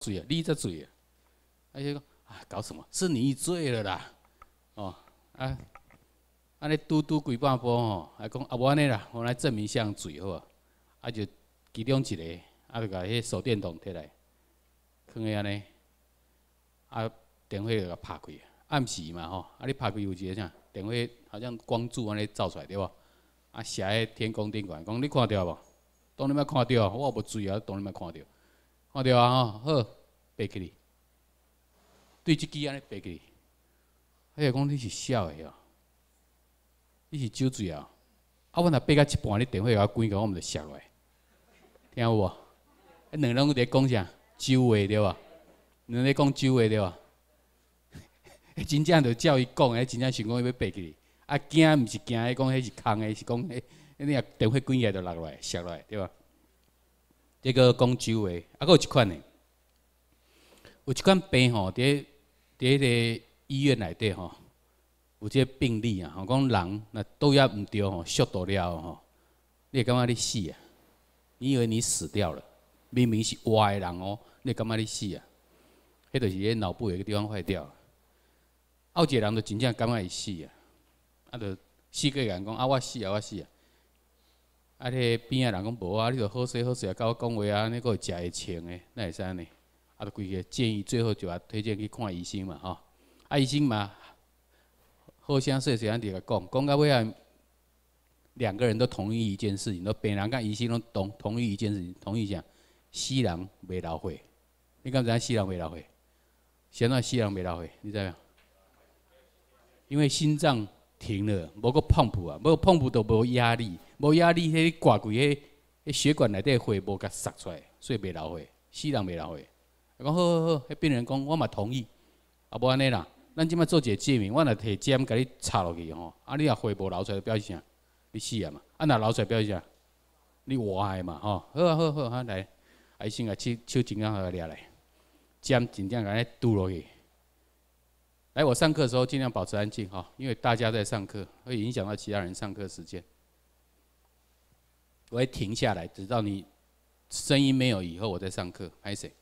醉啊，你才醉啊！啊，伊讲啊，搞什么？是你醉了啦！哦，啊，安尼拄几半波吼，还讲啊无安尼啦，我来证明像醉好啊，啊就其中一个，啊就甲迄手电筒摕来，放喺安尼，啊电火就甲拍开，暗时嘛吼，啊你拍开有一个啥，电火好像光柱安尼照出来对无？啊射喺天空顶悬，讲你看到无？当你莫看到，我无醉啊，当你莫看到，看到啊吼，好，爬起哩，对即支安尼爬起哩，迄个讲你是笑的哦，你是酒醉啊？啊，我若爬到一半，你电火甲我关个，我毋就摔落来，听有无？两个拢伫讲啥？酒话对无？两咧讲酒话对无？真正着照伊讲的，真正想讲伊要爬起哩。啊，惊毋是惊，迄讲迄是空的，是讲迄你若电火关起来就落落来，摔落来，对吧？这个讲酒话，啊，佫有一款呢，有一款病吼，伫迄个医院内底吼，有这个病例啊，吼讲人若倒也毋对吼，速度了吼，你会感觉你死啊？你以为你死掉了，明明是活的人哦，你会感觉你死啊？迄就是迄脑部有一个地方坏掉了。啊，有一个人就真正感觉伊死啊，啊，就四个人讲啊，我死啊，我死啊。啊，迄边仔人讲无啊，你着好势好势啊，甲我讲话啊，你佫有食会穿的，哪会使安尼？啊，就规个建议，最后就要推荐去看医生嘛，吼。啊，医生嘛，好声说声伫甲讲到尾啊，两个人都同意一件事情，都病人甲医生拢同意一件事情，同意啥？死人袂流血。你敢知影死人袂流血？现在死人袂流血，你知影？因为心脏停了，无个碰浦啊，无碰浦就无压力，无压力，迄挂规迄血管内底血无甲塞出来，所以袂流血，死人袂流血。讲好，迄病人讲我嘛同意，啊无安尼啦，咱即摆做一个证明，我若摕针甲你插落去吼，啊你若血无流出来，表示啥？你死啊嘛，啊若流出来表示啥？你活的嘛吼，好啊好啊，来，医生啊手真刚好抓来，针真正甲你拄落去。来，我上课的时候尽量保持安静哈，因为大家在上课，会影响到其他人上课时间。我会停下来，直到你声音没有以后，我再上课。拍谁？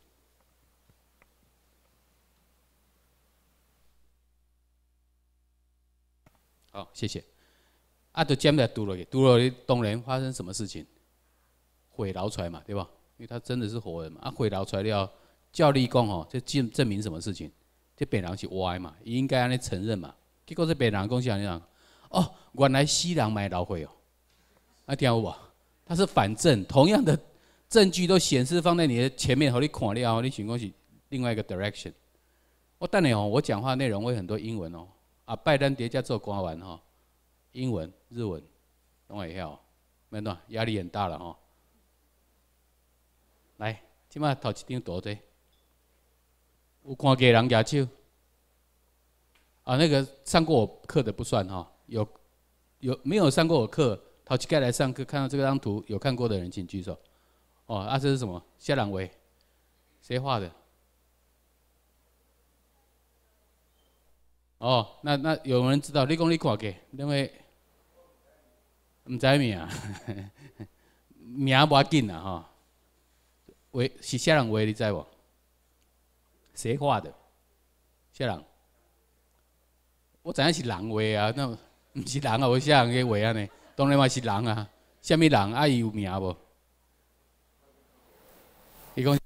好，谢谢。啊，就针来堵落去，堵落去，当然发生什么事情？血流出来嘛，对吧？因为他真的是活人嘛。啊，血流出来了，照理讲吼，这证明什么事情？这病人是歪嘛，伊应该安尼承认嘛。结果这病人讲啥呢？哦，原来死人买流血哦。啊，听有无？他是反证，同样的证据都显示放在你的前面，互你看了后，你想讲是另外一个 direction。我等下吼，我讲话内容会很多英文哦。啊，拜登叠加做官员吼，英文、日文拢会晓，免喏，压力很大了吼。来，即摆头一张图这。有看过人举手？啊，那个上过我课的不算哈，有没有上过我课？头一届来上课，看到这张图有看过的人请举手。哦，啊，这是什么？下人为谁画的？哦，那有人知道？你讲你看过，因为唔知名，名无要紧啦哈。为是下人为，你知无？谁画的？啥人？我知影是人画啊，那毋是人啊，我啥人去画啊呢？当然嘛是人啊，啥物人啊？伊有名无？伊讲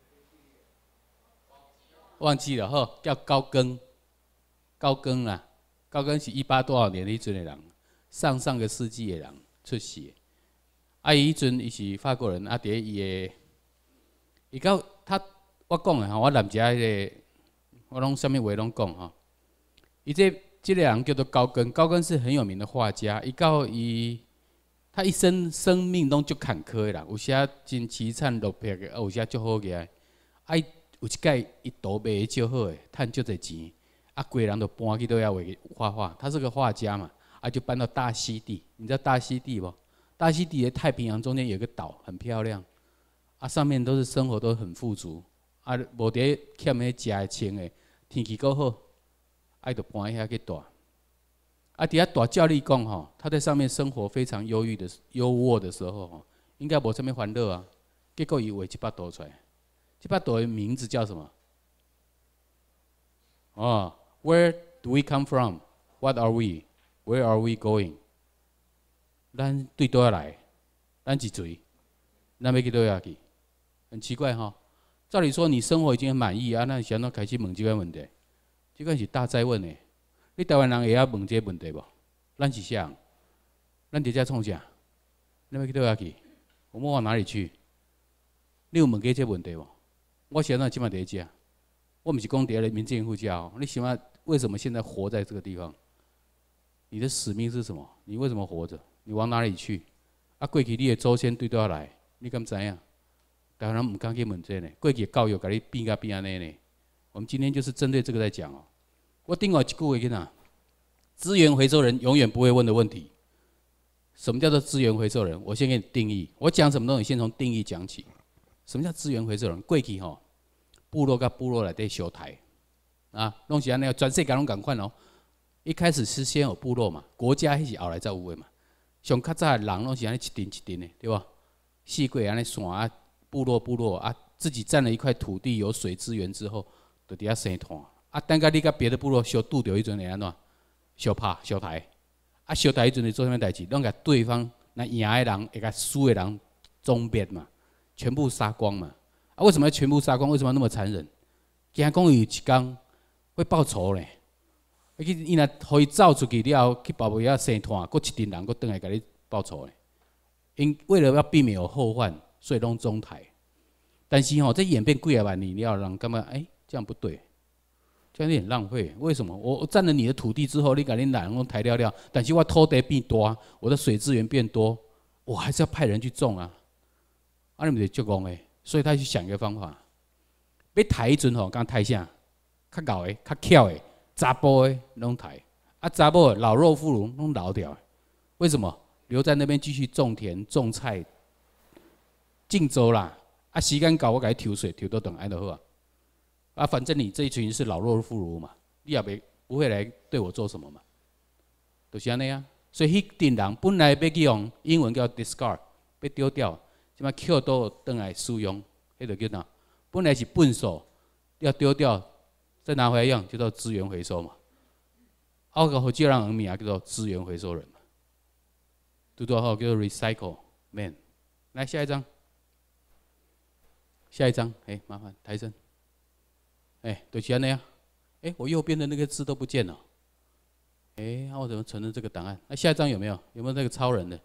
忘记了吼，叫高更，高更啦，高更是18多少年迄阵的人，上个世纪的人出世的。啊，伊迄阵伊是法国人，啊，伫伊的，伊到他。我讲的吼，我南遮迄个，我拢啥物话拢讲吼。伊这个人叫做高更，高更是很有名的画家。他一生命拢足坎坷的啦，有些真凄惨落魄的，有些足好个。啊，有一届伊图卖足好的，赚足侪钱，啊，规人都搬去都要画画。他是个画家嘛，啊，就搬到大溪地。你知道大溪地不？大溪地的太平洋中间有个岛，很漂亮，啊，上面都是生活都很富足。啊，无伫欠迄食的穿的，天气够好，啊，就搬遐去住。啊，伫遐住照理讲吼，他在上面生活非常优渥的时候吼，应该无啥物烦恼啊。结果伊画一幅图出来， 这巴岛的名字叫什么？哦 ，Where do we come from? What are we? Where are we going? 咱对倒来，咱一嘴，咱要去倒下去，很奇怪哈。照理说，你生活已经很满意啊，那想要开始问这个问题，这个是大哉问的。你台湾人会晓问这个问题无？咱是啥人？咱伫遮创啥？咱要去倒下去？我们往哪里去？你有问过这个问题无？我现在即摆伫遮，我不是讲伫人民政府家哦。你想想，为什么现在活在这个地方？你的使命是什么？你为什么活着？你往哪里去？啊，过去你的祖先对倒来，你敢知影？台湾人唔敢去问这呢。过去教育甲你变甲变安尼呢。我们今天就是针对这个在讲哦。我另外一句话跟他，资源回收人永远不会问的问题。什么叫做资源回收人？我先给你定义。我讲什么东西，先从定义讲起。什么叫资源回收人？过去吼，部落甲部落内底相台啊，拢是安尼，全世界拢共款哦。一开始是先有部落嘛，国家迄是后来才有的嘛。上较早的人拢是安尼一阵一阵的，对吧？四过安尼线啊，部落啊，自己占了一块土地，有水资源之后，就伫遐生团啊。等到你甲别的部落相拄着迄阵会安怎？相拍相台啊，相台迄阵会做啥物代志？拢甲对方那赢的人会甲输的人终灭嘛，全部杀光嘛。啊，为什么要全部杀光？为什么要那么残忍？惊讲伊有一天会报仇咧。伊若互伊走出去了后，去保卫遐生团，佫一群人佫倒来甲你报仇咧。因为了要避免有后患，所以拢中台。但是吼，这演变几啊万年了，人感觉这样不对，这样有点浪费。为什么？我占了你的土地之后，你甲恁人拢抬了，但是我土地变大，我的水资源变多，我还是要派人去种啊。啊，你们就讲诶，所以他去想一个方法，要抬迄阵吼，敢抬啥？较牛诶，较巧诶。查甫的拢抬，啊查某的老弱妇孺拢老掉，为什么？留在那边继续种田、种菜、种粥啦。啊，时间到我给他抽水，抽到等安就好啊。啊，反正你这一群是老弱妇孺嘛，你也不会来对我做什么嘛，就是安尼啊。所以迄群人本来要去用英文叫 discard， 被丢掉，即摆捡倒转来使用，迄就叫哪？本来是粪扫，要丢掉。再拿回来用，就叫资源回收嘛。奥个就让人名叫做资源回收人嘛。读多后叫做 recycle man。来下一张，下一张，麻烦抬升。就是安尼啊。我右边的那个字都不见了。那我怎么存了这个档案？那下一张有没有？有没有那个超人的？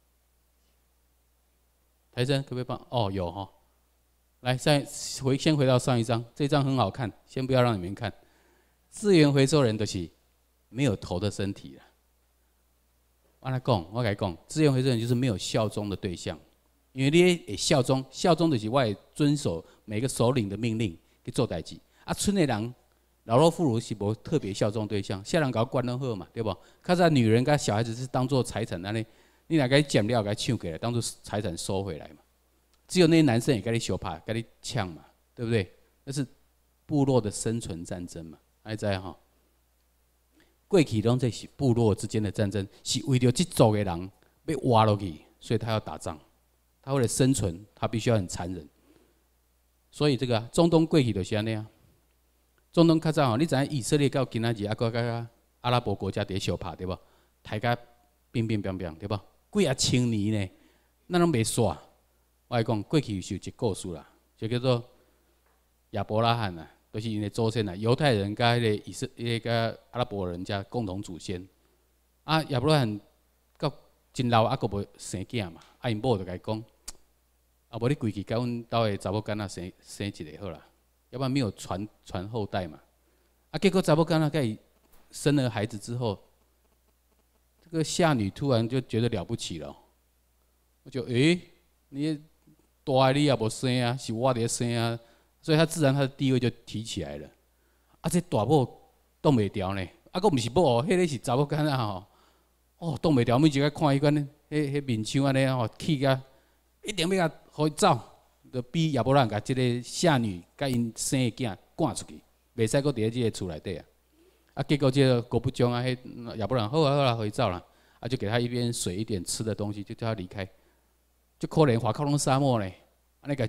抬升可不可以帮？哦，有哈。来，先回到上一张，这张很好看，先不要让你们看。资源回收人就是没有头的身体了。我跟你讲，资源回收人就是没有效忠的对象，因为你会效忠就是我会遵守每个首领的命令去做代志。啊，村的人老弱妇孺是无特别效忠对象，下人搞管得好嘛，对不？较早女人跟小孩子是当做财产，安尼你若给捡了，给抢过来，当做财产收回来嘛。只有那些男生也跟你相拍，跟你呛嘛，对不对？那是部落的生存战争嘛，还在哈。过去拢这是部落之间的战争，是为了这族的人被挖落去，所以他要打仗，他为了生存，他必须要很残忍。所以这个中东过去就是安尼啊。中东较早吼，你知影以色列到今仔日啊，个阿拉伯国家伫相拍对无？大家乒乒乓乓对无？几啊千年呢，咱拢袂煞。我来讲，过去是有一个故事啦，就叫做亚伯拉罕啊，都、就是因的祖先啊，犹太人甲迄个阿拉伯人家共同祖先。啊，亚伯拉罕到真老啊，佫无生囝嘛，啊，因某就甲伊讲，啊，无你规去甲阮兜的查某囡仔生一个好啦，要不然没有传后代嘛。啊，结果查某囡仔甲伊生了孩子之后，这个夏女突然就觉得了不起了，我就你。大你也无生啊，是我伫生啊，所以他自然他的地位就提起来了。啊，这大某挡袂牢呢，啊，佫毋是某哦，迄个是查某囡仔吼，挡袂牢，每一个看伊款，迄面相安尼吼，气甲一定要甲互伊走，就逼亚伯兰甲即个夏女甲因生的囝赶出去，袂使佫伫咧即个厝内底啊。啊，结果这个国不忠啊，迄亚伯兰好啦，互伊走啦，啊，就给他一边水一点吃的东西，就叫他离开。就可怜，华靠拢沙漠咧，安尼甲一个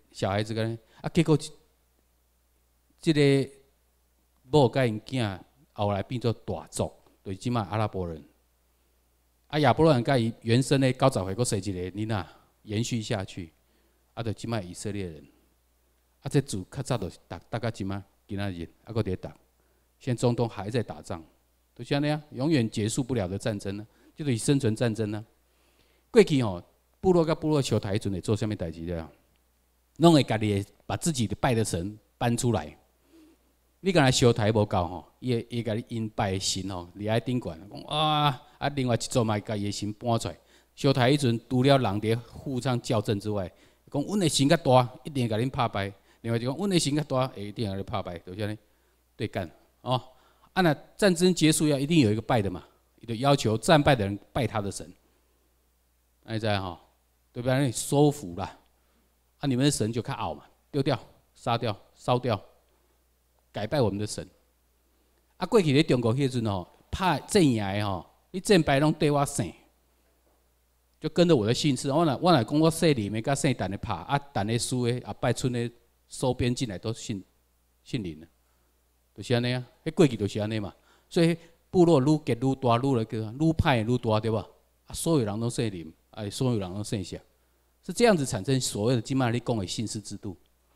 小孩子跟结果这个某甲因囝后来变做大族，就是即卖阿拉伯人。亚伯兰甲伊原生的90岁，佫生一个囡仔，延续下去，就即卖以色列人。这主较早就是打到即卖今仔日，佫伫打。现在中东还在打仗，就是安尼啊，永远结束不了的战争呢，就是生存战争呢。过去部落甲部落相台迄阵会做啥物代志了？拢会家己把自己的拜的神搬出来。你敢若相台无够伊会甲你因拜的神立喺顶悬，讲哇另外一组嘛，甲伊的神搬出来。相台迄阵除了人伫互相校正之外，讲阮的神较大，一定会甲恁拍败；另外就讲阮的神较大，一定会甲恁拍败，就是安尼对干那战争结束要一定有一个败的嘛，伊就要求战败的人拜他的神，安尼知对不对？收服啦，你们的神就较傲嘛，丢掉、杀掉、烧掉。改拜我们的神，过去咧中国迄阵拍阵赢的你战败拢对我姓，就跟着我的姓氏。我若讲我姓林的，甲姓陈的拍，陈的、苏的、拜村的收编进来都姓林的，就是安尼啊。迄过去就是安尼嘛。所以部落愈结愈大，愈派愈大，对吧？所有人都姓林，所有人都姓夏，是这样子产生所谓的今麦你讲的姓氏制度。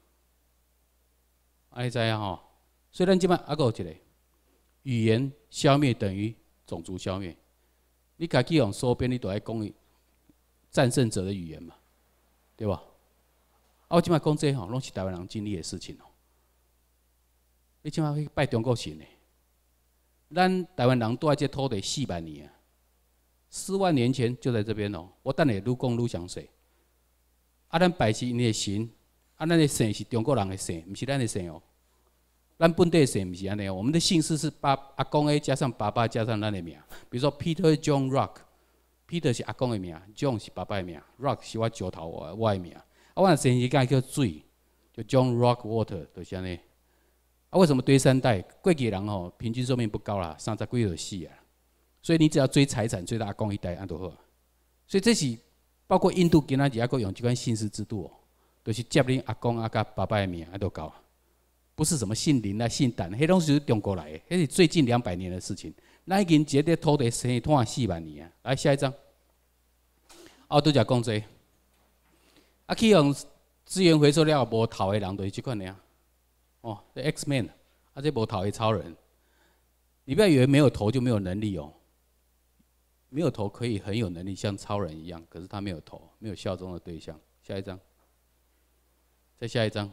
你知影所以咱即摆还佫有一个语言消灭等于种族消灭。你家己用收编，你都爱讲战胜者的语言嘛，对吧？我即摆讲这拢是台湾人经历的事情你即摆去拜中国神咱台湾人住在这土地4万年4万年前就在这边我等下愈讲愈详细。咱拜是因的神，咱的神是中国人的神，毋是咱的神咱本地的姓不是安尼我们的姓氏是阿公的加上爸爸加上咱的名，比如说 Peter John Rock，Peter 是阿公的名 ，John 是爸爸的名 ，Rock 是我石头我的名。我的姓是讲叫水，就 John Rock Water， 就是安尼。为什么堆3代？过去人平均寿命不高啦，30几就死啊。所以你只要追财产，追到阿公一代安就好。所以这是包括印度今仔日还佫用这款姓氏制度就是接恁阿公甲爸爸的名安就够。不是什么姓林姓陈，迄拢是中国来的，迄是最近200年的事情。咱已经一个土地生拖4万年来下一张，拄则讲这去用资源回收了无头的人，就是这款尔。这 X-Men， 这无头的超人。你不要以为没有头就没有能力没有头可以很有能力，像超人一样，可是他没有头，没有效忠的对象。下一张，再下一张。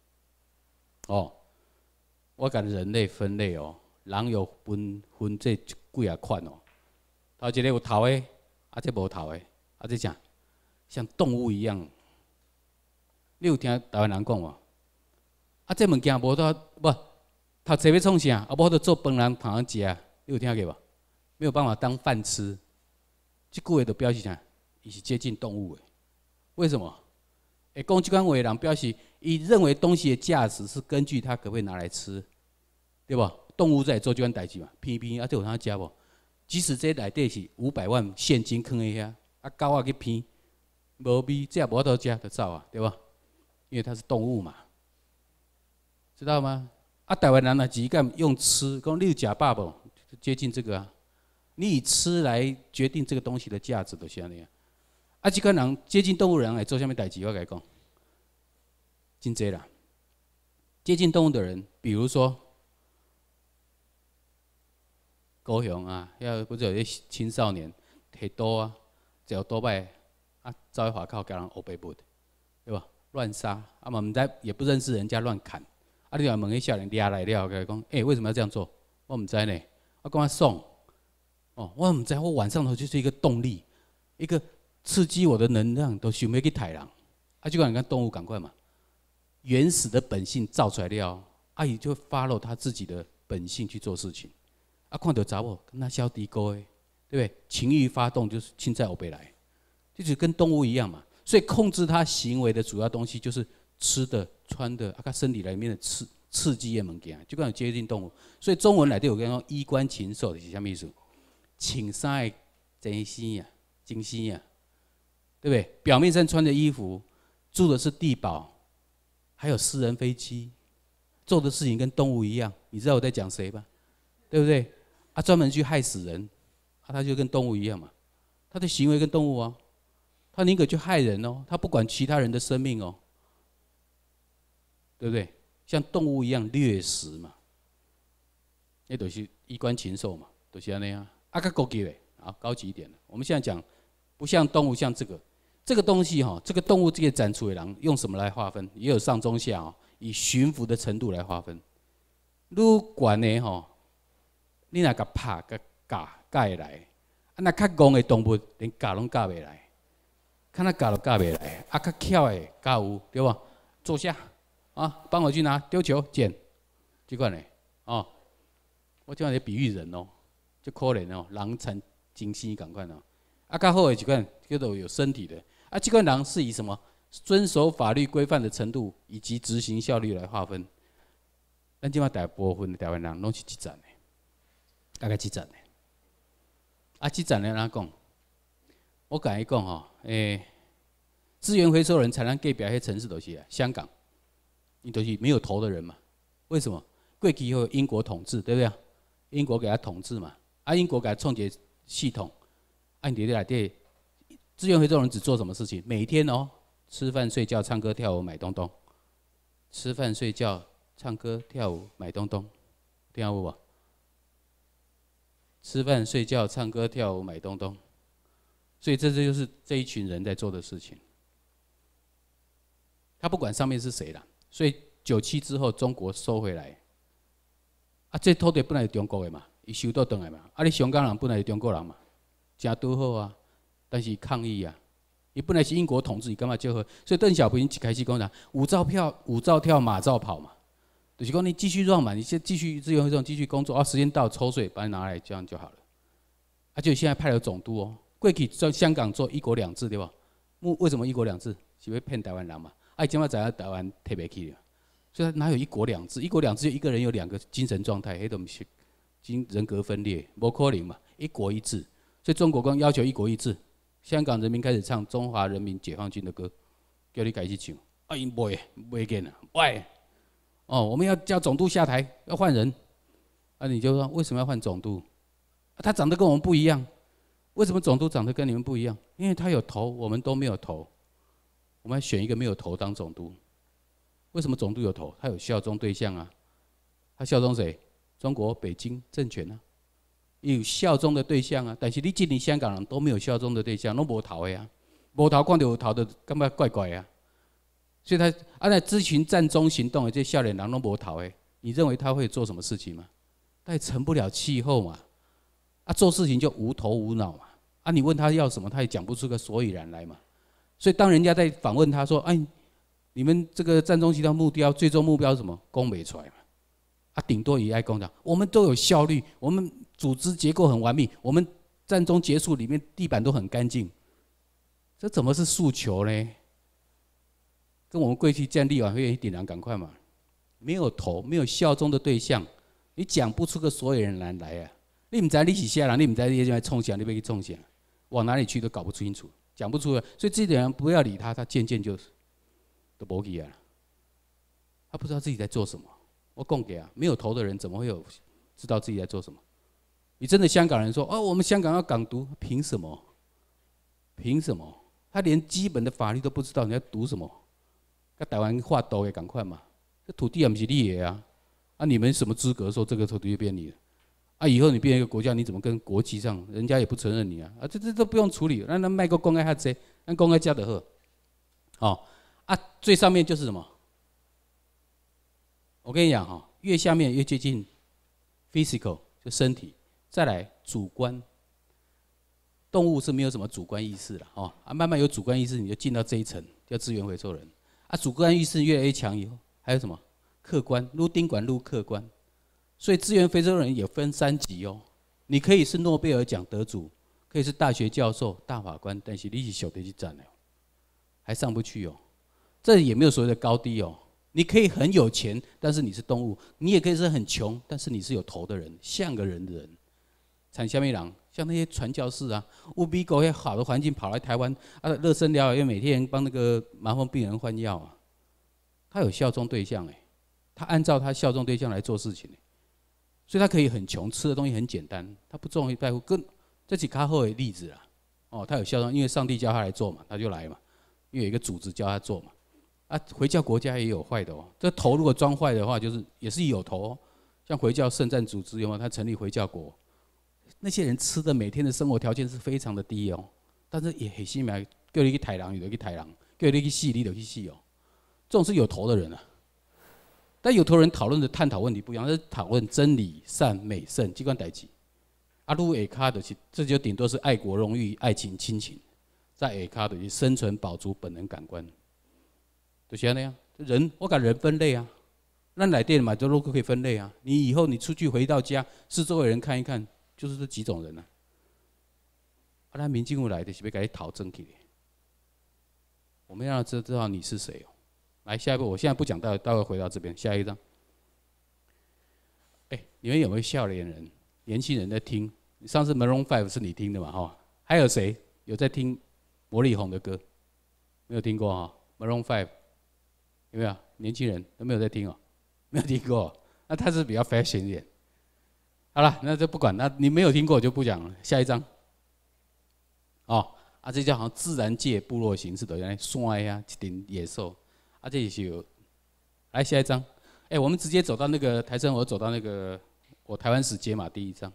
我甲人类分类人有分这几啊款头一个有头的，这无头的，这啥？像动物一样。你有听台湾人讲无？这物件无得不，读册要创啥？无得做饭人通食，你有听过无？没有办法当饭吃。这句话就表示啥？伊是接近动物的。为什么？讲这款话的人表示，伊认为东西的价值是根据它可不可以拿来吃，对吧？动物在做这款代志嘛，偏偏这有通食无？即使这内底是500万现金放在遐，狗去偏，无味，这也无法度食，就走对吧？因为它是动物嘛，知道吗？台湾人呢，只敢用吃，讲你有食饱无？接近这个你以吃来决定这个东西的价值，就是安尼这款人接近动物人来做啥物代志？我甲你讲，真济啦。接近动物的人，比如说高雄不是有些青少年摕刀走倒摆走去外口甲人黑白物，对吧？乱杀嘛，唔知也不认识人家乱砍你若问迄少年抓来了，甲伊讲，为什么要这样做？我唔知呢。我讲爽我唔知，我晚上头就是一个动力，一个刺激我的能量，都想要去杀人。就跟动物赶快嘛，原始的本性造出来了，伊就 follow 他自己的本性去做事情。看到查某跟他小低沟对不对？情欲发动就是青菜黑白来，就是跟动物一样嘛。所以控制他行为的主要东西就是吃的、穿的，他身体里面的刺激的物件，就跟接近动物。所以中文内底有讲衣冠禽兽是啥意思？穿衫的真生精生对不对？表面上穿的衣服，住的是地堡， 还有私人飞机，做的事情跟动物一样。你知道我在讲谁吧？对不对？啊，专门去害死人，啊，他就跟动物一样嘛。他的行为跟动物啊，他宁可去害人哦，他不管其他人的生命哦，对不对？像动物一样掠食嘛，那都是衣冠禽兽嘛，都是那样。啊，较高级嘞，啊，高级一点的。我们现在讲，不像动物，像这个东西哈，这个动物这个展出的人用什么来划分？也有上中下哦，以驯服的程度来划分。愈悬的吼，你若甲拍甲教会来，啊，那较戆的动物连教拢教袂来，看那教都教袂来，啊，较巧的教有对吧？坐下，啊，帮我去拿丢球捡，这款的哦，我这样在比喻人哦，就可怜哦，人产精生赶快哦，啊，较好的一款叫做有身体的。啊，这款人是以什么遵守法律规范的程度以及执行效率来划分。咱即马大部分的台湾人拢是这站的，大概这站的。啊，这站的哪讲？我甲伊讲吼，资源回收人才能隔壁迄城市都是香港，你都是没有头的人嘛？为什么？过去有英国统治，对不对？英国给他统治嘛，啊，英国给他创建系统，啊，你内底。资源回收人只做什么事情？每天哦，吃饭、睡觉、唱歌、跳舞、买东东。吃饭、睡觉、唱歌、跳舞、买东东，听有无？吃饭、睡觉、唱歌、跳舞、买东东。所以这就是这一群人在做的事情。他不管上面是谁啦，所以97之后中国收回来，啊，这土地本来是中国的嘛，伊收倒转来嘛，啊，你香港人本来是中国人嘛，真拄好啊。但是抗议啊，伊本来是英国统治，伊干嘛就和？所以邓小平一开始讲啥，舞照跳，马照跑嘛，就是讲你继续让嘛，你先继续资源回收，继续工作，啊，时间到抽税把你拿来，这样就好了。啊，就现在派了总督哦，过去在香港做一国两制对吧？为什么一国两制？是要骗台湾人嘛？啊，今麦在台湾特别去了，所以哪有一国两制？一国两制就一个人有2个精神状态，迄都不是人格分裂，无可能嘛，一国一制。所以中国光要求一国一制。香港人民开始唱中华人民解放军的歌，叫你改去唱，啊，因袂见了，喂，哦，我们要叫总督下台，要换人，啊，你就说为什么要换总督？啊，他长得跟我们不一样，为什么总督长得跟你们不一样？因为他有头，我们都没有头，我们要选一个没有头当总督。为什么总督有头？他有效忠对象啊，他效忠谁？中国北京政权啊。有效忠的对象啊，但是你今年香港人都没有效忠的对象，拢无头的啊，无头看到有头的，感觉怪怪啊。所以他那这群战中行动的这少年人拢无头的，你认为他会做什么事情吗？他也成不了气候嘛。啊，做事情就无头无脑嘛。啊，你问他要什么，他也讲不出个所以然来嘛。所以当人家在访问他说：“哎，你们这个战中行动目标最终目标是什么？”讲不出来嘛。啊，顶多也爱讲讲，我们都有效率，我们组织结构很完美，我们战争结束里面地板都很干净，这怎么是诉求呢？跟我们过去建立委会点燃赶快嘛，没有头，没有效忠的对象，你讲不出个所有人来啊！你唔知你是啥人，你唔知你在冲啥，你要去冲啥，往哪里去都搞不清楚，讲不出来。所以这点人不要理他，他渐渐就都没去啊，他不知道自己在做什么。我讲给啊，没有头的人怎么会有知道自己在做什么？你真的香港人说哦，我们香港要港独，凭什么？凭什么？他连基本的法律都不知道，你在读什么？跟台湾划斗也赶快嘛！这土地也不是你的啊！啊，你们什么资格说这个土地变你的？啊，以后你变一个国家，你怎么跟国际上人家也不承认你啊？啊，这都不用处理，那卖个公开下子，那公开加的好。哦，啊，最上面就是什么？我跟你讲哈，越下面越接近 physical 就身体，再来主观。动物是没有什么主观意识的哦，啊，慢慢有主观意识，你就进到这一层，叫资源回收人。啊，主观意识越来越强以后，还有什么客观？入丁管入客观，所以资源回收人也分3级哦。你可以是诺贝尔奖得主，可以是大学教授、大法官，但是你是小的去站了，还上不去哦。这也没有所谓的高低哦。你可以很有钱，但是你是动物；你也可以是很穷，但是你是有头的人，像个人的人。产下面人，像那些传教士啊，乌比狗些好的环境跑来台湾啊，热身疗养院每天帮那个麻风病人换药啊， 他有效忠对象哎，他按照他效忠对象来做事情，所以他可以很穷，吃的东西很简单，他不重于在乎。这是较好的例子啦。哦，他有效忠，因为上帝叫他来做嘛，他就来嘛。因为有一个组织叫他做嘛。啊，回教国家也有坏的哦。这头如果装坏的话，就是也是有头哦。像回教圣战组织有没有？他成立回教国，那些人吃的每天的生活条件是非常的低哦。但是也很心嘛，叫你去杀人，有去杀人；叫你去死，你就去死哦。这种是有头的人啊。但有头人讨论的探讨问题不一样，是讨论真理、善、美、圣这款代志。啊，如下骹就是，这就顶多是爱国、荣誉、爱情、亲情。在下骹就是生存、饱足、本能、感官，就是安尼啊。人，我把人分类啊，咱内底嘛，都可以分类啊。你以后你出去回到家，四周围人看一看，就是这几种人啊。啊，咱民进府来的是要给你讨证起的。我们要知道你是谁哦。来，下一步，我现在不讲，待会回到这边，下一张。你们有没有笑脸人？年轻人在听？上次 Maroon 5是你听的嘛？哈，还有谁有在听魔力红的歌？没有听过哈 ？Maroon 5有没有？年轻人都没有在听哦，没有听过。那他是比较 fashion 一点。好了，那就不管，那你没有听过我就不讲了。下一张。哦，啊，这叫好像自然界部落形式的，原来山呀，一顶野兽。啊，这也是有。来下一张。我们直接走到那个台生活，走到那个我台湾史街嘛，第一章。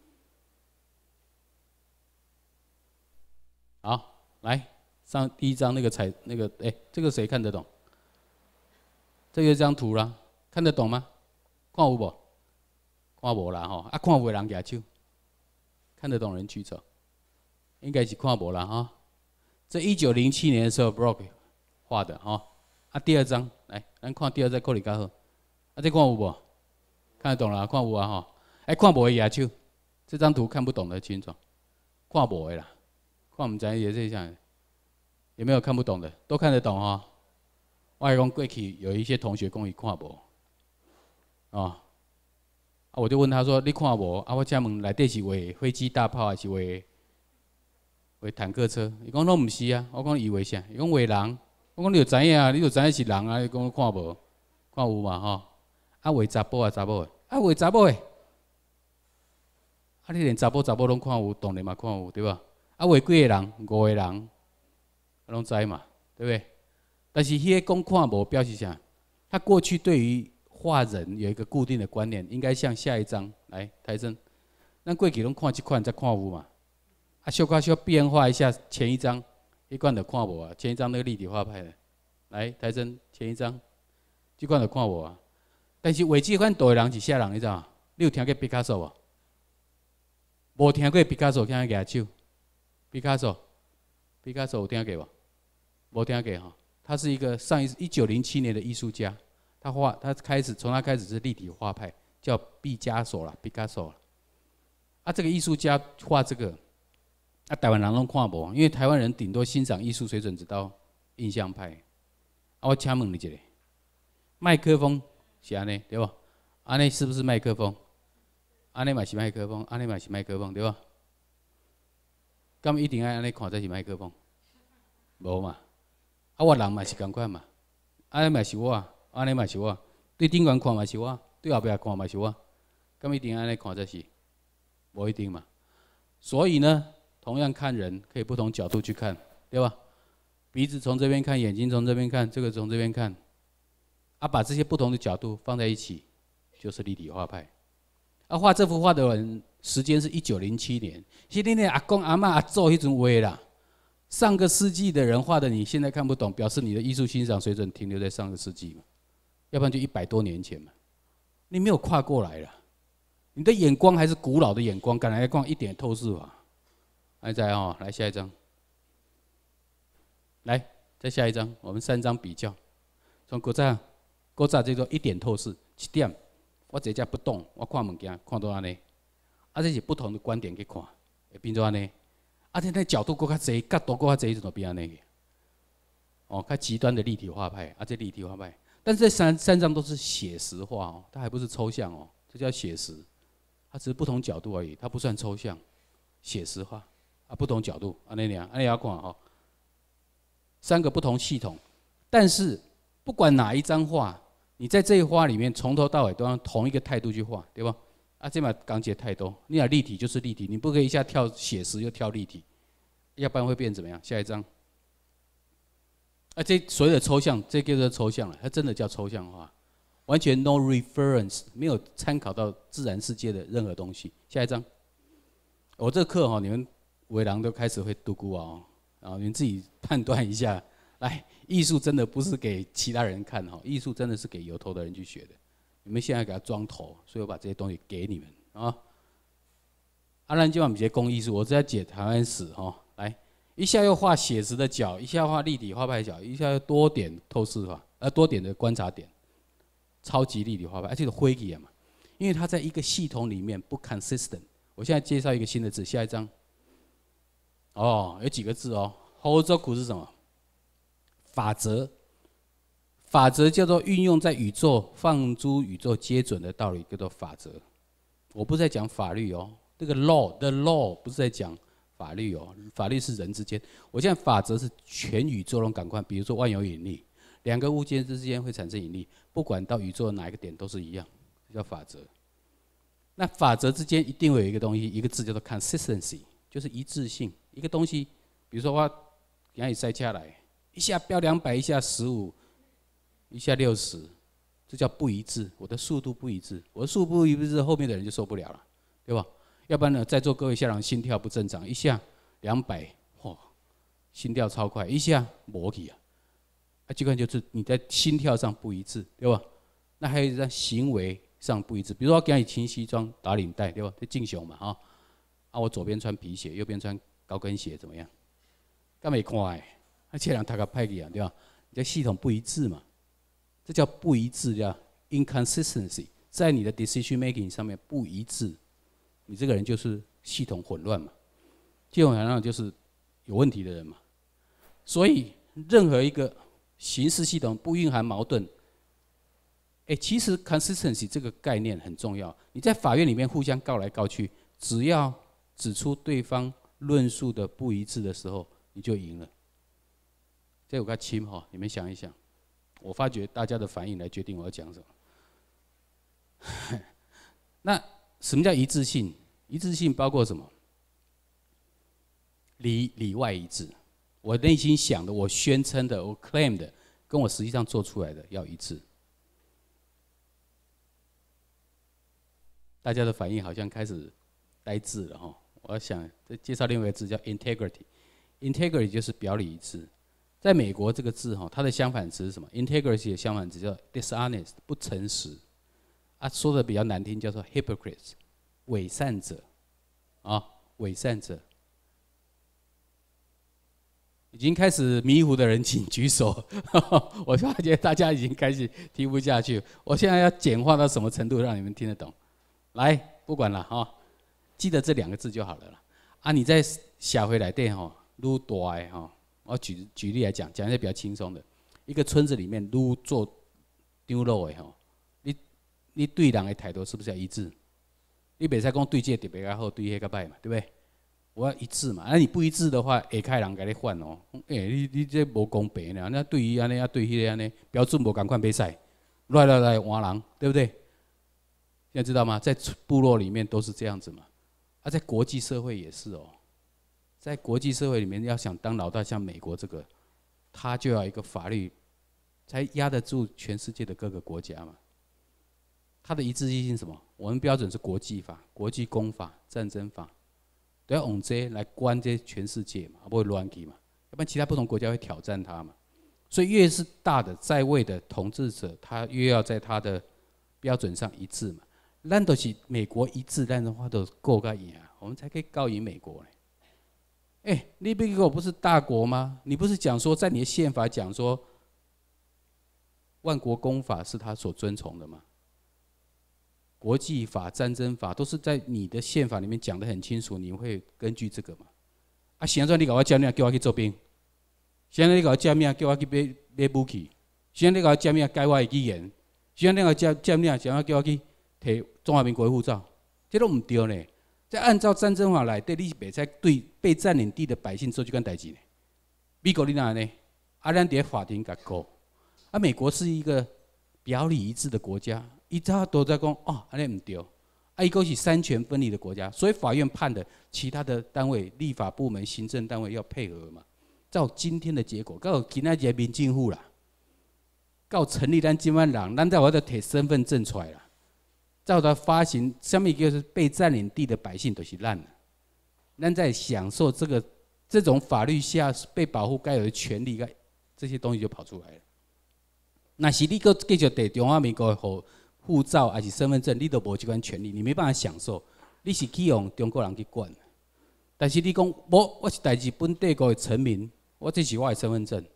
好，来上第一章那个这个谁看得懂？这个张图啦，看得懂吗？看有无？看无啦吼，啊看有的人举手，看得懂人举手，应该是看无啦哈。这1907年的时候 ，Brock 画的哈。啊，第二张来，咱看第二张可能较好。啊，这看有无？看得懂啦，看有啊吼。看无的举手，这张图看不懂的请转。看无的啦，看唔知也是这样。有没有看不懂的？都看得懂哈。我还讲过去有一些同学讲伊看无，我就问他说：“你看无？”啊，我请问内底是画飞机、大炮，还是画坦克车？伊讲拢唔是啊。我讲伊画啥？伊讲画人。我讲你就知影啊，你就知影是人啊。伊讲看无，看有嘛吼？啊，画查甫啊，查某的，啊画查某的，啊你连查甫拢看有，当然嘛看有对吧？啊画几个人？5个人，拢知嘛，对不对？但是迄个讲看无表示啥？他过去对于画人有一个固定的观念，应该像下一张来台真，咱过去拢看这款才看有嘛，啊小变化一下前一张。一罐的看无啊，前一张那个立体画派的，来台真前一张，这罐的看无啊。但是画这款图的人是啥人？你知道？你有听过毕卡索无？无听过毕卡索，听举手。毕卡索有听过无？无听过哈。他是一个1907年的艺术家，他从他开始是立体画派，叫毕加索啦，毕卡索啦。啊，这个艺术家画这个。啊，台湾人拢看无，因为台湾人顶多欣赏艺术水准只到印象派。啊，我请问你一下，麦克风是安尼对不？安尼是不是麦克风？安尼嘛是麦克风，安尼嘛是麦克风对吧？敢一定要安尼看才是麦克风？无嘛？啊，我人嘛是共款嘛，安尼嘛是我，安尼嘛是我，对顶悬看嘛是我，对后壁看嘛是我，敢一定要安尼看才是？无一定嘛。所以呢？同样看人，可以不同角度去看，对吧？鼻子从这边看，眼睛从这边看，这个从这边看，啊，把这些不同的角度放在一起，就是立体画派。啊，画这幅画的人，时间是1907年，是恁的阿公阿嬷阿祖迄阵画啦。上个世纪的人画的，你现在看不懂，表示你的艺术欣赏水准停留在上个世纪嘛，要不然就100多年前嘛，你没有跨过来了，你的眼光还是古老的眼光，赶来光一点透视法。还在哦，来下一张，来再下一张，我们3张比较，从古早这个一点透视，1点，我这只不动，我看物件看到安尼，啊这是不同的观点去看，会变做安尼，啊这角度搁较侪，角度搁较侪，就变安尼。哦，较极端的立体画派，啊这立体画派，但是这三张都是写实画哦，它还不是抽象哦，这叫写实，它只是不同角度而已，它不算抽象，写实画。啊，不同角度，安尼尔，安尼要看吼，3个不同系统，但是不管哪一张画，你在这一画里面从头到尾都用同一个态度去画，对吧？啊，这嘛讲解太多，你要立体就是立体，你不可以一下跳写实又跳立体，要不然会变怎么样？下一张。啊，这所谓的抽象，这叫做抽象了，它真的叫抽象画，完全 no reference， 没有参考到自然世界的任何东西。下一张，我这课哈，你们围廊都开始会读估哦，然后你们自己判断一下。来，艺术真的不是给其他人看哈，艺术真的是给有头的人去学的。你们现在给他装头，所以我把这些东西给你们啊。咱今晚不是讲艺术，我是在解台湾史哈。来，一下又画写实的角，一下画立体画派角，一下又多点透视法，多点的观察点，超级立体画派，而且是灰体嘛，因为它在一个系统里面不 consistent。我现在介绍一个新的字，下一章。哦，有几个字哦 ，Hozoku 是什么？法则，法则叫做运用在宇宙放诸宇宙皆准的道理，叫做法则。我不是在讲法律哦，这个 law，the law 不是在讲法律哦，法律是人之间。我现在法则是全宇宙中感官，比如说万有引力，两个物件之间会产生引力，不管到宇宙的哪一个点都是一样，这叫法则。那法则之间一定会有一个东西，一个字叫做 consistency， 就是一致性。一个东西，比如说我给它塞下来。一下标200，一下15，一下60，这叫不一致。我的速度不一致，我的速度不一致，后面的人就受不了了，对吧？要不然呢，在座各位下人心跳不正常，一下200，嚯，心跳超快，一下没去啊。这个就是你在心跳上不一致，对吧？那还有在行为上不一致，比如说我今日穿西装打领带，对吧？这敬雄嘛，哈。我左边穿皮鞋，右边穿高跟鞋，怎么样？干没看哎？这人读个歹去啊，对吧？这系统不一致嘛，这叫不一致，叫 inconsistency， 在你的 decision making 上面不一致，你这个人就是系统混乱嘛，系统混乱就是有问题的人嘛。所以任何一个刑事系统不蕴含矛盾，其实 consistency 这个概念很重要。你在法院里面互相告来告去，只要指出对方论述的不一致的时候，你就赢了。这有个轻哈，你们想一想，我发觉大家的反应来决定我要讲什么。那什么叫一致性？一致性包括什么？里外一致。我内心想的，我宣称的，我 claim 的，跟我实际上做出来的要一致。大家的反应好像开始呆滞了哈。我要想再介绍另外一个字叫 integrity，integrity 就是表里一致。在美国这个字哈，它的相反词是什么 ？integrity 的相反词叫 dishonest， 不诚实。说的比较难听，叫做 hypocrite， 伪善者。伪善者。已经开始迷糊的人请举手。我发觉大家已经开始听不下去。我现在要简化到什么程度，让你们听得懂？来，不管了哈，记得这2个字就好了啦。你在社会内底吼，愈大的吼。我举例来讲一些比较轻松的。一个村子里面，愈做长老的吼，你对人的态度是不是要一致？你袂使讲对这个特别较好，对迄个歹嘛，对不对？我要一致嘛。你不一致的话，下开人给你换哦。你这无公平呢。那对于安尼，对迄个安尼，标准无同款比赛，来换人，对不对？现在知道吗？在部落里面都是这样子嘛。在国际社会也是哦。在国际社会里面，要想当老大，像美国这个，他就要一个法律，才压得住全世界的各个国家嘛。它的一致性是什么？我们标准是国际法、国际公法、战争法，都要用这来关这全世界嘛，不会乱去嘛。要不然其他不同国家会挑战它嘛。所以越是大的在位的统治者，他越要在他的标准上一致嘛。咱都是美国一致，咱的话都够个赢啊，我们才可以告赢美国呢。你美国不是大国吗？你不是讲说，在你的宪法讲说，万国公法是他所遵从的吗？国际法、战争法都是在你的宪法里面讲得很清楚，你会根据这个嘛？现在你搞我叫命，叫我去做兵；现在你搞我叫命，叫我去买武器；现在你搞我叫命，改我的语言；现在你搞我叫命，想要叫我去摕中华民国的护照，这都唔对呢。在按照战争法来，对你袂使对被占领地的百姓做这件代志呢。美国你哪呢？咱伫法庭甲告， 啊，美国是一个表里一致的国家，一家都在讲哦，安尼唔对。啊，一个是三权分立的国家，所以法院判的，其他的单位、立法部门、行政单位要配合嘛。照今天的结果，到今仔日民政府啦，到成立咱今晚人，咱在我的摕身份证出来啦，照他发行，什么就是被占领地的百姓都是烂了。咱在享受这种法律下被保护该有的权利，这些东西就跑出来了。那是你搁继续摕中华民国的护照还是身份证，你都无这款权利，你没办法享受。你是去用中国人去管，但是你讲无，我是大日本帝国的臣民，我这是我的身份证，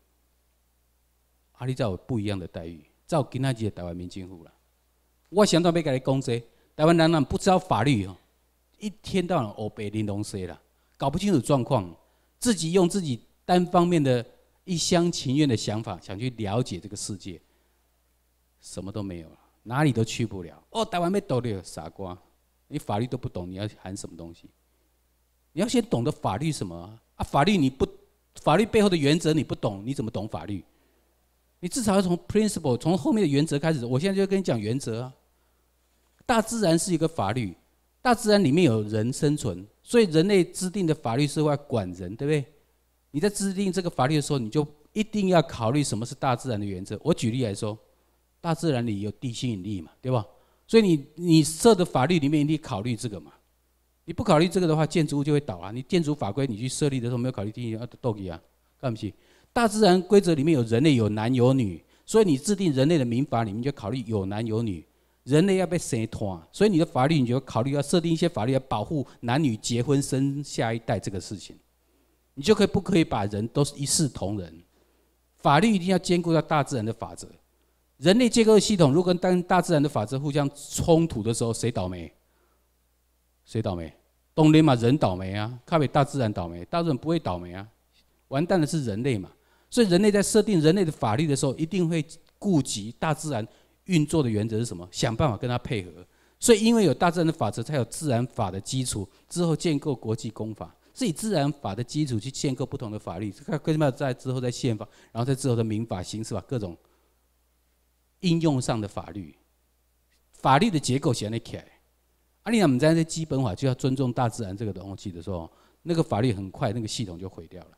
啊，你才有不一样的待遇。照今仔日的台湾民政府啦，我想到要甲你讲这，台湾人不知道法律哦，一天到晚黑白玲珑西啦，搞不清楚状况，自己用自己单方面的一厢情愿的想法，想去了解这个世界，什么都没有了。哪里都去不了哦！台湾要独立，傻瓜！你法律都不懂，你要喊什么东西？你要先懂得法律什么啊？法律你不，法律背后的原则你不懂，你怎么懂法律？你至少要从 principle， 从后面的原则开始。我现在就跟你讲原则啊。大自然是一个法律，大自然里面有人生存，所以人类制定的法律是会管人，对不对？你在制定这个法律的时候，你就一定要考虑什么是大自然的原则。我举例来说。大自然里有地心引力嘛，对吧？所以你设的法律里面一定考虑这个嘛。你不考虑这个的话，建筑物就会倒啊。你建筑法规你去设立的时候没有考虑地心引力，斗气啊，干不起。大自然规则里面有人类有男有女，所以你制定人类的民法里面就考虑有男有女，人类要被生团，所以你的法律你就考虑要设定一些法律来保护男女结婚生下一代这个事情，你就不可以把人都是一视同仁。法律一定要兼顾到大自然的法则。人类结构系统如果跟大自然的法则互相冲突的时候，谁倒霉？谁倒霉？当然嘛，人倒霉啊，靠北大自然倒霉，大自然不会倒霉啊，完蛋的是人类嘛。所以人类在设定人类的法律的时候，一定会顾及大自然运作的原则是什么，想办法跟它配合。所以因为有大自然的法则，才有自然法的基础，之后建构国际公法，是以自然法的基础去建构不同的法律，跟在之后在宪法，然后在之后的民法、刑事法各种。应用上的法律，法律的结构是安尼起来。啊，你若唔知这基本法就要尊重大自然这个东西的时候，那个法律很快那个系统就毁掉了。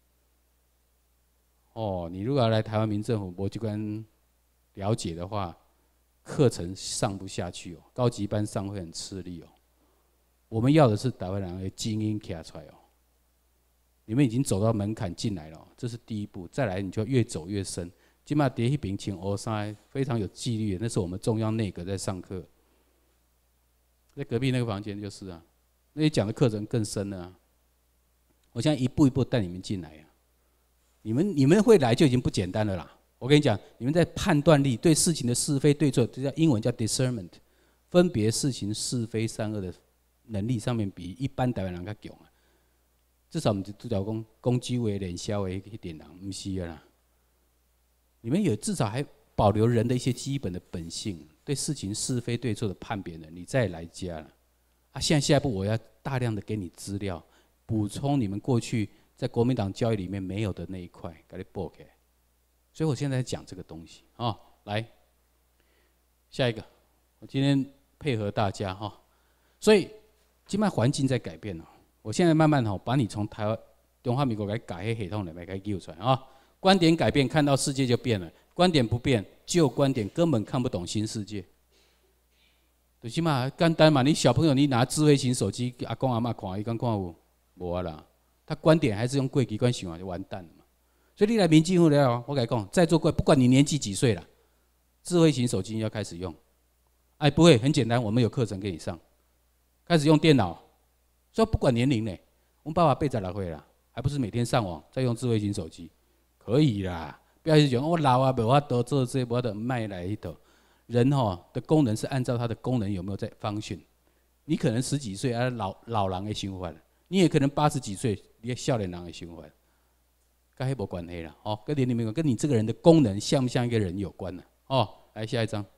哦，你如果要来台湾民政府没这关了解的话，课程上不下去哦，高级班上会很吃力哦。我们要的是台湾人的精英起来哦。你们已经走到门槛进来了，这是第一步，再来你就越走越深。今嘛第一边穿黑衫，非常有纪律的，那是我们中央内阁在上课，在隔壁那个房间就是啊，那些讲的课程更深了啊。我现在一步一步带你们进来啊，你们会来就已经不简单了啦。我跟你讲，你们在判断力、对事情的是非对错，这叫英文叫 discernment， 分别事情是非善恶的能力上面比一般台湾人较强啊。至少我们拄条讲攻击为脸消为一点人，不是啦。你们有至少还保留人的一些基本的本性，对事情是非对错的判别能力，再来加了。啊，现在下一步我要大量的给你资料，补充你们过去在国民党教育里面没有的那一块，给你补起来。所以我现在在讲这个东西啊，来，下一个，我今天配合大家哈，所以今麦环境在改变了，我现在慢慢把你从台湾中华民国给改迄系统里面给救出来啊。观点改变，看到世界就变了；观点不变，旧观点根本看不懂新世界。最起码简单嘛，你小朋友你拿智慧型手机，阿公阿嬷看，伊敢看有？无啊啦，他观点还是用过去观想法就完蛋了嘛。所以你来民政府了，我跟你讲，在座各位，不管你年纪几岁了，智慧型手机要开始用。哎，不会，很简单，我们有课程给你上，开始用电脑。所以不管年龄呢，我们爸爸86岁了，还不是每天上网，在用智慧型手机。可以啦，不要去讲我老啊，无法度做这，无法度卖来迄度。人的功能是按照它的功能有没有在function。你可能10几岁啊，老人的想法，你也可能80几岁，你少年人的想法，跟迄无关系啦。哦，跟年龄没关，跟你这个人的功能像不像一个人有关呢？哦，来下一张，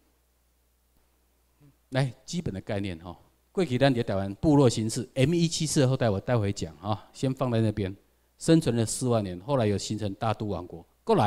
来基本的概念哈。过去咱在台湾部落形式 M174后代我待会讲啊，先放在那边。生存了4万年，后来有形成大都王国。过来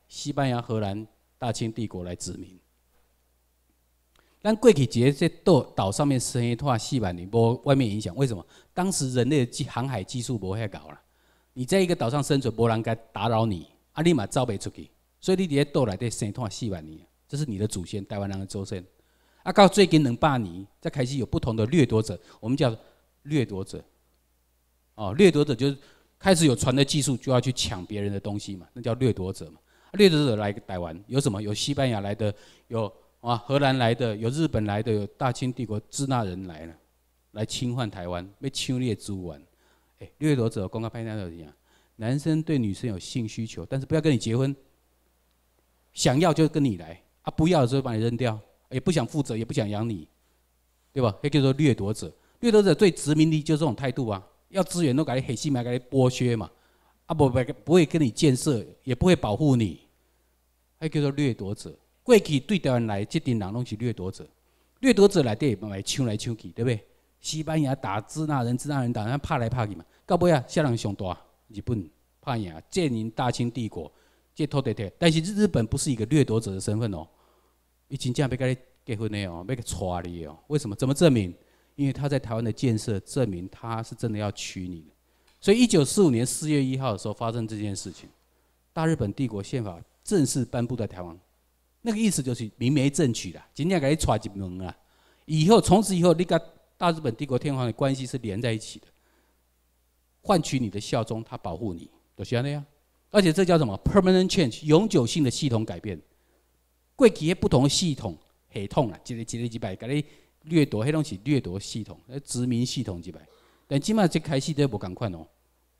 西班牙、荷兰、大清帝国来殖民。但过去一个在岛上面生活4万年，无外面影响。为什么？当时人类的航海技术无遐高啦，你在一个岛上生存，无人该打扰你，啊，你嘛走袂出去，所以你伫个岛内底生活4万年，这是你的祖先，台湾人的祖先。啊，到最近200年，才开始有不同的掠夺者，我们叫掠夺者。哦，掠夺者就是开始有船的技术，就要去抢别人的东西嘛，那叫掠夺者嘛。掠夺者来台湾有什么？有西班牙来的，有荷兰来的，有日本来的，有大清帝国支那人来了，来侵犯台湾，要抢你的资源。掠夺者讲到歹听就是讲，男生对女生有性需求，但是不要跟你结婚，想要就跟你来，啊，不要的时候把你扔掉，也不想负责，也不想养你，对吧？那叫做掠夺者。掠夺者对殖民地就这种态度啊，要资源都给你黑心嘛，给你剥削嘛，啊不会跟你建设，也不会保护你，那叫做掠夺者。过去对台湾来这群人拢是掠夺者，掠夺者内底买抢来抢去，对不对？西班牙打支那人，支那人打，他拍来拍去嘛，到尾啊，谁人上大？日本拍赢，建宁大清帝国，这土地摕。但是日本不是一个掠夺者的身份哦，伊真正要跟你结婚的哦，要娶你哦。为什么？怎么证明？因为他在台湾的建设证明他是真的要娶你的。所以1945年4月1号的时候发生这件事情，大日本帝国宪法正式颁布在台湾。那个意思就是明媒正娶啦，真正给你娶一门啦。从此以后，你跟大日本帝国天皇的关系是连在一起的，换取你的效忠，他保护你，就是这样。而且这叫什么 ？permanent change， 永久性的系统改变。过去不同的系统系统啦，一个摆，给你掠夺，迄拢是掠夺系统，殖民系统一摆。但即马这开始都无共款哦。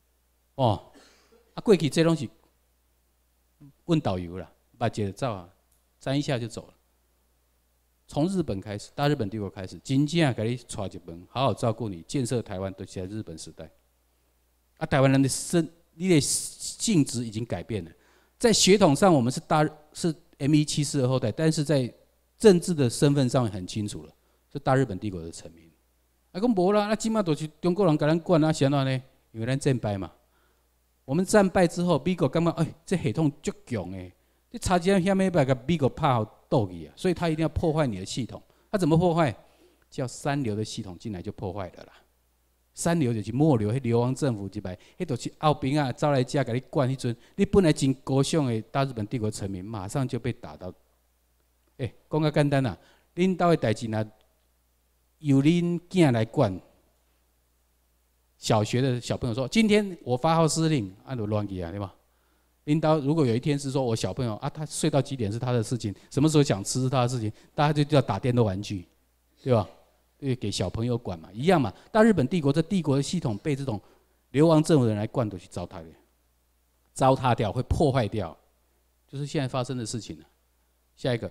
过去这拢是问导游啦，把节奏啊。沾一下就走了。从日本开始，大日本帝国开始，真正给你带一门，好好照顾你，建设台湾，都是在日本时代。台湾人的你的性质已经改变了。在血统上，我们是M174的后代，但是在政治的身份上很清楚了，是大日本帝国的臣民。讲无啦，即马都是中国人给咱管啊，是安怎呢？因为咱战败嘛。我们战败之后，美国感觉这系统足强诶。你差几下面把个美国拍好斗去啊，所以他一定要破坏你的系统。他怎么破坏？叫三流的系统进来就破坏了啦。三流就是末流，迄流亡政府一摆，迄就是后边啊招来家给你管迄阵，你本来真高尚的大日本帝国臣民，马上就被打到。讲较简单啦，恁兜的代志若由恁囝来管。小学的小朋友说：“今天我发号施令，按就乱去啊，对吧？”领导如果有一天是说我小朋友啊，他睡到几点是他的事情，什么时候想吃是他的事情，大家就要打电动玩具，对吧？对，给小朋友管嘛，一样嘛。大日本帝国这帝国的系统被这种流亡政府人来灌，都去糟蹋掉，糟蹋掉，会破坏掉，就是现在发生的事情了。下一个，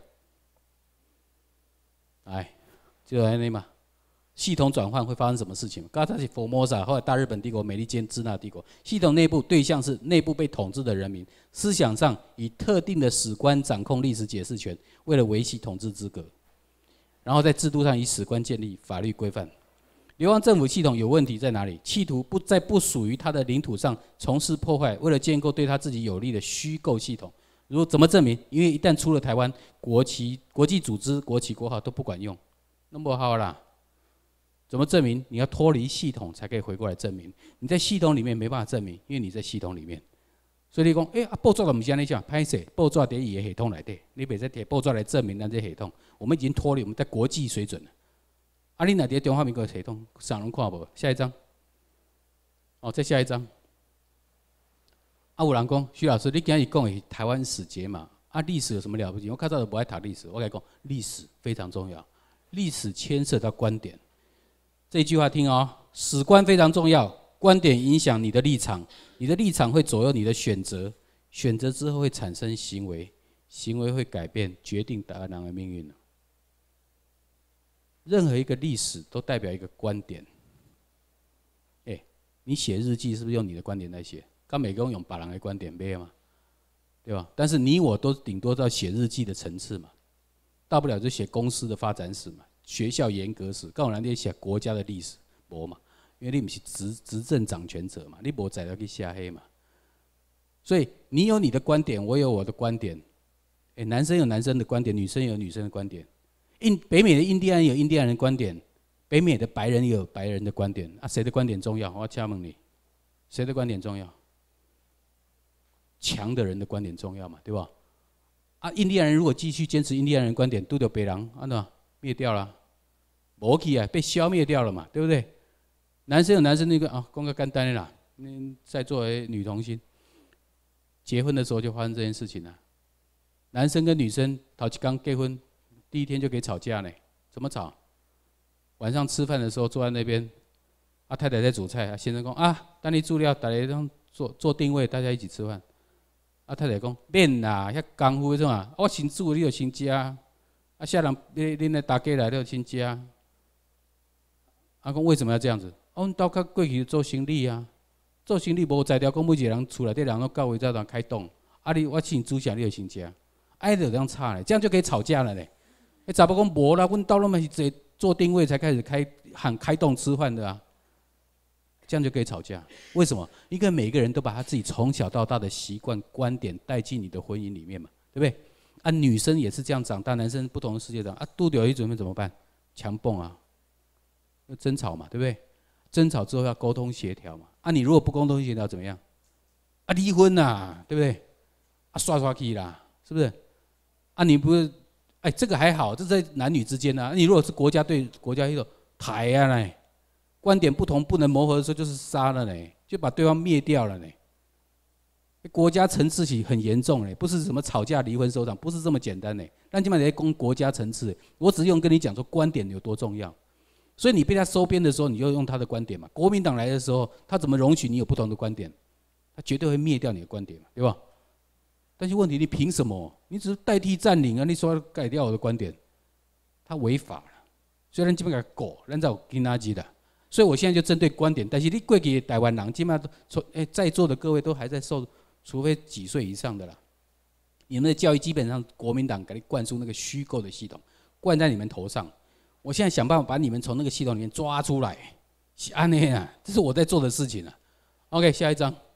就来那嘛。系统转换会发生什么事情？刚才是佛摩萨，后来大日本帝国、美利坚、支那帝国。系统内部对象是内部被统治的人民，思想上以特定的史观掌控历史解释权，为了维系统治资格。然后在制度上以史观建立法律规范。流亡政府系统有问题在哪里？企图在不属于他的领土上从事破坏，为了建构对他自己有利的虚构系统。如果怎么证明？因为一旦出了台湾，国际组织、国旗、国号都不管用，那不好啦。怎么证明？你要脱离系统才可以回过来证明。你在系统里面没办法证明，因为你在系统里面。所以你讲，报纸都不是安尼讲，歹势，报纸在伊的系统内底，你别再摕报纸来证明咱这系统。我们已经脱离我们在国际水准了。你若伫中华民国的系统，啥人看无？下一张。再下一张。有人讲，徐老师，你今日讲的台湾史节嘛？历史有什么了不起？我较早就不爱读历史，我跟你讲，历史非常重要。历史牵涉到观点。这句话听哦，史观非常重要，观点影响你的立场，你的立场会左右你的选择，选择之后会产生行为，行为会改变，决定台湾人的命运。任何一个历史都代表一个观点。你写日记是不是用你的观点来写？跟每个人用别人的观点没嘛，对吧？但是你我都顶多到写日记的层次嘛，大不了就写公司的发展史嘛。学校严格史，更有人在写国家的历史，无嘛？因为你不是执政掌权者嘛，你无材料去写黑嘛。 所以你有你的观点，我有我的观点。男生有男生的观点，女生有女生的观点。北美的印第安人有印第安人的观点，北美的白人也有白人的观点。啊，谁的观点重要？我要请问你，谁的观点重要？强的人的观点重要嘛，对吧？啊，印第安人如果继续坚持印第安人观点，都得北人那灭掉了，没去啊，被消灭掉了嘛，对不对？男生有男生那个啊，讲个简单的啦，在座的女同性，结婚的时候就发生这件事情了。男生跟女生头一刚结婚，第一天就可以吵架呢。怎么吵？晚上吃饭的时候坐在那边，啊太太在煮菜，先生说啊，等你煮了，大家做定位，大家一起吃饭。啊太太讲免啦，遐功夫是嘛？我先煮你就先食，啊下人恁来大家来就先食。啊讲为什么要这样子？阮兜较过去做生意啊，做生意无才调，讲每一个人厝内底人都到位才当开动。啊我先煮啥你就先食。挨着这样差嘞，这样就可以吵架了嘞。查甫讲无啦，阮到那么做定位才开始喊开动吃饭的啊，这样就可以吵架。为什么？因为每个人都把他自己从小到大的习惯、观点带进你的婚姻里面嘛，对不对？啊，女生也是这样长大，男生不同的世界长啊，拄到一准备怎么办？强蹦啊，争吵嘛，对不对？争吵之后要沟通协调嘛。啊，你如果不沟通协调怎么样？啊，离婚呐，对不对？啊，刷刷去啦，是不是？啊，你不是，这个还好，这在男女之间啊。你如果是国家对国家一种台啊嘞，观点不同不能磨合的时候，就是杀了嘞，就把对方灭掉了嘞。国家层次起很严重嘞，不是什么吵架、离婚、收场，不是这么简单嘞。但起码得攻国家层次，我只是用跟你讲说观点有多重要。所以你被他收编的时候，你就用他的观点嘛。国民党来的时候，他怎么容许你有不同的观点？他绝对会灭掉你的观点嘛，对吧？但是问题，你凭什么？你只是代替占领啊！你说要改掉我的观点，他违法了。虽然基本上狗，咱在有跟他记的，所以我现在就针对观点。但是你过去台湾人，基本上在座的各位都还在受，除非几岁以上的啦。你们的教育基本上国民党给你灌输那个虚构的系统，灌在你们头上。我现在想办法把你们从那个系统里面抓出来，是安内啊，这是我在做的事情啊。OK， 下一章。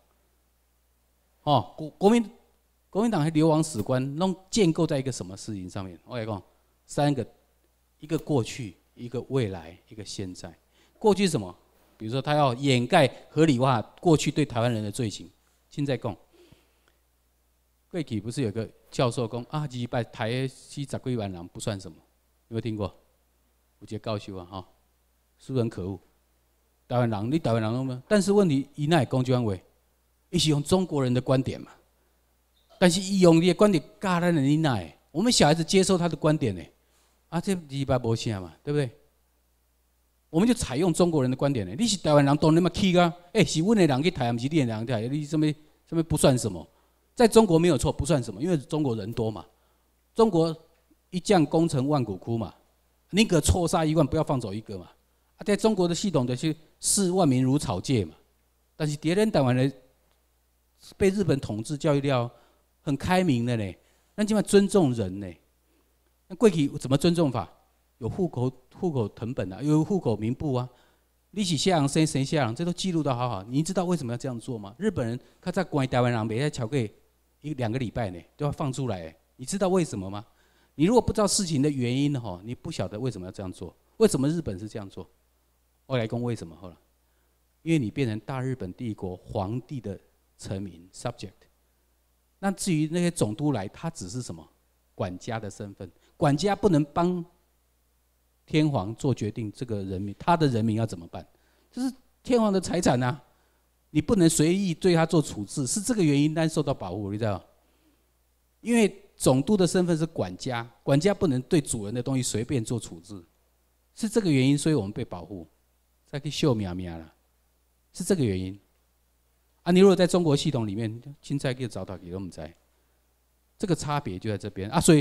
国民党还流亡史观，弄建构在一个什么事情上面？我来讲三个，一个过去，一个未来，一个现在。过去是什么？比如说他要掩盖、合理化过去对台湾人的罪行。现在讲，过去不是有个教授讲啊，200台的40几万人不算什么，有没有听过？有一个教授啊，是不是很可恶？台湾人，你台湾人吗？但是问题，伊那会讲这样话，伊是用中国人的观点嘛。但是伊用你的观点教咱的你哪会？我们小孩子接受他的观点呢？啊，这200无啥嘛，对不对？我们就采用中国人的观点呢。你是台湾人，当然嘛去啊！是阮的人去台，不是你的人去台，你什么不算什么？在中国没有错，不算什么，因为中国人多嘛。中国一将功成万骨枯嘛，宁可错杀1万，不要放走1个嘛。啊，在中国的系统的是视万民如草芥嘛。但是别人台湾人被日本统治教育了。很开明的呢，那起码尊重人呢。那过去怎么尊重法？有户口誊本啊，有户口名簿啊。你是下人生下人，这都记录得好好。你知道为什么要这样做吗？日本人他在关台湾人，每天超过2个礼拜呢，都要放出来。你知道为什么吗？你如果不知道事情的原因哈，你不晓得为什么要这样做。为什么日本是这样做？我来讲为什么好了，因为你变成大日本帝国皇帝的臣民 subject。那至于那些总督来，他只是什么管家的身份，管家不能帮天皇做决定，这个人民他的人民要怎么办？这是天皇的财产啊，你不能随意对他做处置，是这个原因，但受到保护，你知道吗？因为总督的身份是管家，管家不能对主人的东西随便做处置，是这个原因，所以我们被保护，再去秀命命了，是这个原因。啊，你如果在中国系统里面，现在给找到给我们在，这个差别就在这边啊。所以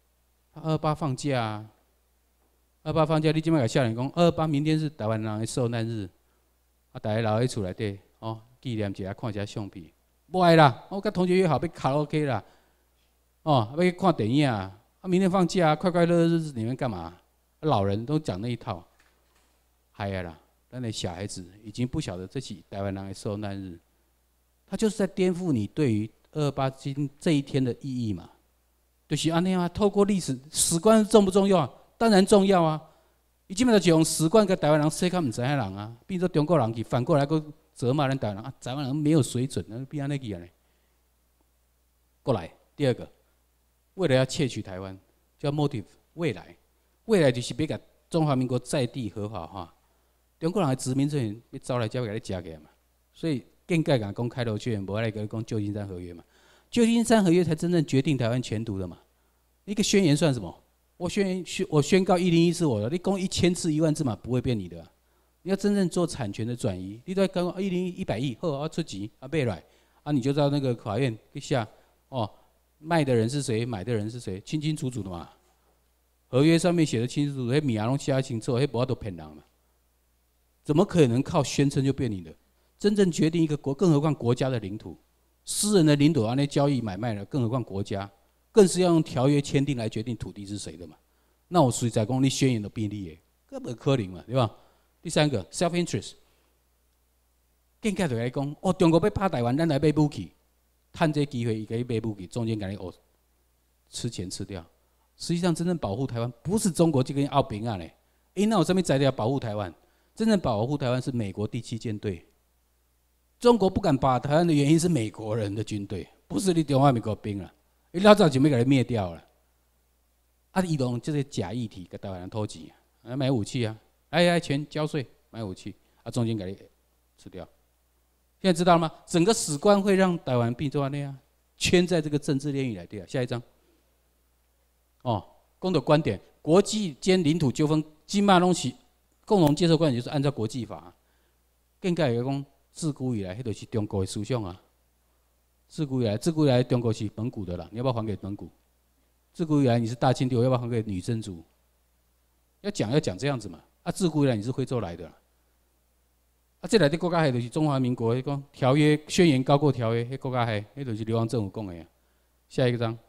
228放假啊，228放假，你今麦给下人讲228明天是台湾人的受难日，啊，大家留喺厝内底纪念一下，看一下相片。不爱啦，我跟同学约好要卡拉 OK 啦，要去看电影啊。明天放假，快快乐乐日子，你们干嘛？老人都讲那一套，嗨呀啦，咱的小孩子已经不晓得这是台湾人的受难日。 它就是在颠覆你对于228这一天的意义嘛。就是安尼啊，透过历史，史观重不重要啊？当然重要啊！伊基本上就用史观跟台湾人说较唔知影人啊，变做中国人去反过来去责骂咱台湾人啊，台湾人没有水准，那变安尼去啊呢？过来，第二个，为了要窃取台湾，叫 motive 未来，未来就是要甲中华民国在地合法化。中国人的殖民权要招来，才会甲你夹起来嘛。所以更改讲公开头宣言，无来讲旧金山合约嘛。旧金山合约才真正决定台湾前途的嘛。一个宣言算什么？我宣告1014是我的，你讲1000次1万字嘛，不会变你的、啊。你要真正做产权的转移，你都要讲100亿，好，要出钱啊，买来啊，你就到那个法院一下哦，卖的人是谁，买的人是谁，清清楚楚的嘛。合约上面写的清楚楚，那米啊拢写清楚，那无法度骗人嘛。怎么可能靠宣称就变你的？真正决定一个国，更何况国家的领土。私人的领土按那交易买卖了，更何况国家，更是要用条约签订来决定土地是谁的嘛？那我谁在讲你宣言的便利耶？根本可能嘛，对吧？第三个 self interest， 更加就来讲，哦，中国要拍台湾，咱来买武器，趁这机会，伊给买武器，中间给你吃钱吃掉。实际上，真正保护台湾不是中国这跟澳平啊嘞，那有什么材料保护台湾？真正保护台湾是美国第7舰队。中国不敢把台湾的原因是美国人的军队，不是你中华民国兵了，你老早就要给他灭掉了。啊，伊用这些假议题给台湾人偷钱，买武器啊，钱交税买武器，啊，中间给你吃掉。现在知道了吗？整个史观会让台湾变做那样，圈在这个政治炼狱来对啊。下一章，哦，公的观点，国际间领土纠纷，金马东西共同接受观点就是按照国际法，更加有讲。自古以来，迄就是中国的思想啊。自古以来，中国是蒙古的啦，你要不要还给蒙古？自古以来，你是大清帝，我要不要还给女真族？要讲这样子嘛。啊，自古以来你是徽州来的啦。啊，这来的国家还就是中华民国，迄个条约宣言高过条约，迄国家还，迄就是流亡政府讲的呀。下一个章。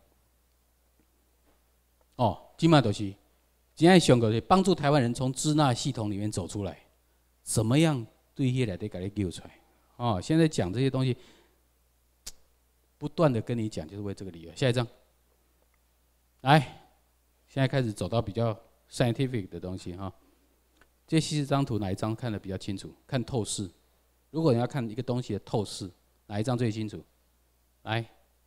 哦，今嘛就是，今天上个是帮助台湾人从支那系统里面走出来，怎么样？对迄来得给你救出来，哦，现在讲这些东西，不断的跟你讲，就是为这个理由。下一章，来，现在开始走到比较 scientific 的东西哈。这40张图哪一张看得比较清楚？看透视。如果你要看一个东西的透视，哪一张最清楚？来，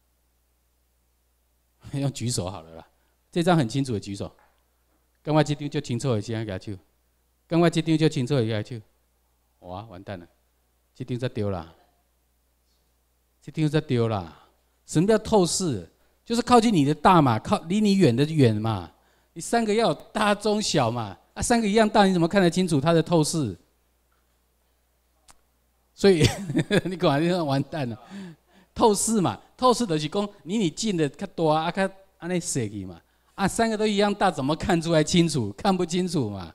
用举手好了啦。这张很清楚的举手。刚我这张就清楚的，先举手。刚我这张就清楚的举手。哇，完蛋了，这张才丢啦，这张才丢啦。什么叫透视？就是靠近你的大嘛，离你远的远嘛。你3个要有大、中、小嘛，啊，3个一样大，你怎么看得清楚它的透视？所以你果然完蛋了。透视嘛，透视就是讲离你近的较大啊，较安尼射去嘛。啊，3个都一样大，怎么看出来清楚？看不清楚嘛。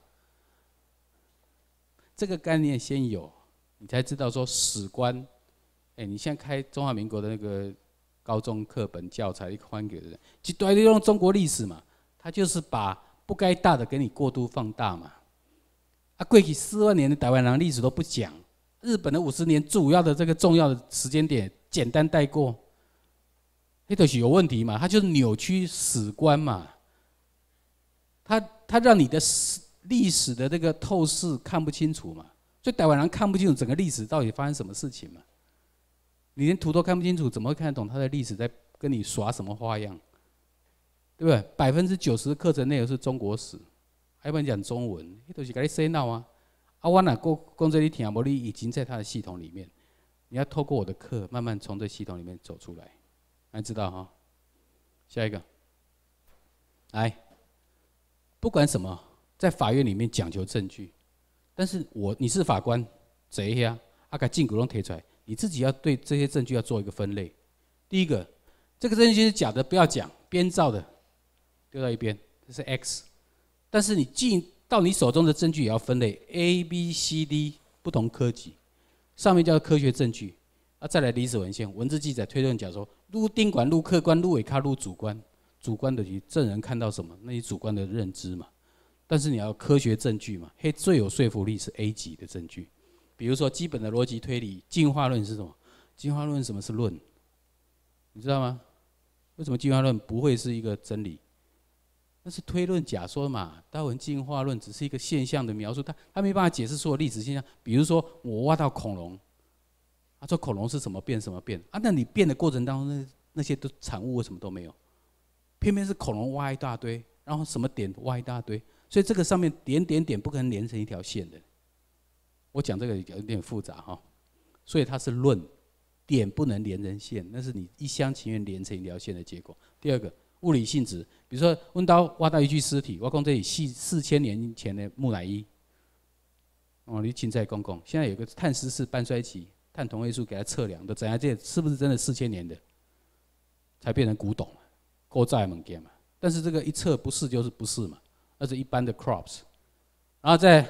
这个概念先有，你才知道说史观。你现在开中华民国的那个高中课本教材，一翻给人，一堆都用中国历史嘛，他就是把不该大的给你过度放大嘛。啊，过去4万年的台湾人历史都不讲，日本的50年主要的这个重要的时间点简单带过，那就是有问题嘛，他就是扭曲史观嘛，他让你的历史的这个透视看不清楚嘛，所以台湾人看不清楚整个历史到底发生什么事情嘛。你连图都看不清楚，怎么会看得懂他的历史在跟你耍什么花样？对不对？90%的课程内容是中国史，还不能讲中文，那都是给你洗脑啊！啊，我哪讲这你听，无你已经在他的系统里面，你要透过我的课，慢慢从这系统里面走出来，大家知道哈？下一个，来，不管什么。在法院里面讲求证据，但是你是法官，这样把证据都提出来，你自己要对这些证据要做一个分类。第一个，这个证据是假的，不要讲，编造的，丢到一边，这是 X。但是你进到你手中的证据也要分类 A、B、C、D 不同科级，上面叫科学证据，再来历史文献、文字记载、推论假说，愈宾馆、愈客观、愈伪卡、愈主观。主观的就是证人看到什么，那你主观的认知嘛。但是你要科学证据嘛，最有说服力是 A 级的证据，比如说基本的逻辑推理，进化论是什么？ 进化论什么是论？你知道吗？为什么进化论不会是一个真理？那是推论假说嘛。达尔文进化论只是一个现象的描述，它没办法解释所有历史现象。比如说，我挖到恐龙，说恐龙是什么变什么变啊？那你变的过程当中，那些都产物为什么都没有？偏偏是恐龙挖一大堆，然后什么点挖一大堆，所以这个上面点点点不可能连成一条线的。我讲这个有点复杂哈，所以它是论。点不能连成线，那是你一厢情愿连成一条线的结果。第二个，物理性质，比如说，温刀挖到一具尸体，我讲这里4000年前的木乃伊，你现在讲，现在有个碳湿式半衰期，碳同位素给它测量，都怎样？这是不是真的4000年的才变成古董？够在物件嘛？但是这个一测不是就是不是嘛？那是一般的 crops， 然后再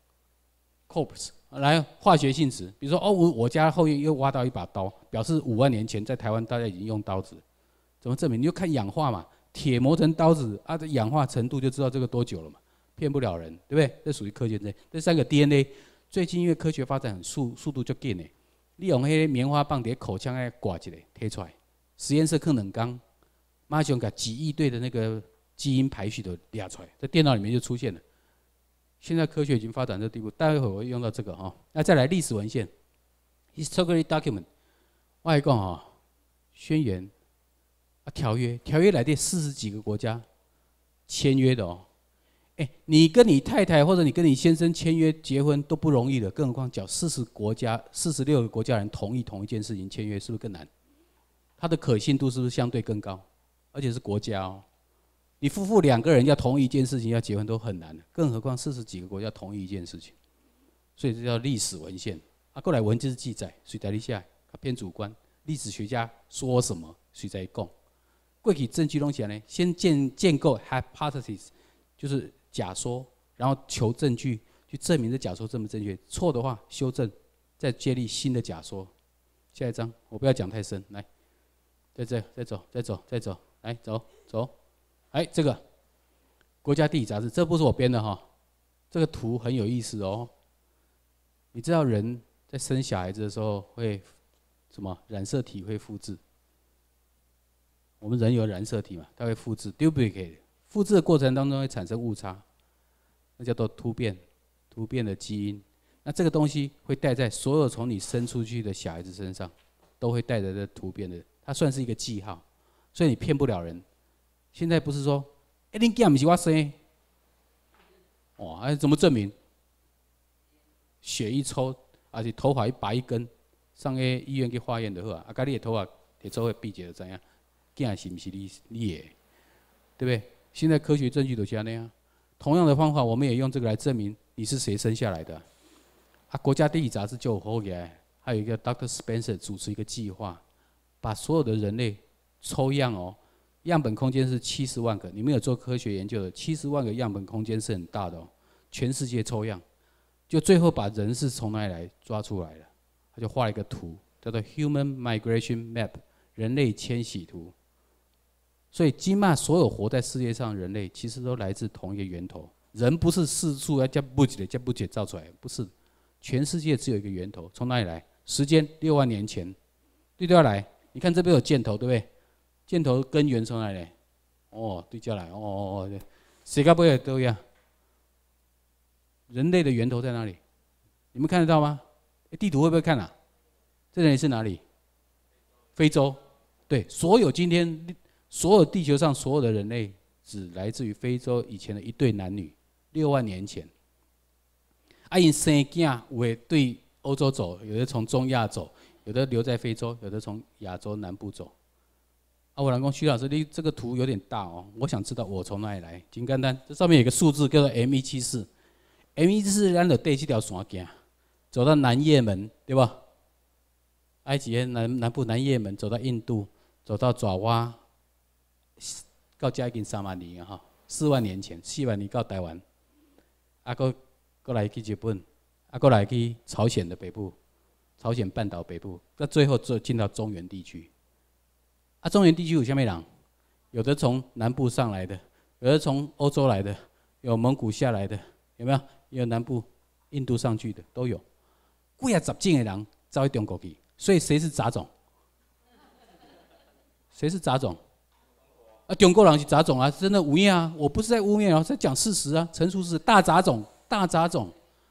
corpse。来化学性质，比如说我家后院又挖到一把刀，表示5万年前在台湾大家已经用刀子，怎么证明？你就看氧化嘛，铁磨成刀子啊，这氧化程度就知道这个多久了嘛，骗不了人，对不对？这属于科学类。第三个 DNA， 最近因为科学发展速度就紧的，你用迄个棉花棒在口腔爱刮一下贴出来，实验室放2缸，马上把几亿对的那个基因排序都列出来，在电脑里面就出现了。现在科学已经发展到这地步，待会我会用到这个哈。那再来历史文献 ，historical document， 我来讲哈，宣言啊，条约来的40几个国家签约的哦。你跟你太太或者你跟你先生签约结婚都不容易的，更何况叫46个国家人同意同一件事情签约，是不是更难？它的可信度是不是相对更高？而且是国家哦。你夫妇2个人要同意一件事情要结婚都很难，更何况40几个国家同意一件事情，所以这叫历史文献。过来文字记载，谁在你下？它偏主观，历史学家说什么，谁在讲？过去证据拢起来呢，先建构 hypothesis， 就是假说，然后求证据去证明这假说正不正确，错的话修正，再建立新的假说。下一章我不要讲太深，来，再走，来走。这个国家地理杂志，这不是我编的哈，这个图很有意思哦。你知道人在生小孩子的时候会什么？染色体会复制。我们人有染色体嘛，它会复制 duplicate， 复制的过程当中会产生误差，那叫做突变的基因。那这个东西会带在所有从你生出去的小孩子身上，都会带着这突变的，它算是一个记号，所以你骗不了人。现在不是说，恁囝不是我生，怎么证明？血一抽，还是头发一拔一根，上个医院去化验就好啊。甲你的头发摕做伙比较就知影，囝是不是你的，对不对？现在科学证据都是安尼啊。同样的方法，我们也用这个来证明你是谁生下来的。国家地理杂志就有好起来，还有一个 Dr. Spencer 主持一个计划，把所有的人类抽样哦。样本空间是70万个，你们有做科学研究的，70万个样本空间是很大的哦。全世界抽样，就最后把人是从哪里来抓出来的，他就画了一个图，叫做 Human Migration Map， 人类迁徙图。所以今嘛所有活在世界上的人类，其实都来自同一个源头。人不是四处要加不解造出来，不是，全世界只有一个源头，从哪里来？时间6万年前，对调来，你看这边有箭头，对不对？箭头根源从哪里来？对焦来，谁个不会都一样？人类的源头在哪里？你们看得到吗？地图会不会看啊？这里是哪里？非洲。对，所有今天所有地球上所有的人类，只来自于非洲以前的一对男女，6万年前。因生囝有的对欧洲走，有的从中亚走，有的留在非洲，有的从亚洲南部走。我人讲徐老师，你这个图有点大哦，我想知道我从哪里来。很简单，这上面有个数字叫做 M174，M174 咱就对这条线行，走到南也门，对吧？埃及的南部南也门，走到印度，走到爪哇，到接近3万年哈，4万年前，4万年到台湾，过来去日本，过来去朝鲜的北部，朝鲜半岛北部，那最后进到中原地区。中原地区有什么人？有的从南部上来的，有的从欧洲来的，有蒙古下来的，有没有？也有南部印度上去的，都有。几啊十种的人走去中国去， 所以谁是杂种？谁是杂种？啊，中国人是杂种啊，真的污蔑啊！我不是在污蔑哦，在讲事实啊，陈述事实。大杂种，大杂种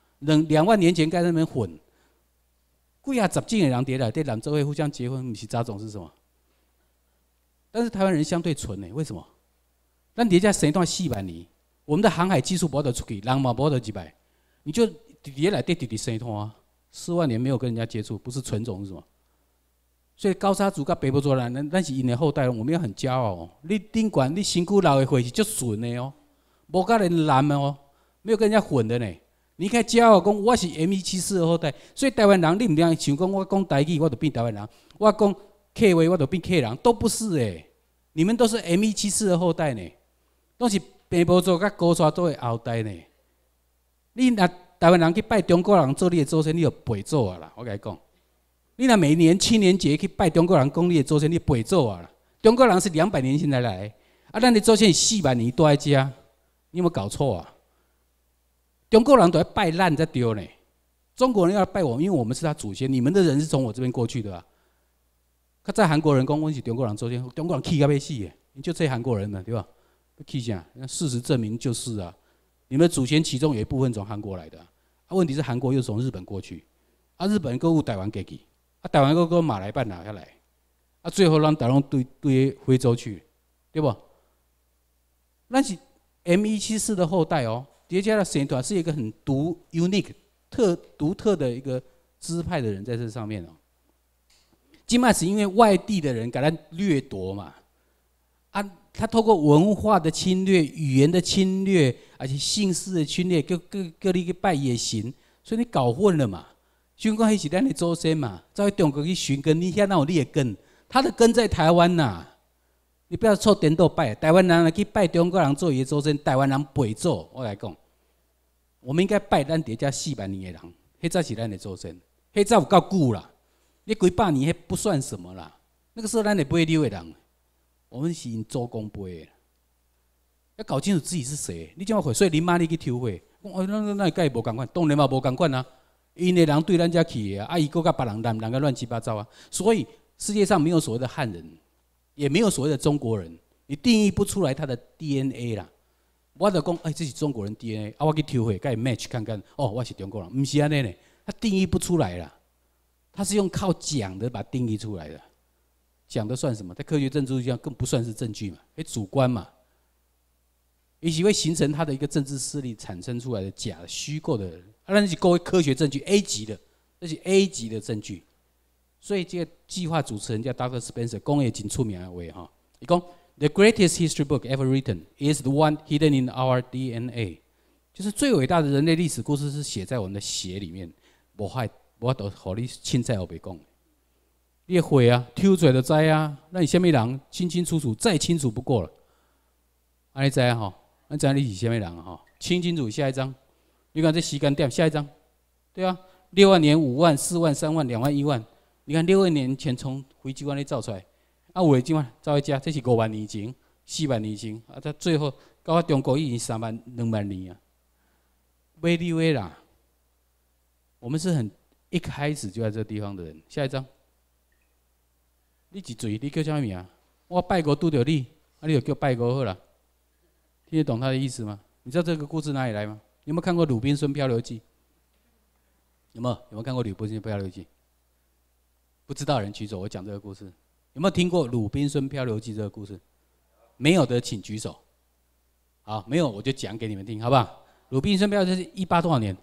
，2万年前在那边混，几啊十几个人伫内底男做伙互相结婚，不是杂种是什么？但是台湾人相对纯呢，为什么？咱伫遮生段4万年，我们的航海技术无得出去，人嘛无得入来，你就伫内底直生段啊，4万年没有跟人家接触，不是纯种是什么？所以高沙族甲北部族人，咱是因的后代，我们要很骄傲哦。你顶管你身躯流的血是足纯的哦，无甲人蓝的哦，没有跟人家混的呢。你开骄傲讲我是 M174的后代，所以台湾人你唔通想讲我讲台语我就变台湾人，我讲客话我就变客人，都不是诶。你们都是 M174的后代呢，都是北部族甲高沙族的后代呢。你若台湾人去拜中国人做你的祖先，你就背走啊啦！我甲你讲。你若每年青年节去拜中国人，讲你的祖先，你背走啊啦！中国人是200年前才来，啊，咱的祖先是4万年都在这，你有没有搞错啊？中国人都要拜烂才对呢，中国人要拜我们，因为我们是他祖先，你们的人是从我这边过去的啊。他在韩国人讲我是中国人祖先，中国人气到要死耶，你就这韩国人嘛，对吧？气啥？事实证明就是啊，你们的祖先其中有一部分从韩国来的，啊，问题是韩国又从日本过去，啊，日本又有台湾过去。啊，台湾个马来半拿下来，啊，最后让台湾对非洲去，对不？那是 M174的后代哦，叠加的神团是一个很unique 独特的一个支派的人在这上面哦。今麦是因为外地的人给他掠夺嘛，啊，他透过文化的侵略、语言的侵略，而且姓氏的侵略，各你去拜野神，所以你搞混了嘛。想讲迄是咱的祖先嘛，走去中国去寻根，你遐哪有你的根？他的根在台湾呐，你不要凑颠倒拜。台湾人去拜中国人做伊的祖先，台湾人背走。我来讲，我们应该拜咱伫遮4万年的人，迄才是咱的祖先，迄才有够久啦。你几百年迄不算什么啦，那个时候咱的背溜的人，我们是因祖公背的，要搞清楚自己是谁。你怎么会？所以恁妈你去抽血，那甲伊无共款，当然嘛无共款啊。因的人对咱家起啊，伊个甲别人人个乱七八糟啊，所以世界上没有所谓的汉人，也没有所谓的中国人，你定义不出来他的 DNA 啦。我就讲，这是中国人 DNA， 啊，我去抽血，甲伊 match 看看，哦，我是中国人，不是安尼呢，他定义不出来啦，他是用靠讲的把它定义出来的，讲的算什么？在科学证据上更不算是证据嘛，主观嘛，也许会形成他的一个政治势力产生出来的假的虚构的。那是各位科学证据 A 级的，这是 A 级的证据。所以这个计划主持人叫 Dr. Spencer， 讲的真出名的话哈，伊讲 The greatest history book ever written is the one hidden in our DNA， 就是最伟大的人类历史故事是写在我们的血里面，无法度互你凊彩后白讲。你的血啊，抽出来就知啊，那你什么人清清楚楚，再清楚不过了。安尼知啊吼，咱知你是什么人啊吼，清清楚。下一张。你看这时间点，下一张，对啊，6万年、5万、4万、3万、2万、1万，你看6万年前从非洲安尼造出来，啊，有的怎啊造在遮，这是5万年前、4万年前，啊，他最后到中国已经3万、2万年啊，美丽威啦，我们是很一开始就在这个地方的人。下一张，你一嘴，你叫什么名啊？我拜国拄着你，啊，你就叫拜国好了，听得懂他的意思吗？你知道这个故事哪里来吗？你有没有看过《鲁滨孙漂流记》？有没有看过《鲁滨孙漂流记》？不知道的人举手，我讲这个故事。有没有听过《鲁滨孙漂流记》这个故事？没有的请举手。好，没有我就讲给你们听，好不好？《鲁滨孙漂流记》是18多少年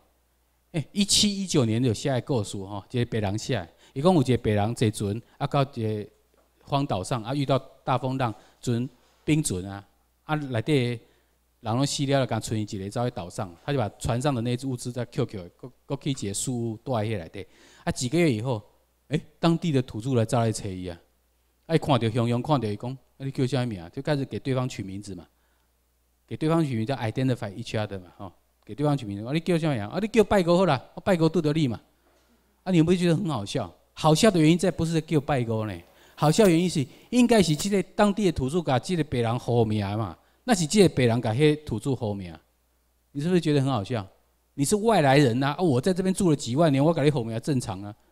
？17、19年就写的故事哈，这个白人写的。一共有一个白人坐船啊，到一个荒岛上啊，遇到大风浪，船冰船啊，内底。人拢死了，刚剩一个走去岛上，他就把船上的那些物资再捡起来，搁去一个树屋住在迄内底。啊，几个月以后，当地的土著来找来找伊啊，看到熊熊，看到伊讲，你叫啥名？就开始给对方取名字嘛，给对方取名叫 identify each other 嘛，吼，给对方取名字，你叫啥名？你叫拜哥好啦，我拜哥拄着你嘛。你有没有觉得很好笑？好笑的原因在不是在叫拜哥呢，好笑的原因是应该是这个当地的土著把这个白人呼名嘛。那是这个白人把迄土著呼名，你是不是觉得很好笑？你是外来人啊！我在这边住了几万年，我给你呼名正常啊！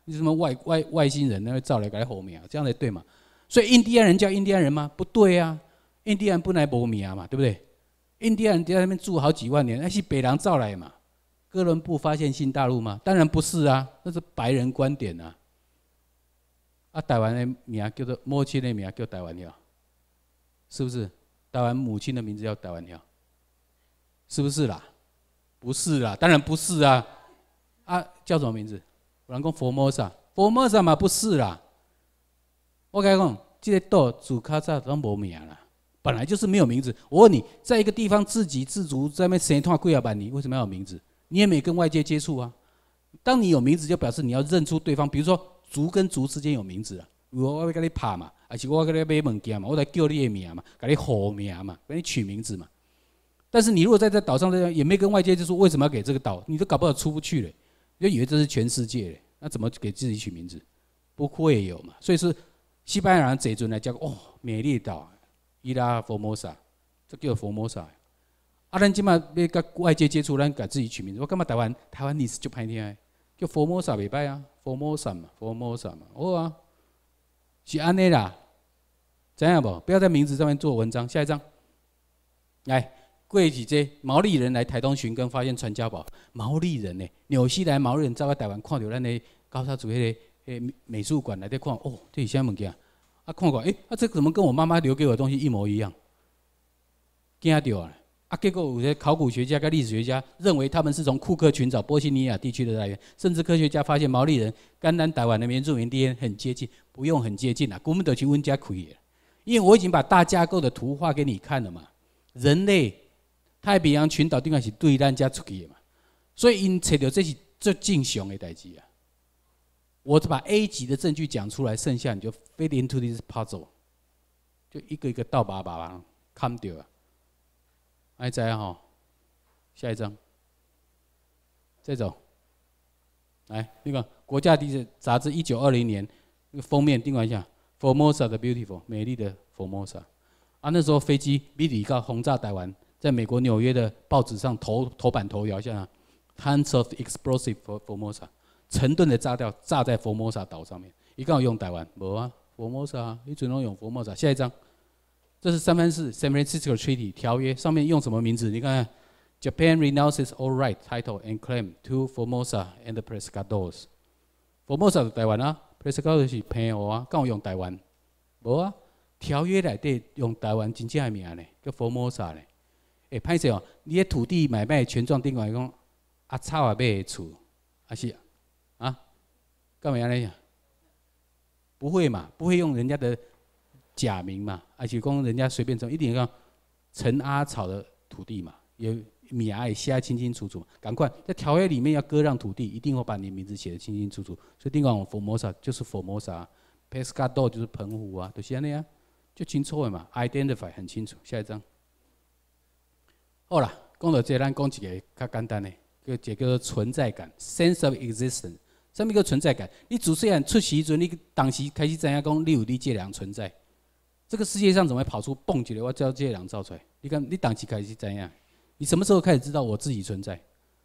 你什么外星人那会造来给他活命，这样才对嘛？所以印第安人叫印第安人吗？不对啊，印第安本来没命嘛，对不对？印第安人在那边住好几万年，那是北人造来嘛？哥伦布发现新大陆吗？当然不是啊，那是白人观点啊。啊，台湾的名叫做母亲的名叫台湾鸟，是不是？台湾母亲的名字叫台湾鸟，是不是啦？不是啦，当然不是啊。啊，叫什么名字？有人讲 Formosa 嘛，不是啦。我跟你讲，这个岛自较早都无名啦，本来就是没有名字。我问你，在一个地方自给自足，在那边生态几啊万年，为什么要有名字？你也没跟外界接触啊。当你有名字，就表示你要认出对方。比如说，族跟族之间有名字啊，我要跟你拍嘛，还是我跟你买物件嘛，我来叫你的名嘛，给你号名嘛，给你取名字嘛。但是你如果在这岛上这样，也没跟外界就说为什么要给这个岛，你都搞不好出不去了，就以为这是全世界嘞。那怎么给自己取名字？不会有嘛。所以是西班牙人这阵来讲，哦，美丽岛，伊拉佛摩萨，这叫佛摩萨。啊，咱即马要跟外界接触，咱给自己取名字。我感觉台湾历史就歹听的，叫佛摩萨袂歹啊，佛摩萨嘛，好啊，是安尼啦，知影无？不要在名字上面做文章。下一张，来。过去这毛利人来台东寻根，发现传家宝。毛利人呢，纽西兰毛利人走到台湾，看到咱的高沙族迄个美术馆来在看，哦，这是啥物件？啊，看过，这怎么跟我妈妈留给我的东西一模一样？惊到啊！啊，结果有些考古学家跟历史学家认为他们是从库克群岛波西尼亚地区的来源，甚至科学家发现毛利人跟咱台湾的原住民 DNA 很接近，不用很接近啦，根本就去阮家开的。因为我已经把大架构的图画给你看了嘛，人类。太平洋群岛顶个是对咱家出去的嘛，所以因找到这是最正常的代志啊。我把 A 级的证据讲出来，剩下你就 fit into this puzzle， 就一个一个倒把看到啊。爱知哈，下一张，这种，来那个国家地理杂志1920年那个封面订完一下 ，Formosa 的 beautiful 美丽的 Formosa， 啊那时候飞机比你高轰炸台湾。在美国纽约的报纸上头版头条下 ，tons of explosive Formosa， 成吨的炸掉炸在 Formosa 岛上面。伊敢有用台湾？无啊 ，Formosa， 伊准拢用 Formosa。下一张，这是San Francisco Treaty 条约上面用什么名字？你看 ，Japan renounces all right, title and claim to Formosa and the Pescadores。Formosa 是台湾啊 ，Pescadores 是朋友啊，敢有用台湾？无啊，条约内底用台湾真正的名呢，叫 Formosa 呢。歹势哦！你的土地买卖权状顶来讲，阿草也买的厝，还是啊？干嘛安尼？不会嘛？不会用人家的假名嘛？而且讲人家随便一定要陈阿草的土地嘛，有名也写得清清楚楚。赶快在条约里面要割让土地，一定会把你名字写得清清楚楚。所以顶讲 Formosa 就是 Formosa，Pescador 就是澎湖啊，就是安尼啊，就清楚的嘛 ，identify 很清楚。下一张。好啦，讲到这，咱讲一个较简单的，叫做存在感 （sense of existence）。什么叫存在感？你自细汉出时阵，你当时开始知影讲，你有你这个人存在。这个世界上怎么会跑出蹦一个我叫这个人造出来？你看，你当时开始知影？你什么时候开始知道我自己存在？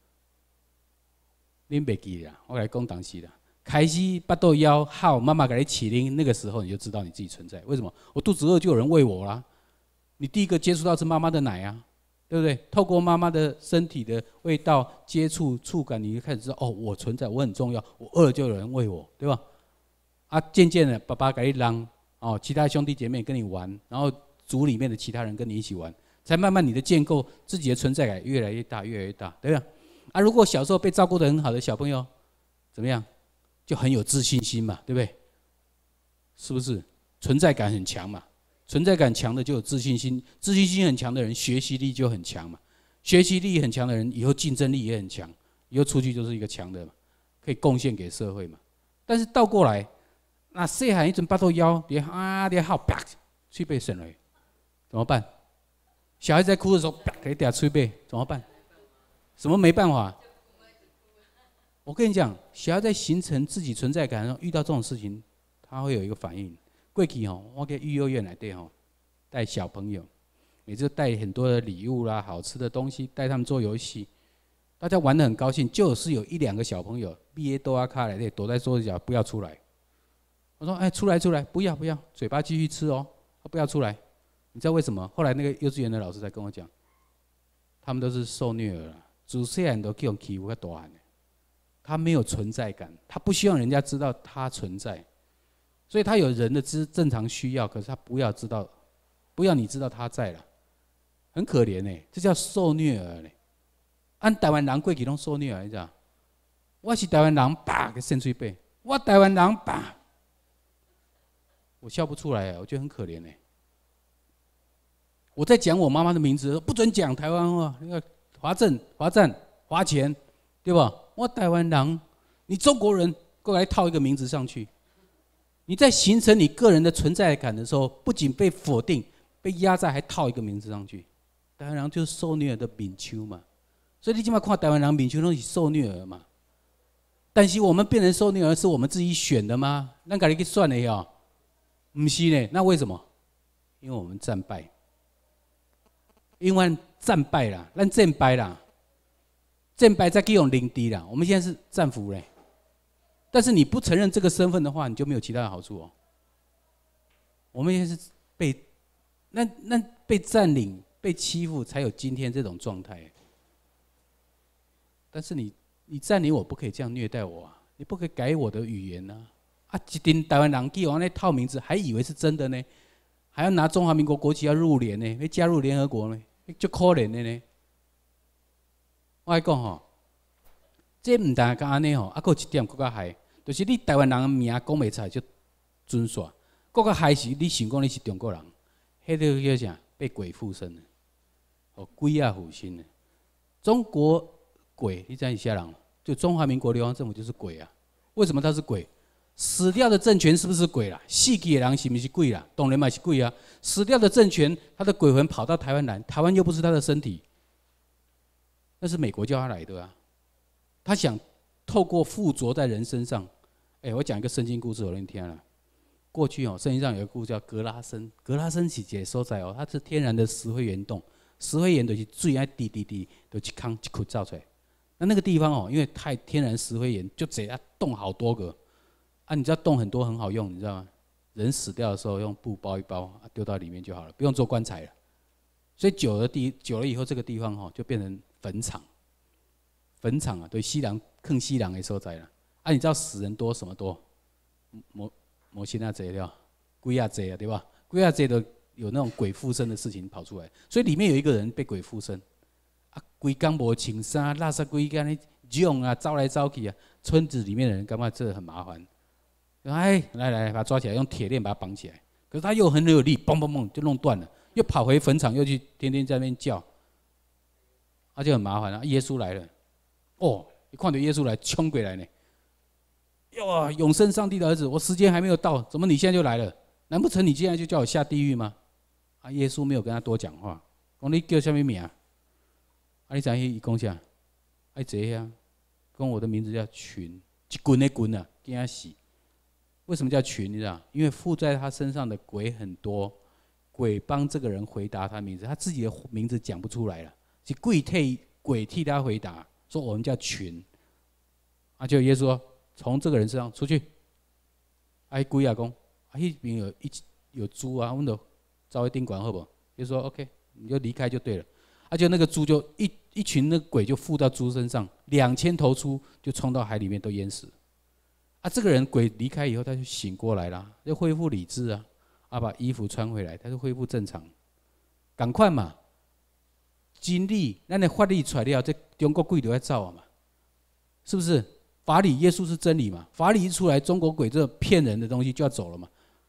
你袂记啦，我来讲当时啦。开始巴肚枵好，妈妈给你起灵，那个时候你就知道你自己存在。为什么？我肚子饿就有人喂我啦。你第一个接触到是妈妈的奶啊。对不对？透过妈妈的身体的味道、接触、触感，你就开始知道哦，我存在，我很重要。我饿了就有人喂我，对吧？啊，渐渐的，爸爸给你让哦，其他兄弟姐妹跟你玩，然后组里面的其他人跟你一起玩，才慢慢你的建构自己的存在感越来越大，越来越大，对吧？啊，如果小时候被照顾得很好的小朋友，怎么样？就很有自信心嘛，对不对？是不是？存在感很强嘛。存在感强的就有自信心，自信心很强的人学习力就很强嘛，学习力很强的人以后竞争力也很强，以后出去就是一个强的嘛，可以贡献给社会嘛。但是倒过来，那细汉一阵巴肚枵，你好啪，嘴被伸了，怎么办？小孩子在哭的时候，啪给点嘴背，怎么办？什么没办法？我跟你讲，小孩在形成自己存在感的时候，遇到这种事情，他会有一个反应。过去吼，我给育幼院来带吼，带小朋友，每次带很多的礼物啦、好吃的东西，带他们做游戏。 大家玩得很高兴，就是有一两个小朋友毕业都要卡来，躲在桌子角不要出来。我说：“哎，出来，不要，嘴巴继续吃哦，不要出来。”你知道为什么？后来那个幼稚园的老师才跟我讲，他们都是受虐儿，自细汉都叫人欺负到大汉的，他没有存在感，他不希望人家知道他存在，所以他有人的正常需要，可是他不要你知道他在了，很可怜呢，这叫受虐儿呢。按台湾人过去拢受虐儿，你知道？我是台湾人，叭个扇嘴巴，我台湾人叭，我笑不出来，我觉得很可怜呢。我在讲我妈妈的名字，不准讲台湾话，那个华镇、华钱，对吧？我台湾人，你中国人过来套一个名字上去，你在形成你个人的存在感的时候，不仅被否定、被压榨，还套一个名字上去。台湾人就是受虐的闽秋嘛。所以你今麦看台湾人民群都是受虐儿嘛，但是我们变成受虐儿是我们自己选的吗？咱家己去算的哟，不是呢。那为什么？因为我们战败，因为战败啦，咱战败啦，战败再去用领地啦。我们现在是战俘嘞，但是你不承认这个身份的话，你就没有其他的好处哦。我们现在是被那被占领、被欺负，才有今天这种状态。但是你占领我不可以这样虐待我啊！你不可以改我的语言啊！一群台湾人去往那套名字，还以为是真的呢，还要拿中华民国国旗要入联呢，要加入联合国呢，就可怜的呢。我讲吼，这唔但讲安尼吼，还有一点更加害，就是你台湾人名讲袂出来就准煞，更加害是你想讲你是中国人，迄个叫啥？被鬼附身了，哦，鬼啊附身了，中国。鬼，你知道你吓人？就中华民国流亡政府就是鬼啊！为什么他是鬼？死掉的政权是不是鬼啦？死去的人是不是鬼啦？当然嘛是鬼啊！死掉的政权，他的鬼魂跑到台湾来，台湾又不是他的身体，那是美国叫他来的啊！他想透过附着在人身上。我讲一个圣经故事，我给你听了。过去圣经上有一个故事叫格拉森，格拉森是一个所在它是天然的石灰岩洞，石灰岩就是水爱滴，就一坑一窟造出来。那个地方因为太天然石灰岩，就这洞好多个啊！你知道洞很多很好用，你知道吗？人死掉的时候用布包一包，丢到里面就好了，不用做棺材了。所以久了以后，这个地方就变成坟场。坟场啊，对西人坑西人的所在了。你知道死人多什么多？魔神啊贼了，鬼啊贼啊，对吧？鬼啊贼的有那种鬼附身的事情跑出来，所以里面有一个人被鬼附身。规工无穿衫，垃圾规干囧啊，走来走去啊。村子里面的人感觉这很麻烦，来，把他抓起来，用铁链把他绑起来。可是他又很有力，嘣嘣嘣就弄断了，又跑回坟场，又去天天在那边叫，就很麻烦啊。耶稣来了，一看到耶稣来，冲过来呢。哟，永生上帝的儿子，我时间还没有到，怎么你现在就来了？难不成你现在就叫我下地狱吗？耶稣没有跟他多讲话，讲你叫什么名？你知伊讲啥？坐遐，讲我的名字叫群，一群的群啊，惊死！为什么叫群？你知道？因为附在他身上的鬼很多，鬼帮这个人回答他名字，他自己的名字讲不出来了，是鬼替他回答，说我们叫群。就耶稣说，从这个人身上出去。鬼啊讲，那边有猪啊，我们就找去宾馆好不好？耶稣说 OK， 你就离开就对了。就那个猪就一群那个鬼就附到猪身上，2000头猪就冲到海里面都淹死。这个人鬼离开以后他就醒过来了，就恢复理智啊，把衣服穿回来，他就恢复正常。赶快嘛，真理，咱的法律出来了，这中国鬼就要走嘛，是不是？法理耶稣是真理嘛，法理一出来，中国鬼这骗人的东西就要走了嘛，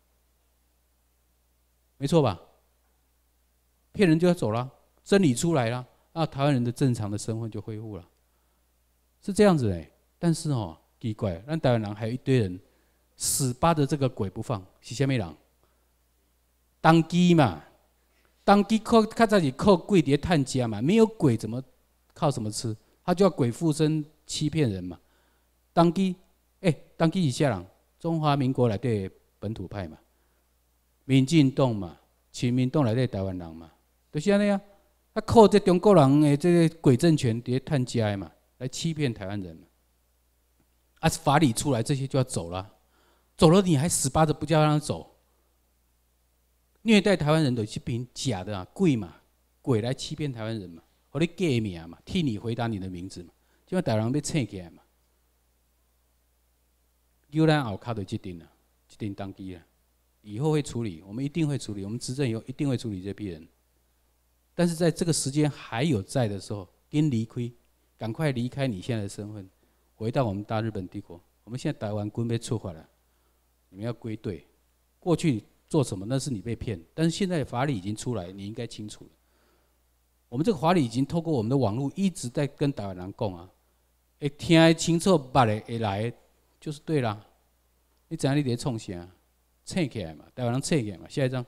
没错吧？骗人就要走了。真理出来了，台湾人的正常的身份就恢复了，是这样子的。但是奇怪，咱台湾人还有一堆人死扒着这个鬼不放，是什么人？当机嘛，当机较早是靠鬼在探家嘛，没有鬼怎么靠什么吃？他就要鬼附身欺骗人嘛。当机当机是啥人？中华民国内底本土派嘛，民进党嘛，亲民党内底台湾人嘛，就是安尼啊。靠这中国人的这个鬼政权在探家的嘛， 来欺骗台湾人嘛。啊，法理出来，这些就要走了，走了你还死扒着不叫他走，虐待台湾人的是凭假的啊，鬼嘛，鬼来欺骗台湾人嘛，和你假名嘛，替你回答你的名字嘛，就台湾人被扯起来嘛，有咱后卡就这定了，这定当机了，以后会处理，我们一定会处理，我们执政以后一定会处理这批人。但是在这个时间还有在的时候，跟离开，赶快离开你现在的身份，回到我们大日本帝国。我们现在台湾军被出发了，你们要归队。过去做什么那是你被骗，但是现在法理已经出来，你应该清楚了。我们这个法理已经透过我们的网络一直在跟台湾人讲啊，会听得清楚、捌的会来的，就是对啦。你知影你在创啥？扯起来嘛，台湾人扯起来嘛。下一张，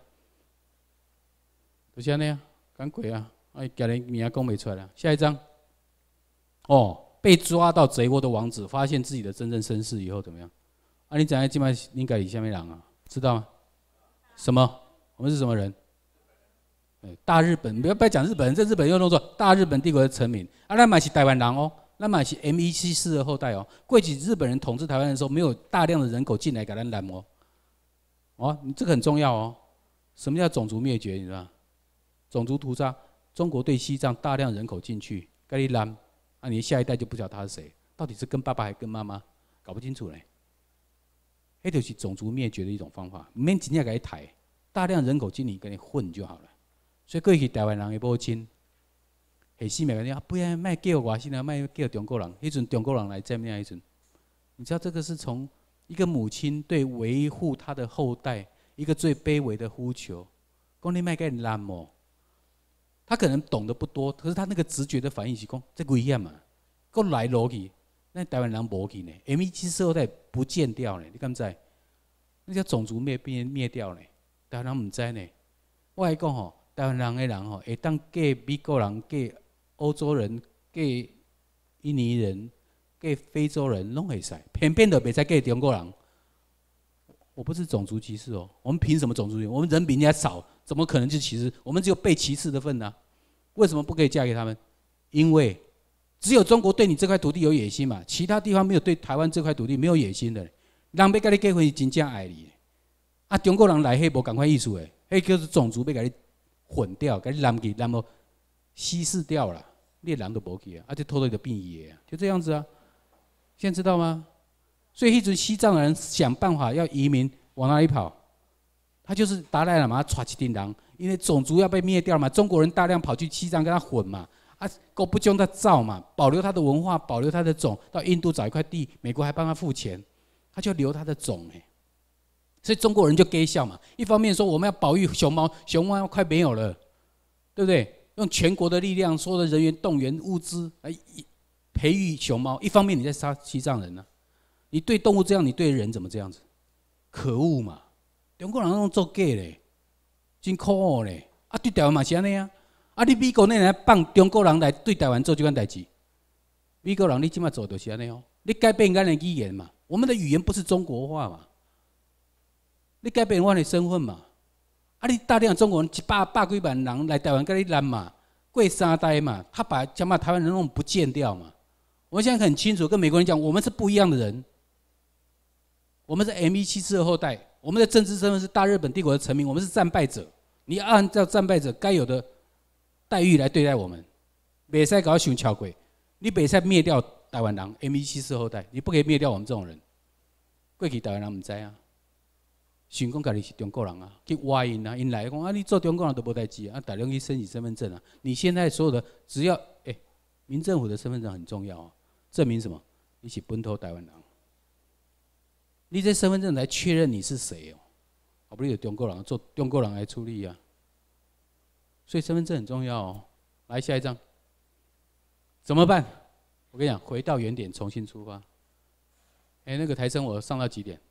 就是安尼啊。赶鬼啊！哎，家人名讲不出来了。下一张，哦，被抓到贼窝的王子，发现自己的真正身世以后怎么样？啊，你讲下今麦应该是什么人啊？知道吗？什么？我们是什么人？大日本，不要讲日本人，这日本又弄错，大日本帝国的臣民。啊，咱嘛是台湾人哦，咱嘛是 M174的后代哦。过去日本人统治台湾的时候，没有大量的人口进来给咱拦哦。哦，你这个很重要哦。什么叫种族灭绝？你知道吗？种族屠杀，中国对西藏大量人口进去，该你拦，啊，你下一代就不晓得他是谁，到底是跟爸爸还跟妈妈，搞不清楚嘞。那就是种族灭绝的一种方法，唔免真正给你抬，大量人口进你跟你混就好了。所以过去台湾人的母亲，下死命讲，不要卖叫外省人，卖叫中国人，迄阵中国人来占领迄阵，你知道这个是从一个母亲对维护她的后代一个最卑微的呼求，讲你卖给人拦哦。他可能懂得不多，可是他那个直觉的反应是讲，这危险嘛，够来落去，那台湾人无去呢 ，M174后代不见掉呢，你敢知？那叫种族灭掉呢，台湾人唔知呢。我来讲吼，台湾人的人吼，会当嫁美国人、嫁欧洲人、嫁印尼人、嫁非洲人，拢会使，偏偏的袂使嫁中国人。我不是种族歧视哦，我们凭什么种族歧视？我们人比人家少。怎么可能是歧视？我们只有被歧视的份啊！为什么不可以嫁给他们？因为只有中国对你这块土地有野心嘛，其他地方没有对台湾这块土地没有野心的。人要跟你结婚是真正爱你，啊，中国人来迄无赶快意思诶，迄叫做种族要给你混掉，给你拦去，然后稀释掉了，你人都无去啊，就偷偷的变野啊，就这样子啊。现在知道吗？所以迄阵西藏人想办法要移民，往哪里跑？他就是达赖喇嘛抓一群人，因为种族要被灭掉嘛，中国人大量跑去西藏跟他混嘛，啊，够不将他造嘛，保留他的文化，保留他的种，到印度找一块地，美国还帮他付钱，他就留他的种所以中国人就给笑嘛，一方面说我们要保育熊猫，熊猫快没有了，对不对？用全国的力量，所有的人员动员物资来培育熊猫，一方面你在杀西藏人呢，你对动物这样，你对人怎么这样子？可恶嘛！中国人拢做假嘞，真可恶嘞！啊，对台湾嘛是安尼啊！啊，你美国那来放中国人来对台湾做这款代志，美国人你即马做就是安尼哦，你改变咱的语言嘛，我们的语言不是中国话嘛，你改变我的身份嘛，啊，你大量中国人百几万人来台湾跟你拦嘛，过3代嘛，他把台湾人弄不见掉嘛。我现在很清楚跟美国人讲，我们是不一样的人，我们是 M174后代。我们的政治身份是大日本帝国的臣民，我们是战败者。你要按照战败者该有的待遇来对待我们，袂使搞想超过，你袂使灭掉台湾人 M174后代，你不可以灭掉我们这种人。过去台湾人唔知啊，想讲家己是中国人啊，去挖因啊，因来讲啊，你做中国人都无代志啊，大量去申请身份证啊。你现在所有的只要民政府的身份证很重要啊，证明什么？你是本土台湾人。你这身份证来确认你是谁哦，不是有中国人做中国人来处理啊，所以身份证很重要哦。来下一张，怎么办？我跟你讲，回到原点，重新出发。那个台生我上到几点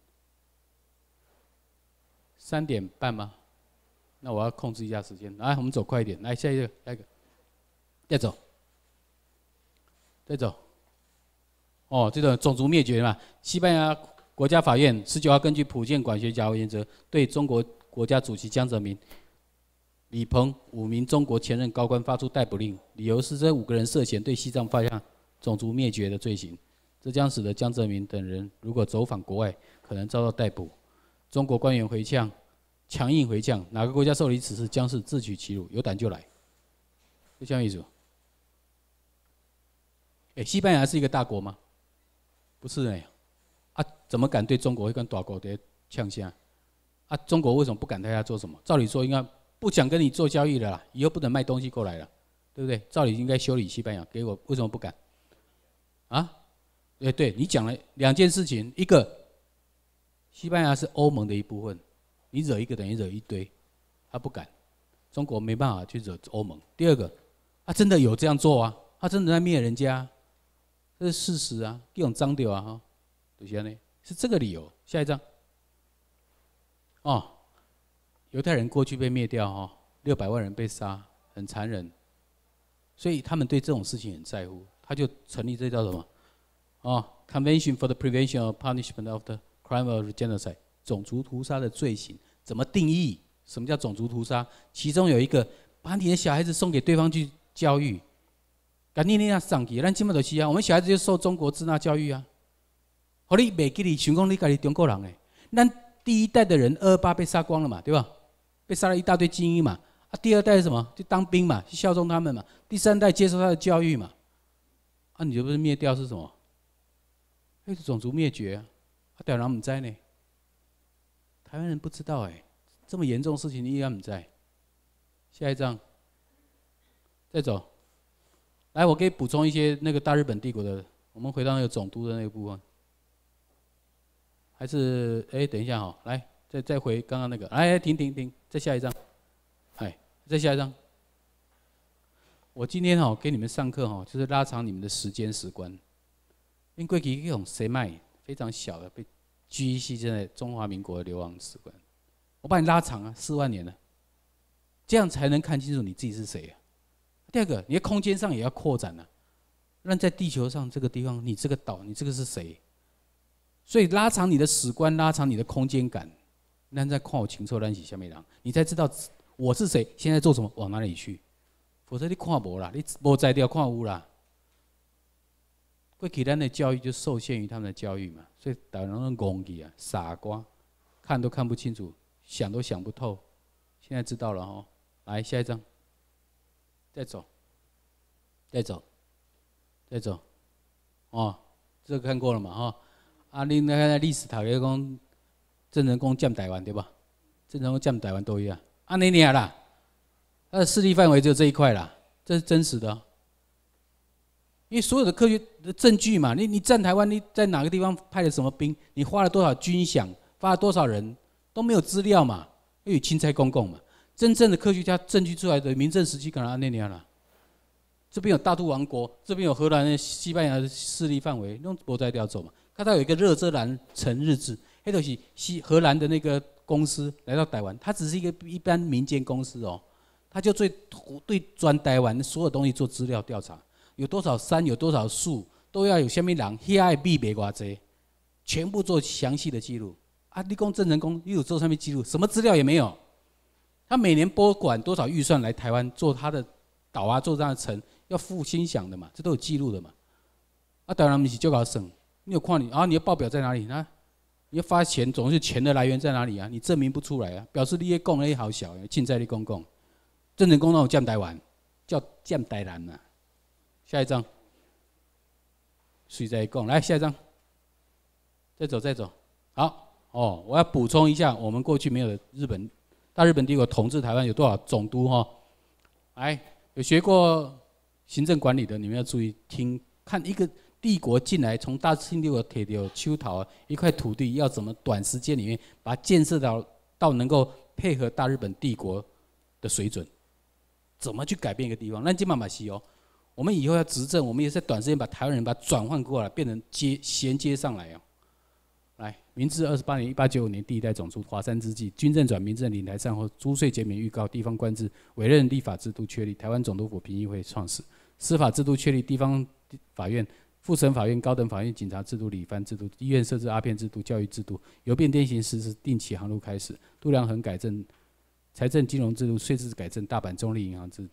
？3点半吗？那我要控制一下时间。来，我们走快一点。来，下一个，再走，再走。哦，这种种族灭绝嘛，西班牙国家法院19号根据普遍管辖权原则，对中国国家主席江泽民、李鹏5名中国前任高官发出逮捕令，理由是这5个人涉嫌对西藏犯下种族灭绝的罪行，这将使得江泽民等人如果走访国外，可能遭到逮捕。中国官员回呛，强硬回呛，哪个国家受理此事将是自取其辱，有胆就来。就这样意思。西班牙是一个大国吗？不是呢。怎么敢对中国会跟大国在呛下？中国为什么不敢对他做什么？照理说应该不想跟你做交易了啦，以后不能卖东西过来了，对不对？照理应该修理西班牙，给我为什么不敢？对，你讲了2件事情，一个西班牙是欧盟的一部分，你惹一个等于惹一堆，他不敢，中国没办法去惹欧盟。第二个，他真的有这样做啊，他真的在灭人家，这是事实啊，这种脏掉啊，就是这样，是这个理由。下一章，犹太人过去被灭掉，600万人被杀，很残忍，所以他们对这种事情很在乎，他就成立这叫什么？Convention for the Prevention of Punishment of the Crime of Genocide， 种族屠杀的罪行怎么定义？什么叫种族屠杀？其中有一个，把你的小孩子送给对方去教育，赶紧那上去，咱今麦就是啊，我们小孩子就受中国支那教育啊。好，你袂记你想讲你家己中国人诶，咱第一代的人228被杀光了嘛，对吧？被杀了一大堆精英嘛。第2代是什么？就当兵嘛，去效忠他们嘛。第3代接受他的教育嘛。你就不是灭掉是什么？是种族灭绝啊！台湾人不知呢，台湾人不知道这么严重的事情你也不知。下一章，再走。来，我可以补充一些那个大日本帝国的，我们回到那个总督的那个部分。还是等一下来，再回刚刚那个，来停，再下一章，再下一章。我今天给你们上课就是拉长你们的时间时观。因为过去这种谁卖非常小的被拘系在中华民国的流亡史观，我把你拉长4万年了，这样才能看清楚你自己是谁。第二个，你的空间上也要扩展让在地球上这个地方，你这个岛，你这个是谁？所以拉长你的史观，拉长你的空间感，咱再看我清楚咱是什么人，你才知道我是谁，现在做什么，往哪里去。否则你看无啦，你无才调看有啦。过去咱的教育就受限于他们的教育嘛，所以台湾人都戆去傻瓜，看都看不清楚，想都想不透。现在知道了来下一章，再走，这个看过了嘛你那个历史读的讲，郑成功占台湾对吧？郑成功占台湾都一样，你啦，他的势力范围只有这一块啦，这是真实的。因为所有的科学的证据嘛，你占台湾，你在哪个地方派了什么兵，你花了多少军饷，发了多少人，都没有资料嘛，因为钦差公共嘛。真正的科学家证据出来的，明正时期可能安内尼亚啦。这边有大肚王国，这边有荷兰、西班牙的势力范围，弄不在调走嘛。看到有一个热泽兰城日志，那都是荷兰的那个公司来到台湾，它只是一个一般民间公司它就对专台湾的所有东西做资料调查。有多少山，有多少树，都要有什么人，遐的米卖偌济，全部做详细的记录。你讲郑成功，你有做上面记录，什么资料也没有。他每年拨管多少预算来台湾做他的岛做这样的城，要付薪饷的嘛，这都有记录的嘛。当然不是就搞省，你有看你的报表在哪里？你要发钱，总是钱的来源在哪里你证明不出来表示你也讲好小，凊彩你讲，郑成功那有占台湾，叫占台南下一章，谁在讲？来下一章，再走。好我要补充一下，我们过去没有的大日本帝国统治台湾有多少总督来，有学过行政管理的，你们要注意看一个帝国进来，从大清帝国摕到手头一块土地，要怎么短时间里面把它建设到能够配合大日本帝国的水准，怎么去改变一个地方？那今嘛嘛是我们以后要执政，我们也是在短时间把台湾人把它转换过来，变成衔接上来来，明治28年1895年第1代总督华山之际，军政转民政领台上后，租税减免预告，地方官制委任立法制度确立，台湾总督府评议会创始，司法制度确立，地方法院、复审法院、高等法院、警察制度、理番制度，医院设置阿片制度、教育制度，邮便电信实施定期航路开始，度量衡改正，财政金融制度、税制改正，大阪中立银行制度。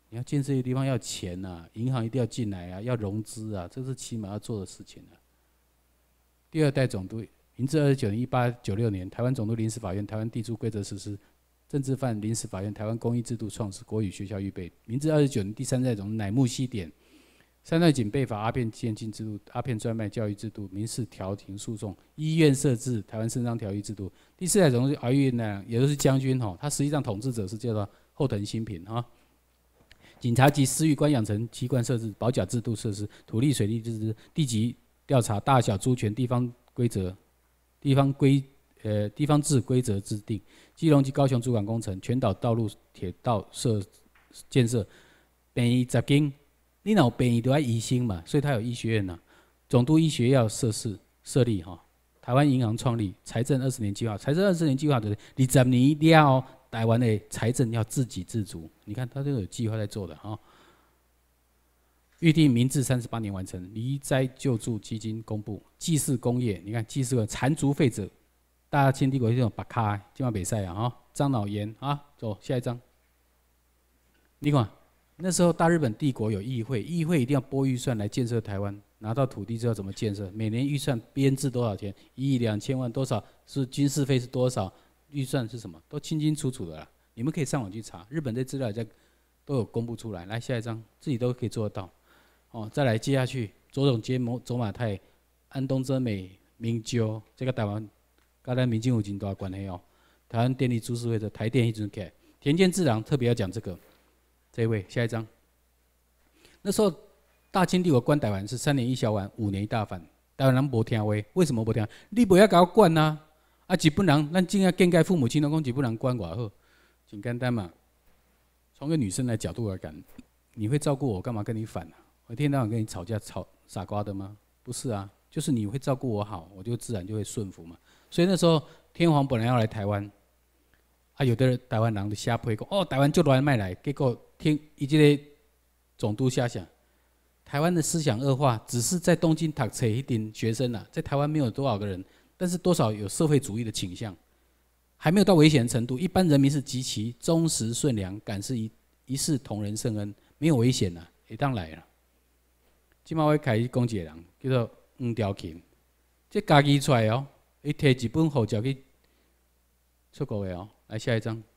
你要建设一个地方要钱啊，银行一定要进来啊，要融资啊，这是起码要做的事情啊。第二代总督，明治29年1896年，台湾总督临时法院、台湾地租规则实施，政治犯临时法院、台湾公益制度创始，国语学校预备。明治29年，第三代总督乃木希典，三代警备法、阿片监禁制度、阿片专卖教育制度、民事调停诉讼、医院设置、台湾伸张条例制度。第四代总督敖玉呢，也就是将军哈，他实际上统治者是叫做后藤新平哈。警察及司狱官养成机关设置，保甲制度设施，土地水利制度，地级调查大小诸权，地方规则，地方制规则制定，基隆及高雄主管工程，全岛道路铁道建设，病医10间，你若有病医就要医生嘛，所以他有医学院呐、总督医学要设立哈，台湾银行创立，财政20年计划，财政20年计划就是20年了，台湾的财政要自给自足，你看他都有计划在做的哈。预定明治38年完成，离灾救助基金公布，祭祀工业，你看祭祀残竹废者，大清帝国这种白卡，今晚比赛啊哈，樟脑岩啊，走下一张。你看那时候大日本帝国有议会，议会一定要拨预算来建设台湾，拿到土地之后怎么建设？每年预算编制多少钱？1亿2000万多少？是军事费是多少？预算是什么？都清清楚楚的啦。你们可以上网去查，日本的资料都有公布出来。来下一张，自己都可以做得到。哦，再来接下去，佐永节、走马泰、安东真美、明鸠，这个台湾跟咱民进有真大关系哦。台湾电力株式会的台电一直起来，田健治郎特别要讲这个。这一位，下一张。那时候大清帝国管台湾是3年1小碗，5年1大饭。台湾人无听话，为什么无听？你不要给我管啊！啊，日本人，咱正要更改父母亲都讲日本人管我好，很简单嘛。从个女生的角度来讲，你会照顾我，干嘛跟你反啊？我一天到晚跟你吵架，吵傻瓜的吗？不是啊，就是你会照顾我好，我就自然就会顺服嘛。所以那时候天皇本来要来台湾，啊，有的台湾人就瞎批讲，哦，台湾就乱卖来，结果伊这个总督瞎想，台湾的思想恶化，只是在东京读册一点学生啊，在台湾没有多少个人。但是多少有社会主义的倾向，还没有到危险的程度。一般人民是极其忠实顺良，感是一视同仁圣恩，没有危险啦，会当来啦。今嘛我开始讲一个人，叫做黄条琴，这家己出来哦，伊摕一本护照去出国的哦。来下一张。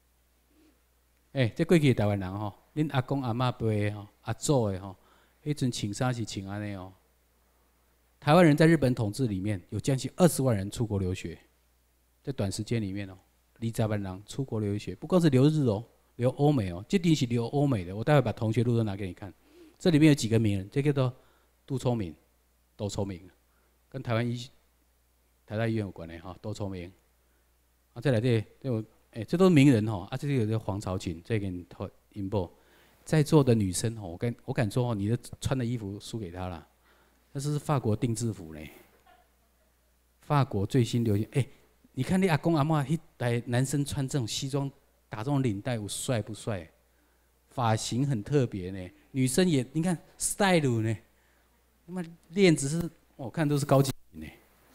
这过去的台湾人吼，恁阿公阿嬷辈的吼，阿祖的吼，迄阵穿衫是穿安尼哦。台湾人在日本统治里面有将近20万人出国留学，在短时间里面哦，20万人出国留学，不光是留日哦，留欧美哦，这定是留欧美的。我待会把同学录都拿给你看，这里面有几个名人，这个都杜聪明，都聪明，跟台大医院有关的哈，都聪明。啊，再来这都是名人哈，啊，这个叫黄朝琴，这个引播，在座的女生哦，我敢说哦，你的穿的衣服输给她了。那是法国定制服嘞，法国最新流行。你看你阿公阿嬷一代男生穿这种西装，打这种领带，有帅不帅？发型很特别呢。女生也，你看 style 呢，那么链子是，我看都是高级呢。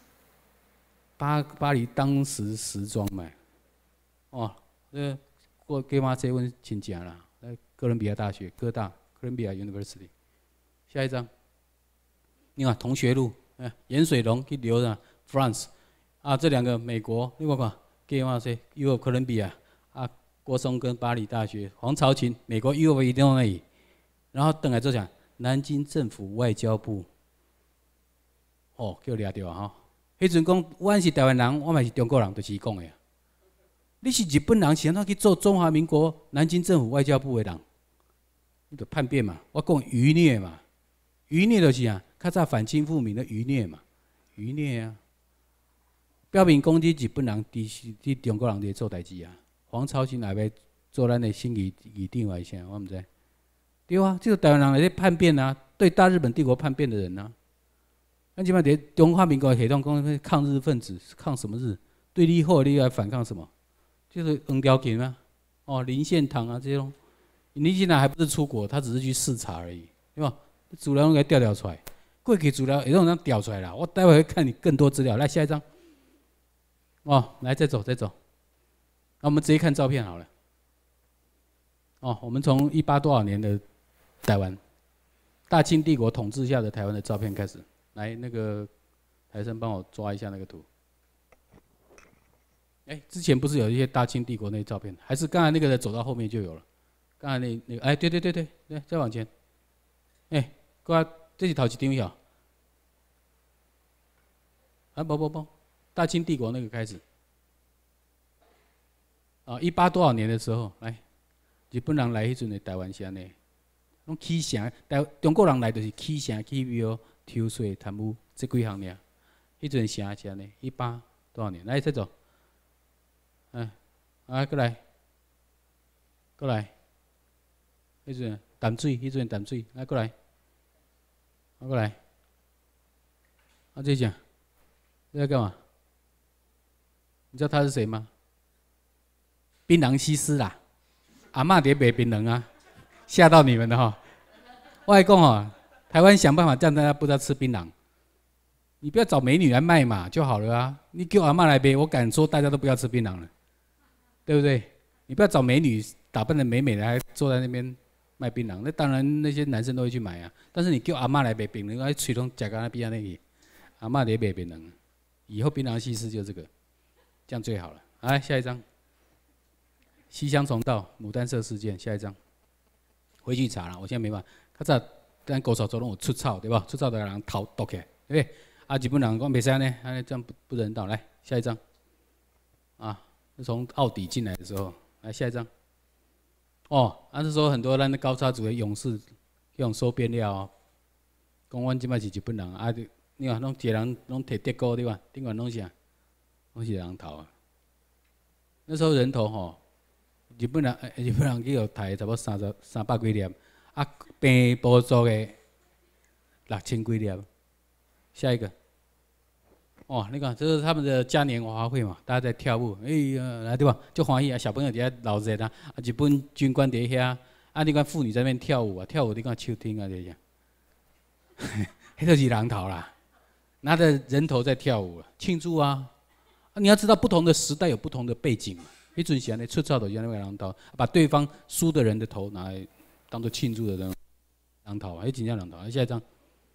巴黎当时时装嘛，哦，过给妈这问亲戚啦，哥伦比亚大学，哥大 Columbia University。下一张。你看同学录，盐水龙去留了 France， 啊，这2个美国，你看看，给嘛谁 ？U 哥伦比亚啊，郭松跟巴黎大学，黄朝琴，美国 U Illinois， 然后等来就讲南京政府外交部，哦，叫掠着哈。迄阵讲，阮是台湾人，我嘛是中国人，就是讲的。你是日本人，是安怎去做中华民国南京政府外交部的人？你就叛变嘛，我讲余孽嘛，余孽就是啊。较早反清复明的余孽嘛，余孽啊！表明讲你日本人伫中国人伫做代志啊。黄朝琴也要做咱的新议定外啥，我毋知。对啊，这个台湾人在叛变啊，对大日本帝国叛变的人啊。咱即摆伫中华民国系统讲抗日分子，抗什么日？对立后你来反抗什么？就是黄条琴啊，哦，林献堂啊这种。你现在还不是出国，他只是去视察而已，对吧？资料给调出来。过去资料也都能调出来了，我待会会看你更多资料。来下一张，哦，来再走。那我们直接看照片好了。 哦，我们从18多少年的台湾，大清帝国统治下的台湾的照片开始。来，那个台生帮我抓一下那个图。之前不是有一些大清帝国那些照片，还是刚才那个人走到后面就有了？刚才那个，对对对对对，再往前。过来，这是头一张呀。不，大清帝国那个开始。18多少年的时候，来，日本人来迄阵的台湾是安尼，拢起城，中国人来就是起城、起庙、抽税、贪污这几项尔。迄阵城是安尼，18多少年？来，再走。过来，过来。迄阵淡水，迄阵淡水，来过来，过来。这讲，这在干嘛？你知道他是谁吗？槟榔西施啦，阿嬷在卖槟榔啊，吓到你们了哈。我还讲台湾想办法让大家不知道吃槟榔，你不要找美女来卖嘛就好了啊。你叫阿嬷来卖，我敢说大家都不要吃槟榔了，对不对？你不要找美女打扮的美美的，还坐在那边卖槟榔，那当然那些男生都会去买啊。但是你叫阿嬷来卖槟榔，那嘴拢夹到那边那里，阿嬷在卖槟榔，以后槟榔西施就这个，这样最好了。来下一张。西乡重道牡丹社事件，下一张。回去查了，我现在没办法。较早咱高潮州拢有出草，对吧？出草的人逃躲起来，对不对？日本人讲袂使呢，这样不人道。来，下一张。从奥迪进来的时候，来下一张。是说很多咱的高差组的勇士用收编了，讲阮即摆是日本人，你看拢一个人拢摕德国对吧？顶管拢啥？拢是人头啊。那时候人头日本人去互抬差不多300几粒，平补助的6000几粒。下一个，你看这是他们的嘉年华会嘛，大家在跳舞，来对吧？就欢喜啊，小朋友在老热啊，日本军官在遐，你看妇女在那边跳舞啊，跳舞你看手听啊，这样，迄就是人头啦，拿着人头在跳舞庆祝啊。你要知道不同的时代有不同的背景嘛。迄阵时安尼出草的那个人头，把对方输的人的头拿来当做庆祝的人头啊，迄真正人头。下一张，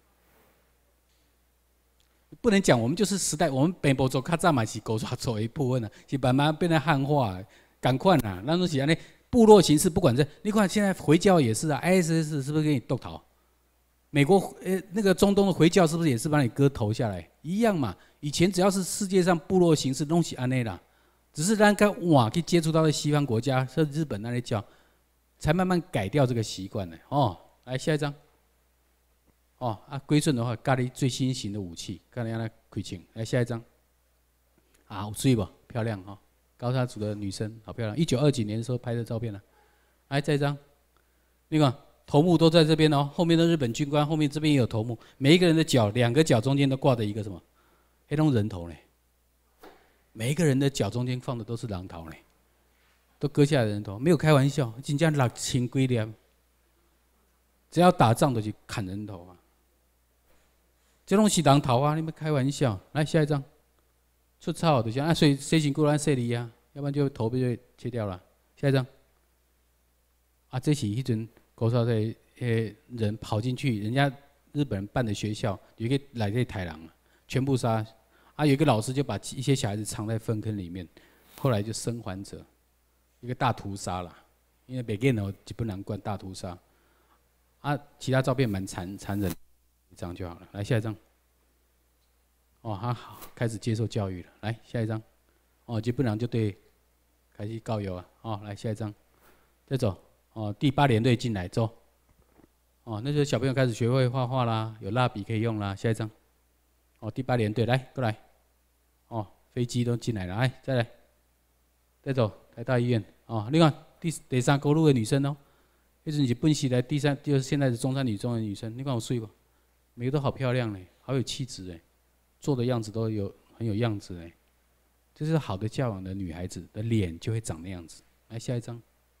不能讲我们就是时代，我们北部做较早嘛是古早做一部分是慢慢变成汉化，赶快啦，那东西安尼部落形式，不管你看现在回教也是ISIS 是不是给你剁头？美国那个中东的回教是不是也是把你割头下来？一样嘛，以前只要是世界上部落形式东西安内啦。只是咱刚去接触到的西方国家，像日本那里教，才慢慢改掉这个习惯的来下一张。归顺的话，咖喱最新型的武器，咖喱让它开枪。来下一张。有水不？漂亮高沙族的女生好漂亮。1920几年的时候拍的照片了。来这一张，你看头目都在这边后面的日本军官，后面这边也有头目，每一个人的脚，2个脚中间都挂着一个什么？黑龙人头呢？每一个人的脚中间放的都是人头呢，都割下来的人头，没有开玩笑，真正6000几粒，只要打仗就是砍人头啊，这拢是人头啊，你们开玩笑？来下一张，出草就是所以谁辛苦咱谁离啊，要不然就头被切掉了。下一张，这是迄阵高烧的人跑进去，人家日本人办的学校，有一个来这台人全部杀。有一个老师就把一些小孩子藏在粪坑里面，后来就生还者，一个大屠杀啦。因为北京人日本人惯大屠杀，其他照片蛮残忍，一张就好了。来下一张。他好开始接受教育了。来下一张。日本人就对开始告油来下一张，再走。第8联队进来走。那些小朋友开始学会画画啦，有蜡笔可以用啦。下一张。第8联队来过来，飞机都进来了，来再来，再走台大医院另外第3公路的女生那是日本时代就是现在的中山女中的女生，你看我睡吧，每个都好漂亮嘞，好有气质做的样子都很有样子这是好的教养的女孩子的脸就会长那样子。来下一张，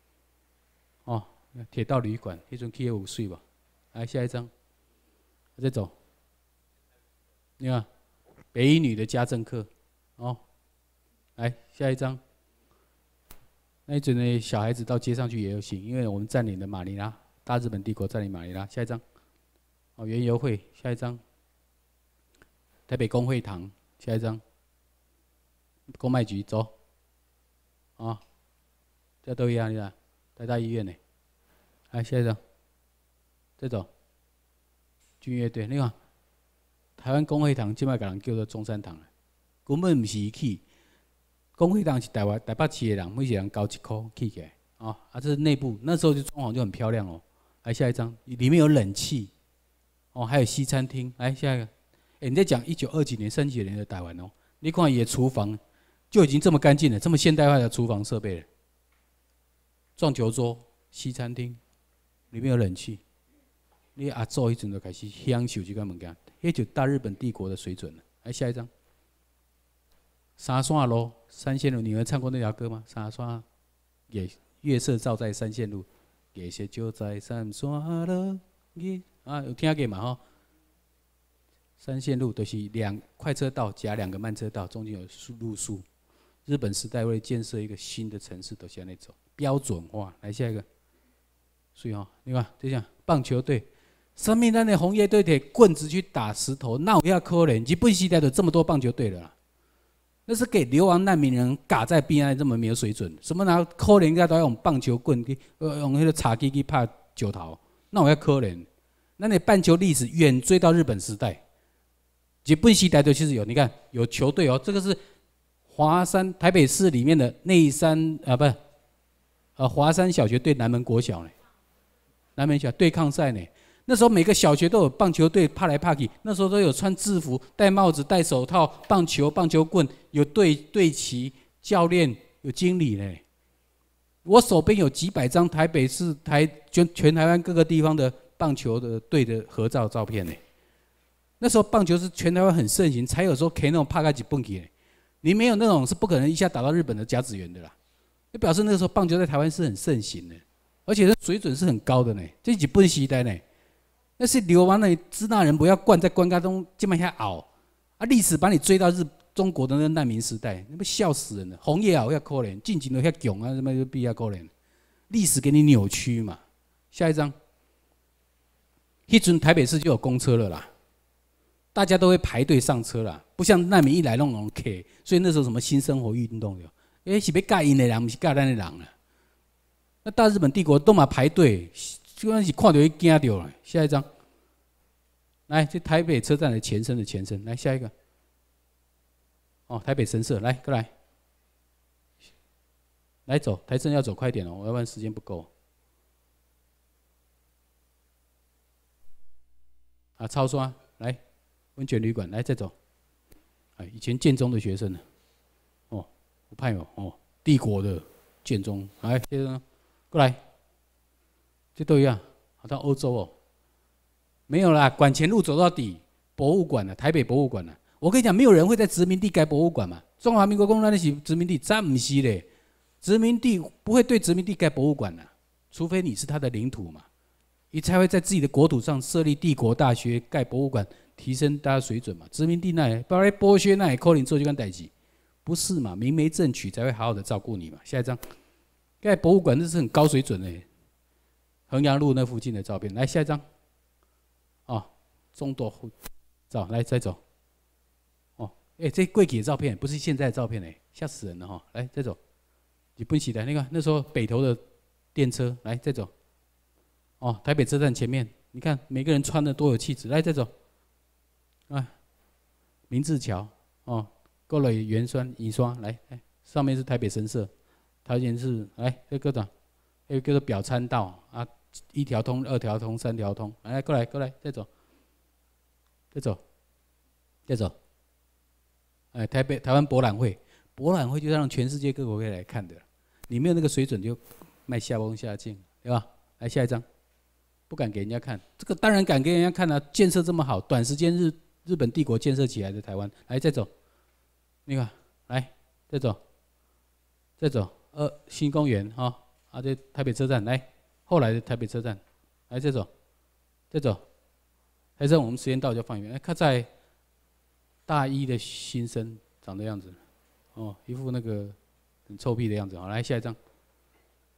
铁道旅馆，那阵去有睡吧，来下一张，再走。你看，北一女的家政课，来下一张。 那一阵呢，小孩子到街上去也游行，因为我们占领了马尼拉，大日本帝国占领马尼拉。下一张，哦，园游会，下一张，台北公会堂，下一张，公卖局，走，啊，这都一样的，台大医院呢，来下一张，这种，军乐队，你看，台湾公会堂即摆甲人叫做中山堂，根本毋是伊起。公会堂是台北市的人，每一个人交1块起起来，啊，这是内部，那时候就装潢就很漂亮哦。来下一张，里面有冷气，哦，还有西餐厅。来下一个，你在讲1920几年、30几年的台湾哦，你看伊的厨房就已经这么干净了，这么现代化的厨房设备了，撞球桌、西餐厅，里面有冷气。你阿祖迄阵就开始享受这个物件，迄就大日本帝国的水准了。来下一张。沙线路，三线路，你们唱过那条歌吗？沙线也月色照在三线路，夜色就在三线路。啊，有听过嘛？吼，三线路都是2快车道加2个慢车道，中间有路树。日本时代为了建设一个新的城市，都是那种标准化。来下一个，所以哈，你看就像棒球队，上面那红叶队铁棍子去打石头，那我要可怜，日本时代都这么多棒球队了啦。那是给流亡难民人嘎在边上，这么没有水准。什么拿可怜家都要用棒球棍去，用那个茶几去拍球头，那我要可怜。那你棒球历史远追到日本时代，日本时代都其实有，你看有球队哦，这个是台北市里面的内山华山小学对南门国小呢，南门小对抗赛呢。那时候每个小学都有棒球队，拍来拍去。那时候都有穿制服、戴帽子、戴手套、棒球棍，有队旗、教练、有经理呢。我手边有几百张台北市、全台湾各个地方的棒球的队的合照照片呢。那时候棒球是全台湾很盛行，才有说可以那种拍个几蹦起。你没有那种是不可能一下打到日本的甲子园的啦。就表示那个时候棒球在台湾是很盛行的，而且水准是很高的呢。这日本时代呢。那是流亡的支那人不要在关卡中这么下熬啊！历史把你追到中国的那个难民时代，那不笑死人了。红叶啊，要可怜，近景都遐囧啊，什么就比较可怜。历史给你扭曲嘛。下一张，迄阵台北市就有公车了啦，大家都会排队上车啦，不像难民一来弄弄 K， 所以那时候什么新生活运动有，是要教因的人，不是教咱的人啦。那大日本帝国都嘛排队。就算是看到伊惊到了。下一张，来，这台北车站的前身的前身，来下一个。哦，台北神社，来过来，来走，台正要走快点哦，要不然时间不够。啊，超刷，来，温泉旅馆，来再走。哎，以前建中的学生呢，哦，我派哦，帝国的建中，来，接着过来。这都一样，好像欧洲哦，没有啦，管前路走到底，博物馆了，台北博物馆了。我跟你讲，没有人会在殖民地盖博物馆嘛。中华民国公那是殖民地，真不是嘞。殖民地不会对殖民地盖博物馆的，除非你是他的领土嘛，你才会在自己的国土上设立帝国大学、盖博物馆，提升大家水准嘛。殖民地那里，包括剥削那里，可能做这件代志，不是嘛？明媒正娶才会好好的照顾你嘛。下一张，盖博物馆这是很高水准的。衡阳路那附近的照片，来下一张。哦，中斗照，来再走。哦，这过去的照片不是现在的照片哎，吓死人了哈！来再走，日本时代那个那时候北投的电车，来再走。哦，台北车站前面，你看每个人穿的多有气质，来再走。啊，明治桥，哦，过了盐酸乙酸，来，上面是台北神社，桃园市，来这个的，还有叫做表参道啊。1条通、2条通、3条通，来过来，再走，再走。哎，台湾博览会就让全世界各国可以来看的。你没有那个水准就卖下风下镜，对吧？来下一张，不敢给人家看，这个当然敢给人家看啊！建设这么好，短时间日本帝国建设起来的台湾，来再走，那个来再走，新公园哈，这台北车站来。后来的台北车站，来再走，还是我们时间到就放一遍。看在大一的新生长的样子，哦，一副那个很臭屁的样子。好，来下一张，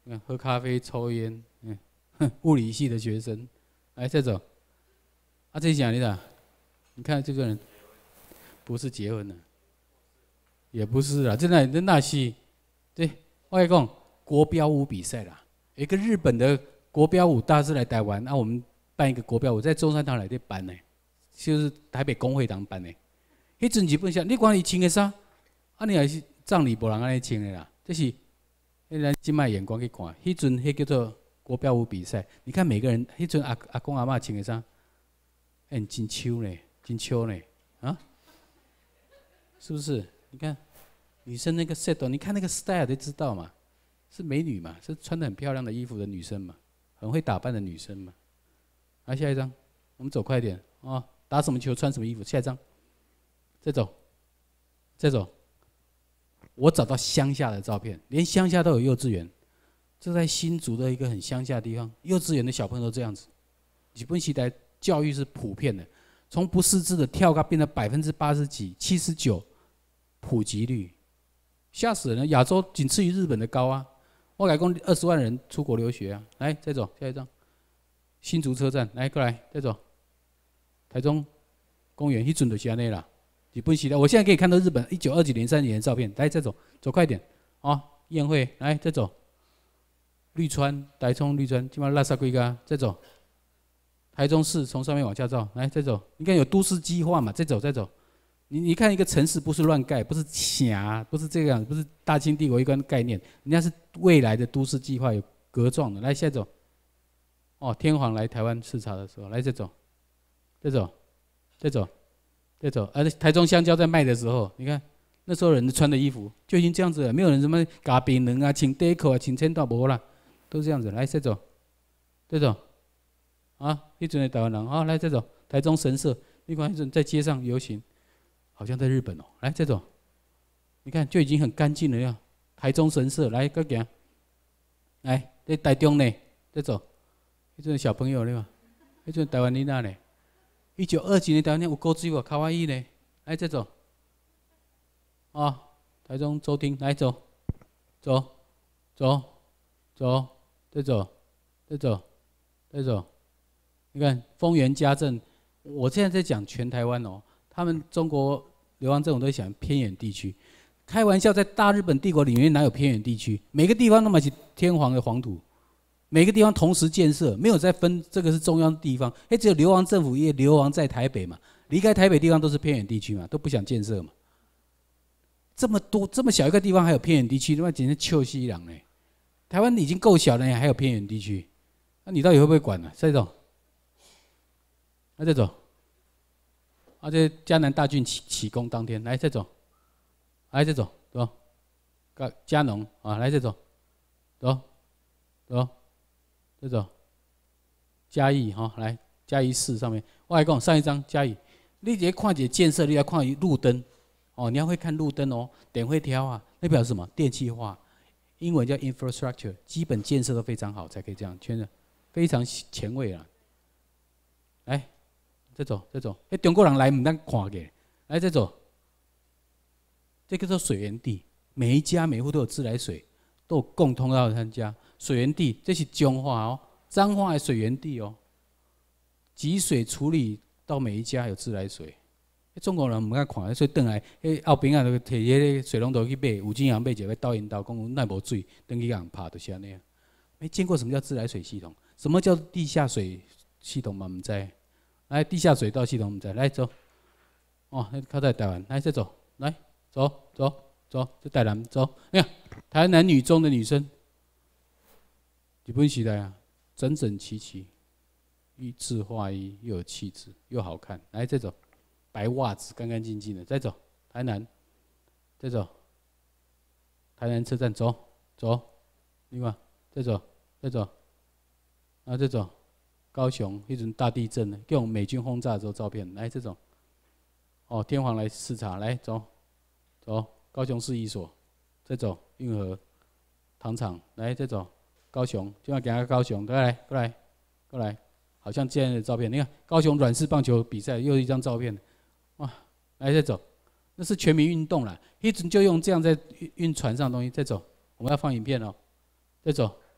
喝咖啡、抽烟，物理系的学生，来再走。啊，这讲你的，你看这个人，不是结婚了，也不是啦，那是，对，我跟你讲，国标舞比赛啦，一个日本的国标舞大师来台湾，我们办一个国标舞，在中山堂来这办呢，就是台北工会堂办的。迄阵日本啥，你管伊穿的啥，你还是葬礼无人安尼穿的啦，这是，咱今麦眼光去看，迄阵迄叫做国标舞比赛，你看每个人，迄阵阿公阿嬷穿的啥，真秋呢，真秋呢，啊，是不是？你看女生那个 set， 你看那个 style 就知道嘛，是美女嘛，是穿得很漂亮的衣服的女生嘛，很会打扮的女生嘛。来下一张，我们走快一点啊！打什么球穿什么衣服？下一张，再走，再走。我找到乡下的照片，连乡下都有幼稚园。这在新竹的一个很乡下的地方，幼稚园的小朋友都这样子。日本时代教育是普遍的，从不识字的跳高变成80%几、79%普及率，吓死人了！亚洲仅次于日本的高啊！我改共20万人出国留学啊！来，再走下一张。新竹车站，来过来，再走。台中公园，迄阵就是安尼啦。日本时代，我现在可以看到日本1920年、30年的照片。来，再走，走快点啊！宴会，来再走。绿川，台中绿川，基本上拉萨几个，再走。台中市从上面往下照，来再走。你看有都市计划嘛？再走，再走。你看一个城市不是乱盖，不是峡，不是这个样子，不是大清帝国一个概念，人家是未来的都市计划有格状的。来，下走。哦，天皇来台湾视察的时候，来再走，再走，再走，再走。台中香蕉在卖的时候，你看那时候人穿的衣服就已经这样子了，没有人什么嘎槟榔啊、请袋口啊、请签到无啦，都是这样子。来，再走，再走。啊，一阵的台湾人啊，来再走。台中神社，你看一阵在街上游行，好像在日本哦。来再走，你看就已经很干净了呀。台中神社，来搁行，来在台中呢，再走。迄阵小朋友咧嘛，迄阵台湾囡仔咧，1920年台湾有高水哇，卡哇伊呢，来再走，啊，台中州厅来走，走，走，走，再走，再走，再走，你看丰原家政，我现在在讲全台湾哦，他们中国流亡政府都想偏远地区，开玩笑，在大日本帝国里面哪有偏远地区？每个地方那么是天皇的黄土。每个地方同时建设，没有再分这个是中央地方，只有流亡政府也流亡在台北嘛，离开台北地方都是偏远地区嘛，都不想建设嘛。这么多这么小一个地方还有偏远地区，那简直臭西郎嘞！台湾已经够小了，还有偏远地区，那你到底会不会管呢？再走，再走，这嘉南大郡起功当天，来再走，来再走，走，嘉农啊，来再走，走，走。再走，嘉义哈，来嘉义市上面，我来讲上一张嘉义，你直接看一个建设，你来看路灯，哦，你要会看路灯哦，点会挑啊，那表示什么？电气化，英文叫 infrastructure， 基本建设都非常好，才可以这样圈的，非常前卫啊。来，再走，再走，中国人来唔当看嘅，来再走，这个叫水源地，每一家每户都有自来水，都有共通要参加。水源地，这是彰化哦，彰化的水源地哦，集水处理到每一家有自来水。中国人唔敢看，所以转来，后边啊，就摕迄个水龙头去买，有钱人买一个倒因兜，讲奈无水，等去人拍就是安尼。没见过什么叫自来水系统，什么叫地下水系统嘛？唔知。来，地下水道系统唔知。来走，哦，靠在台湾，来再走，来走走走，在台南走。你看，台南女中的女生。日本时代啊，整整齐齐，一字划一，又有气质，又好看。来，再走，白袜子，干干净净的。再走，台南，再走，台南车站，走走，另外再走，再走，啊，再走，高雄一阵大地震，用美军轰炸的时候照片。来，这种，哦，天皇来视察，来走，走，高雄市一所，再走，运河，糖厂，来再走。高雄，就要给他高雄，过来，过来，过来，好像这样的照片。你看，高雄软式棒球比赛又一张照片，哇，来再走，那是全民运动啦，一直就用这样在运船上的东西，再走，我们要放影片哦，再走，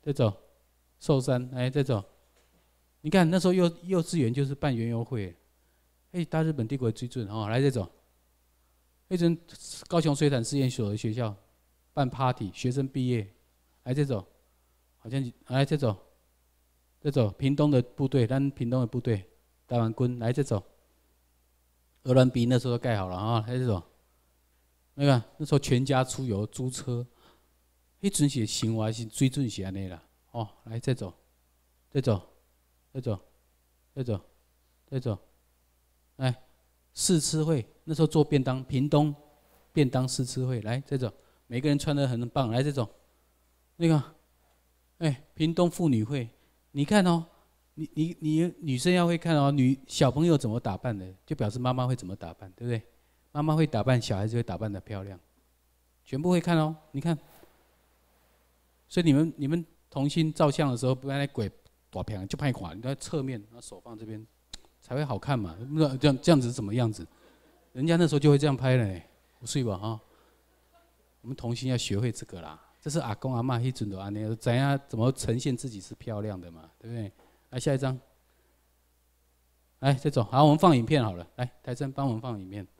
再走，寿山，哎，再走。你看那时候幼稚园就是办园游会，哎，大日本帝国的水准哦，来再走。那阵高雄水产试验所的学校办 party， 学生毕业，来再走，好像来再走，再走。屏东的部队，咱屏东的部队，台湾军来再走。鹅銮鼻那时候都盖好了啊，来再走。那个那时候全家出游租车，迄阵是生活是水准是安尼啦，哦，来再走，再走。再走，再走，再走，来试吃会，那时候做便当，屏东便当试吃会，来再走，每个人穿得很棒，来这种，那个，哎，屏东妇女会，你看哦，你女生要会看哦，小朋友怎么打扮的，就表示妈妈会怎么打扮，对不对？妈妈会打扮，小孩子会打扮得漂亮，全部会看哦，你看，所以你们同心照相的时候，不要来鬼。大片就拍垮，你在侧面，然后手放这边，才会好看嘛。这样子是什么样子？人家那时候就会这样拍了，不是吧？哈，我们同心要学会这个啦。这是阿公阿嬷迄阵的安尼，怎样怎么呈现自己是漂亮的嘛，对不对？来下一张，来这种，好，我们放影片好了。来，台珍帮我们放影片。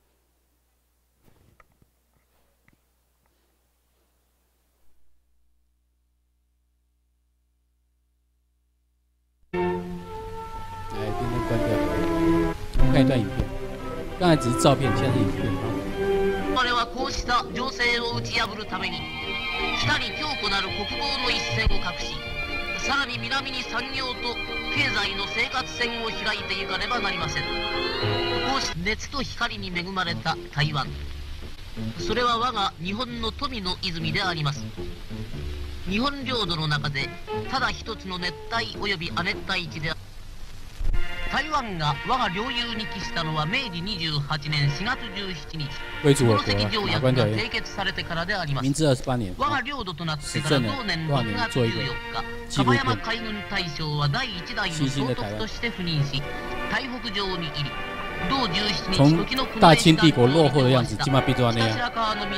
看一段影片，刚才只是照片，现在是影片啊。 我々はこうした情勢を打ち破るために、北に強固なる国防の一線を画し、さらに南に産業と経済の生活線を開いていかねばなりません。こうし熱と光に恵まれた台湾、それは我が日本の富の泉であります。日本領土の中でただ一つの熱帯および亜熱帯地である。台湾が我が領有に帰したのは明治28年4月17日、この関条約が締結されてからであります。我が領土となってから同年6月14日、樺山海軍大将は第1代の総督として赴任し、台北城に入り、 从大清帝国落后的样子，基本上变成那样。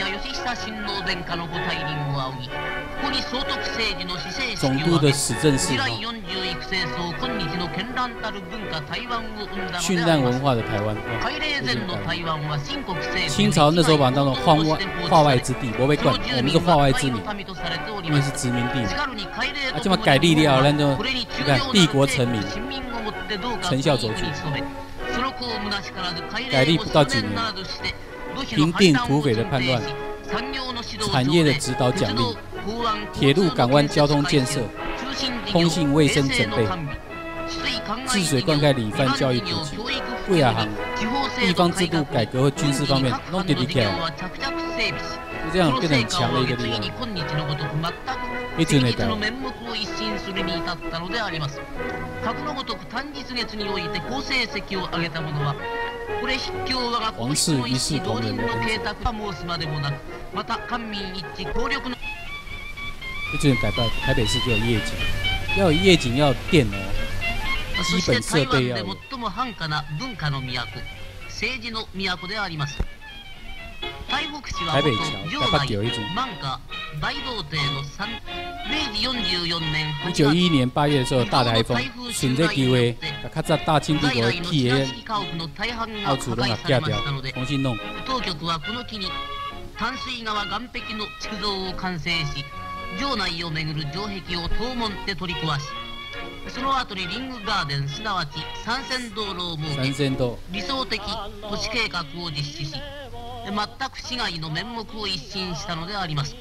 总督的史政是绚烂文化的台湾。清朝那时候把它当成化外之地，不被管，我们是化外之民，因为是殖民地嘛。啊，这么改历了，那就你看帝国臣民，成效走去。改立不到几年，平定土匪的叛乱，产业的指导奖励，铁路港湾交通建设，通信卫生准备，治水灌溉理番教育普及，贵亚行地方制度改革和军事方面都给起来，就这样变得很强的一个力量。一直在改。王室一视同仁的恩赐。就这种台北市就有夜景，要有夜景，要有电哦，基本设备要有。台北桥在891一组。1911年8月的时候，大台风，顺这机会，把较早大清帝国的企业到处拢给拆掉，重新弄。淡水川岸壁の築造を完成し、城内を巡る城壁を東門で取り壊し、その後にリングガーデンすなわち三線道路を設け、理想的都市計画を実施し、全く市街の面目を一新したのであります。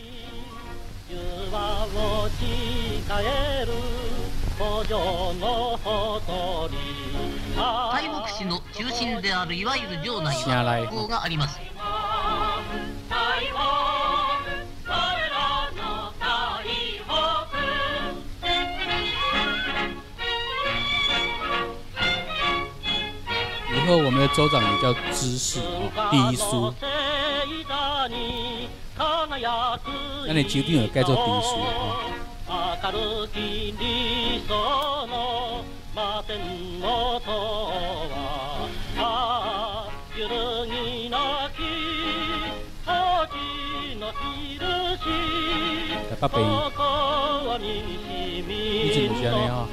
台北市の中心であるいわゆる城内は学校があります。以后我们的州长也叫知事第一书。那你决定了该做第一书在北边，以前就是安尼吼。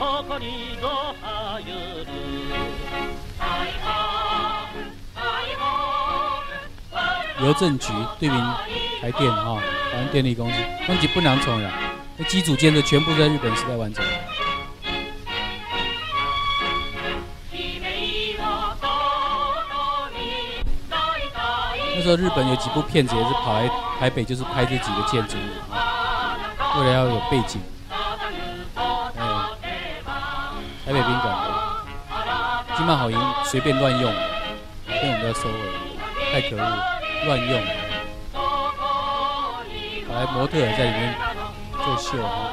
邮政局对面台电哈，台湾电力公司，东极不良重染，那机组建设全部在日本时代完成。那时候日本有几部片子也是跑来台北，就是拍这几个建筑物啊，为了要有背景。台北宾馆，金曼好赢随便乱用，跟我们要收尾，太可恶，乱用。本来模特儿在里面做秀哈。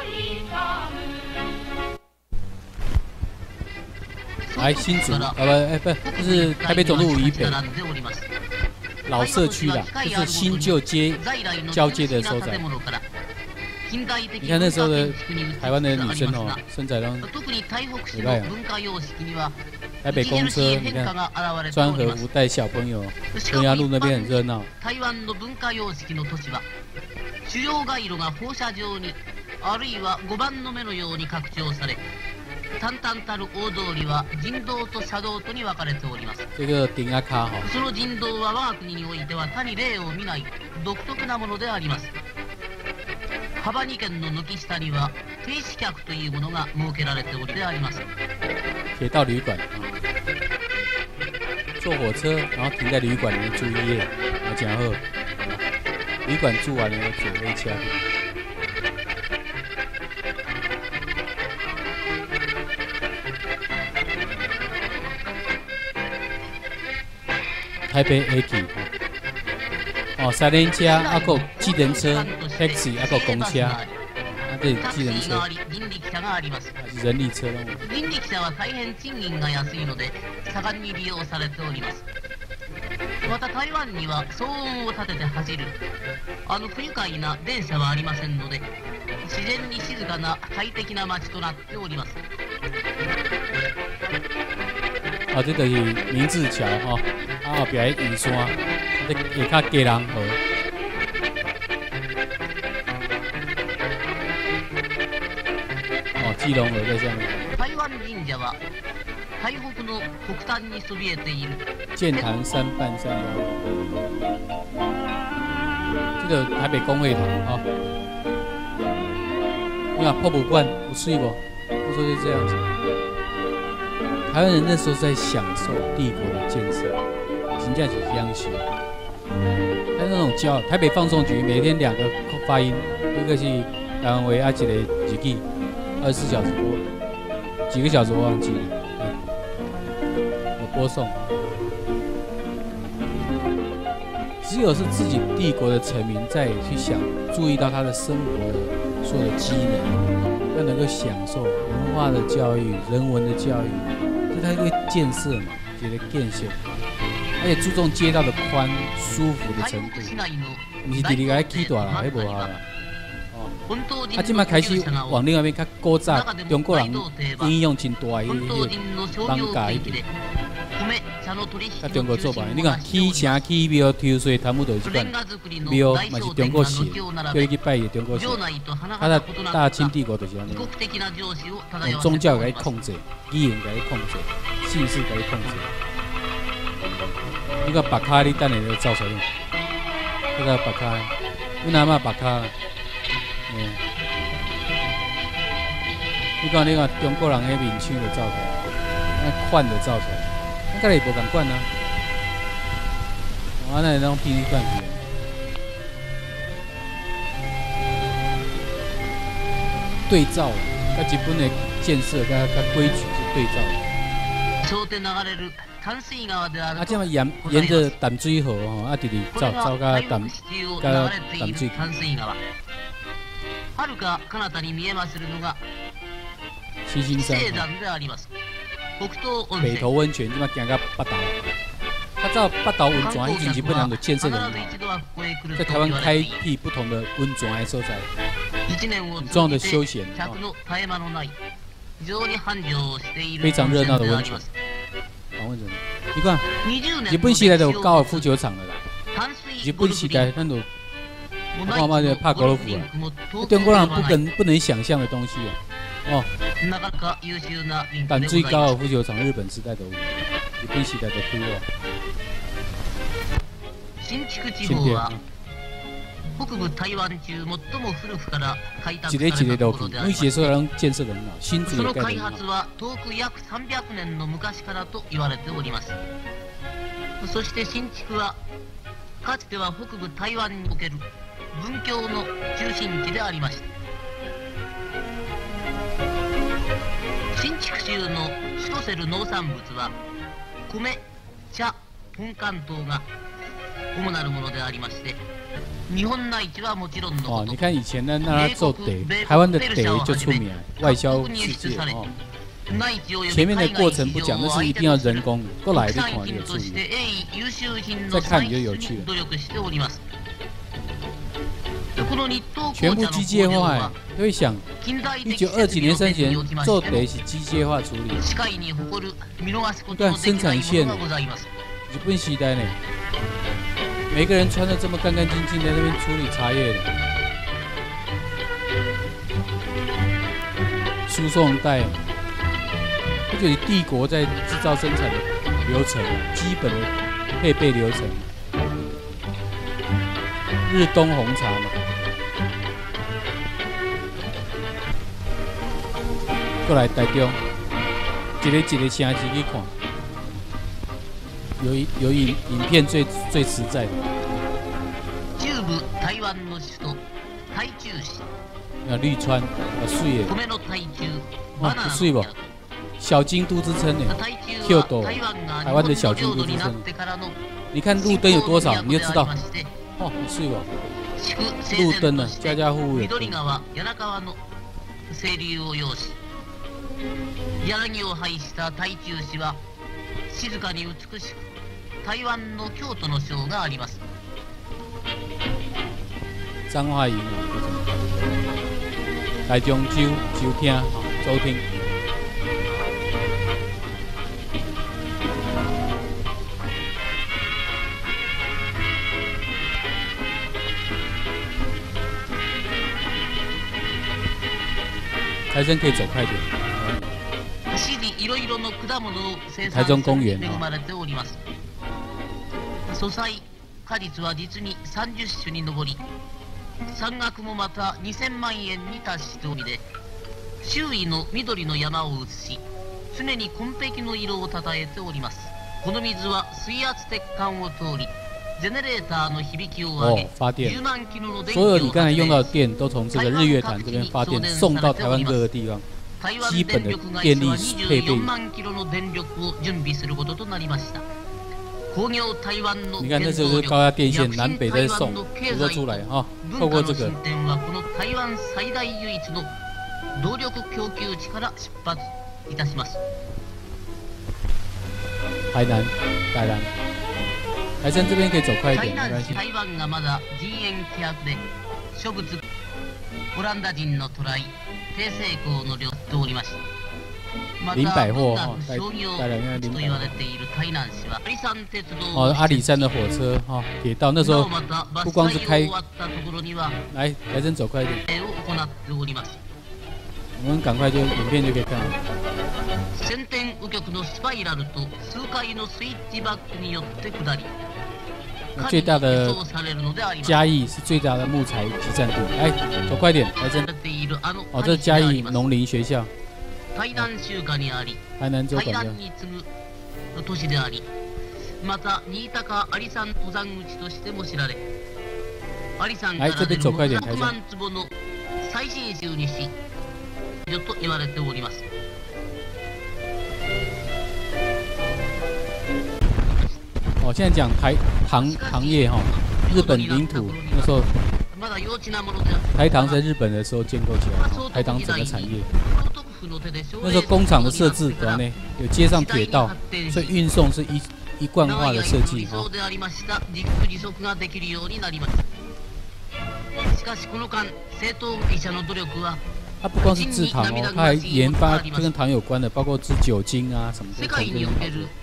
来新竹不是台北总督府以北。老社区啦，就是新旧街交接的所在。你看那时候的台湾的女生哦，身材都很赖啊。台北公车，你看穿和服带小朋友，中央路那边很热闹。 台湾の文化様式の都市は主要街路が放射状にあるいは5番の目のように拡張され。淡々たる大通りは人道と車道とに分かれております。 这个顶下卡哈。 その人道は我が国においては他に例を見ない独特なものであります。幅2軒の軒下には停止客というものが設けられておりであります。 铁道旅馆，坐火车然后停在旅馆里面住一夜，然后旅馆住完了坐飞机。台北 A 区，三轮车，还有计程车、taxi， 还有公车，这计程车，还是人力车咯。 人力車は大変賃金が安いので盛んに利用されております。また台湾には騒音を立てて走る不愉快な電車はありませんので自然に静かな快適な街となっております。 这就是明治桥哈，后边雨山，这下骹基隆河。基隆河在下面。 台湾神社は台北の北端にそびえている剑潭三半山腰，这个台北公会堂哈，你看博物馆有水不？那时候就这样子。台湾人那时候在享受帝国的建设，真正是这样学。他那种骄傲，台北放送局每天2个发音，一个是台湾话，一个日语，24小时播，几个小时我忘记了，有播送。只有是自己帝国的臣民在去想，注意到他的生活的所有的机能，要能够享受文化的教育、人文的教育。它一个建设嘛，一个建设，而且注重街道的宽、舒服的程度，不是直直个起大啦，迄无效啦。即摆开始往另外一边较古早，中国人应用真大个放假迄边，甲中国做伴。你看起城起庙抽水，全部都是即款庙，嘛是中国式，叫你去拜个中国式。大清帝国就是安尼，用宗教来控制。语言给你控制，姓氏给你控制。你看白卡，你等下就照出来。这个白卡，你哪嘛白卡？你看中国人的面相就照出来，那款就照出来，那个无共款啊。我那种批判去。对照，甲日本的建设、甲规矩。对照。这么沿着淡水河吼，直直走到淡水。七星山。北投温泉，即马行到北投。他知道北投温泉以前日本人就建设的很好，在台湾开辟不同的温泉的所在，很重要的休闲。非常热闹的温泉，温泉。你看，日本时代就有高尔夫球场了啦。日本时代咱就我妈就怕高尔夫啊，中国人不能想象的东西啊。哦，但最高尔夫球场日本时代的日本时代的区啊。 新築地方は北部台湾中最も古くから開拓されたところであります。その開発は遠く約300年の昔からと言われております。そして新築はかつては北部台湾における文教の中心地でありました。新築州のシュトセル農産物は米、茶、本関等が主なるものでありまして。日本内地はもちろんのこと。 你看以前呢，那他做得，台湾的得就出名，外销世界哦。前面的过程不讲，那是一定要人工，过来就看你的注意，再看你就有趣了。全部机械化哎，就会想，1920几年、30年做得是机械化处理，你看生产线，日本时代呢。每个人穿得这么干干净净，在那边处理茶叶的，输送带，这就是帝国在制造生产的流程，基本的配备流程。日东红茶嘛，过来台中，一个城市去看。有影片最实在的。 中部台湾の首都台中市。 绿川，水耶。 米の台中。 不水不？小京都之称呢 ，Kyoto， 台湾的小京都之称。你看路灯有多少，你就知道。哦，很水不？路灯呢，家家户户有。 緑川、柳川の清流を要し、柳を配した台中市は静かに美しく。台湾の京都の省があります。 彰化营啊，台中州厅州厅。台中可以走快点。台中公園啊。 素材果実は実に30種に上り、山岳もまた2000万円に達しておりで、周囲の緑の山を映し、常に紺碧の色をたたえております。この水は水圧鉄管を通り、ゼネレーターの響きを上げ、10万キロの電気を所有你刚才用到的电都从这个日月潭这边发电送到台湾各个地方，基本的电力配备。 24万キロの電力を準備することとなりました。 你看，那就是高压电线，南北在送，直接出来哈，透过这个。台南，台山这边可以走快一点，没关系。林百货哈，带来看林百货。哦，阿里山的火车哈，铁道那时候不光是开，来台真走快一点，我们赶快就影片就可以看了。最大的嘉义是最大的木材集散地，来走快点，台真。哦，这是嘉义农林学校。台南州管辖。 都市であり、また新高阿里山登山口としても知られ、阿里山から出る600万坪の最新州にし、と言われております。 哦，现在讲糖业哈，日本领土那时候，台糖在日本的时候建构起来，台糖整个产业。那时候工厂的设置对吧？有接上铁道，所以运送是一贯化的设计哈。它不光是制糖哦，它还研发就跟糖有关的，包括制酒精啊什么的，从这边跑出来。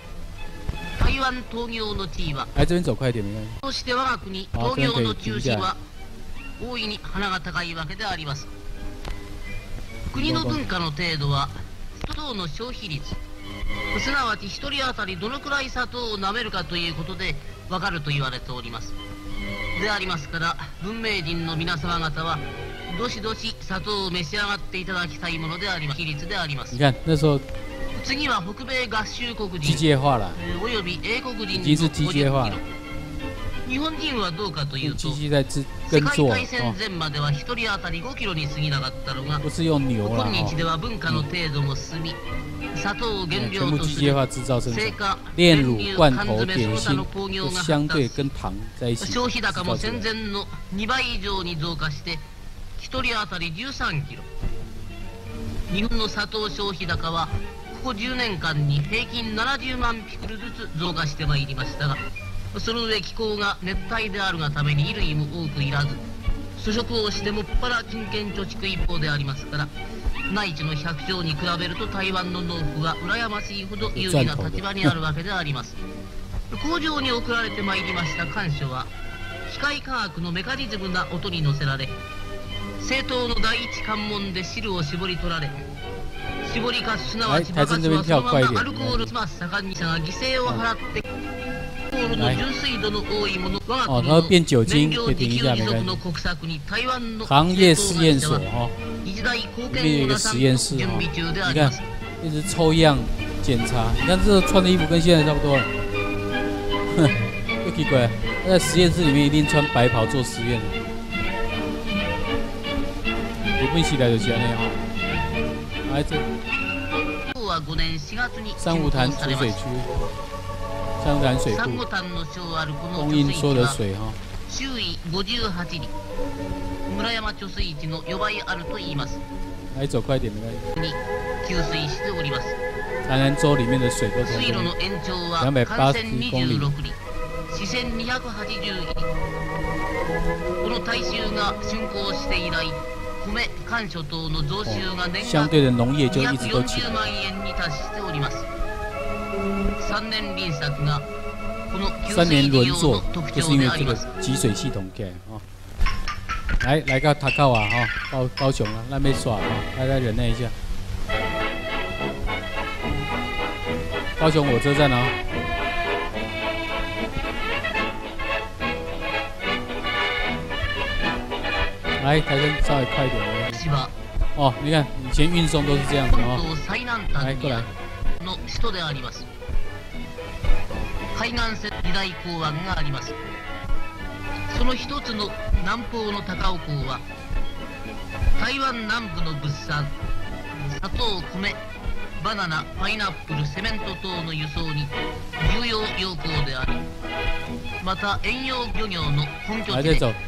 来这边走快一点没关系。好，这边可以停下来。 大いに鼻が高いわけであります。国の文化の程度は砂糖の消費率、すなわち1人当たりどのくらい砂糖を舐めるかということでわかると言われております。でありますから、文明人の皆様方はどしどし砂糖を召し上がっていただきたいものであります。比率であります。 你看那时候次は北米合衆国机人械化了， および英国人已经是机械化了。 日本人はどうかというと、 机器在世耕作界大戦哦， 前までは1人当たり5キロに過ぎなかったのが、 不是用牛啦今日で哦， は文化の程度も進み、砂糖を原全料部机械とする化制造生製产， 菓、 炼乳、 練乳、 罐头、 缶詰そ点心の他の工業都が相对発達し、 跟糖在一起制消費高も造出来。 戦前の2倍以上に増加して1人当たり13キロ。日本の砂糖消費高はここ10年間に平均70万ピクルずつ増加してまいりましたが、その上気候が熱帯であるがために衣類も多くいらず、粗食をしてもっぱら金券貯蓄一方でありますから、内地の百姓に比べると台湾の農夫は羨ましいほど有利な立場にあるわけであります。工場に送られてまいりました甘書は機械科学のメカニズムな音に乗せられ、政党の第一関門で汁を絞り取られ、絞りかすすなわち爆発はそのままアルコール真っ盛んに者が犠牲を払ってアルコールの純粋度の多いもの、我が国の燃料自給自足の国策に台湾の行业实验所哦， 一大貢里面有一个献をなさ实验室準哦， 備中であ你看ります。 一直抽样检查，你看这穿的衣服跟现在差不多了，哼，又奇怪，在实验室里面一定穿白袍做实验。日本时代就是安尼哈，来这昭和5年4月に珊瑚潭储水区，珊瑚潭水珊瑚库潭の小あるこの供貯水池应所有的は水哈， 周囲58里、村山貯水池の4倍あると言います。 来走快点没关系。 に給水しております。 台南州里面的水都从水路の这里， 延長は 280 幹線26里、支線280里。この大衆が竣工して以来、米、甘諸等の増収が年額相对的农业就一直都起 240 来。 万円に達しております。3年輪作がこの給 3年水利用轮作の特就是徴因为这个であります。 集水系统起来哈。来到塔卡瓦哈，高雄了，那边耍哈，大家忍耐一下。高雄火车站哦。来，台灯稍微快一点哦。 私は哦，你看以前运送都是这样子本哦。 島最南端にあるの首都であります。海岸線二大港湾があります。その一つの南方の高尾港は台湾南部の物産、砂糖、米、バナナ、パイナップル、セメント等の輸送に重要要港であり、また遠洋漁業の本拠来， 地で再走。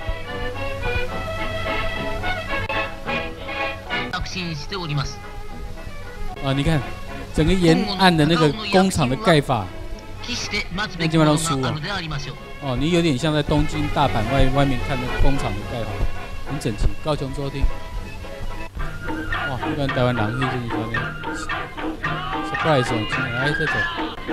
躍進しております。 啊，你看整个沿岸的那个工厂的盖法， 決して待つべきものがあるでありましょう。 哦，你有点像在东京、大阪外面看那工厂的盖法，很整齐。高雄州厅，哇，一般台湾人去就是说呢 ，surprise 哦，来再走。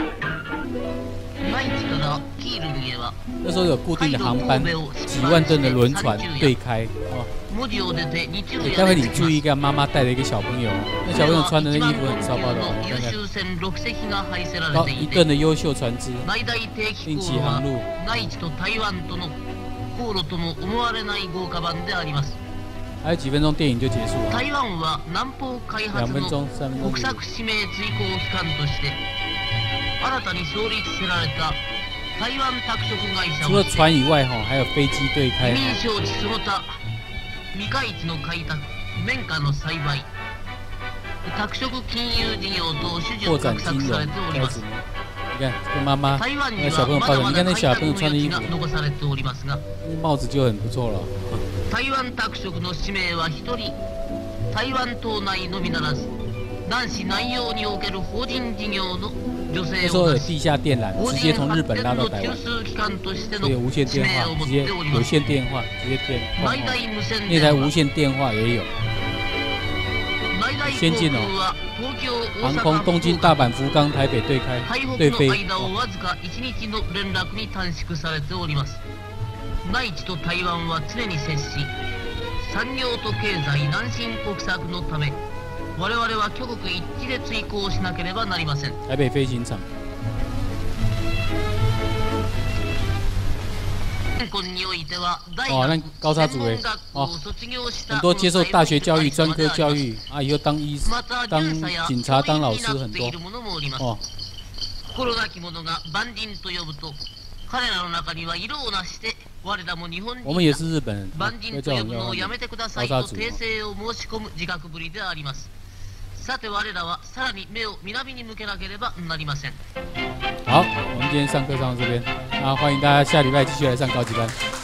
内地からキールへは那时候有固定的航班，几万吨的轮船对开哦。 文字を出て日曜待会你やで注意一下，妈妈带了一个小朋友，那小朋友穿的那衣服很骚包的哦，你優看看。 秀船6隻が配せられ高ていて、 一吨的优秀船只， 内大定期定期港は航路， 内地と台湾との航路とも思われない豪華版であります。 还有几分钟电影就结束了， 台湾は南方開 2 発の分钟、3分钟国。策指名追行機関として新たに創立せられた台湾拓殖会社除了を船以外，哈，还有飞机对开移。民招致その他未開地の開拓、綿花の栽培、拓殖金融事業等種々 扩展金融画策されております。 开始呢。你看这个妈妈， 台湾に那小朋友はま抱着，你看那だまだ開小朋友拓の余地穿的衣服が，残されておりますが、 帽子就很不错了。 台湾拓殖の使命は一人台湾島内のみならず南市南洋における法人事業の女那性时候有を出し地下電缆， 法直接人発从日本拉展の中到台湾， 枢機関としての所以有无线使电话， 命を持っ直接有ております。 线电话，直接电话内哦。 大無線那台電話、 无线电话也有， 内大先進哦航空は東京、 航大阪、 空東京、大阪、福岡、台北对开台北对飞。 の間をわずか1日の連絡に短縮されております。 内地と台湾は常に接し、産業と経済南進国策のため、我々は挙国一致で追行しなければなりません。 台北飞行场。哦，咱高差组的哦，很多接受大学教育、专科教育啊，以后当医、当警察、当老师很多哦。我们也是日本人，要叫我们高差组。 さて我らはさらに目を南に向けなければなりません。 好，我们今天上课上到这边，啊，欢迎大家下礼拜继续来上高级班。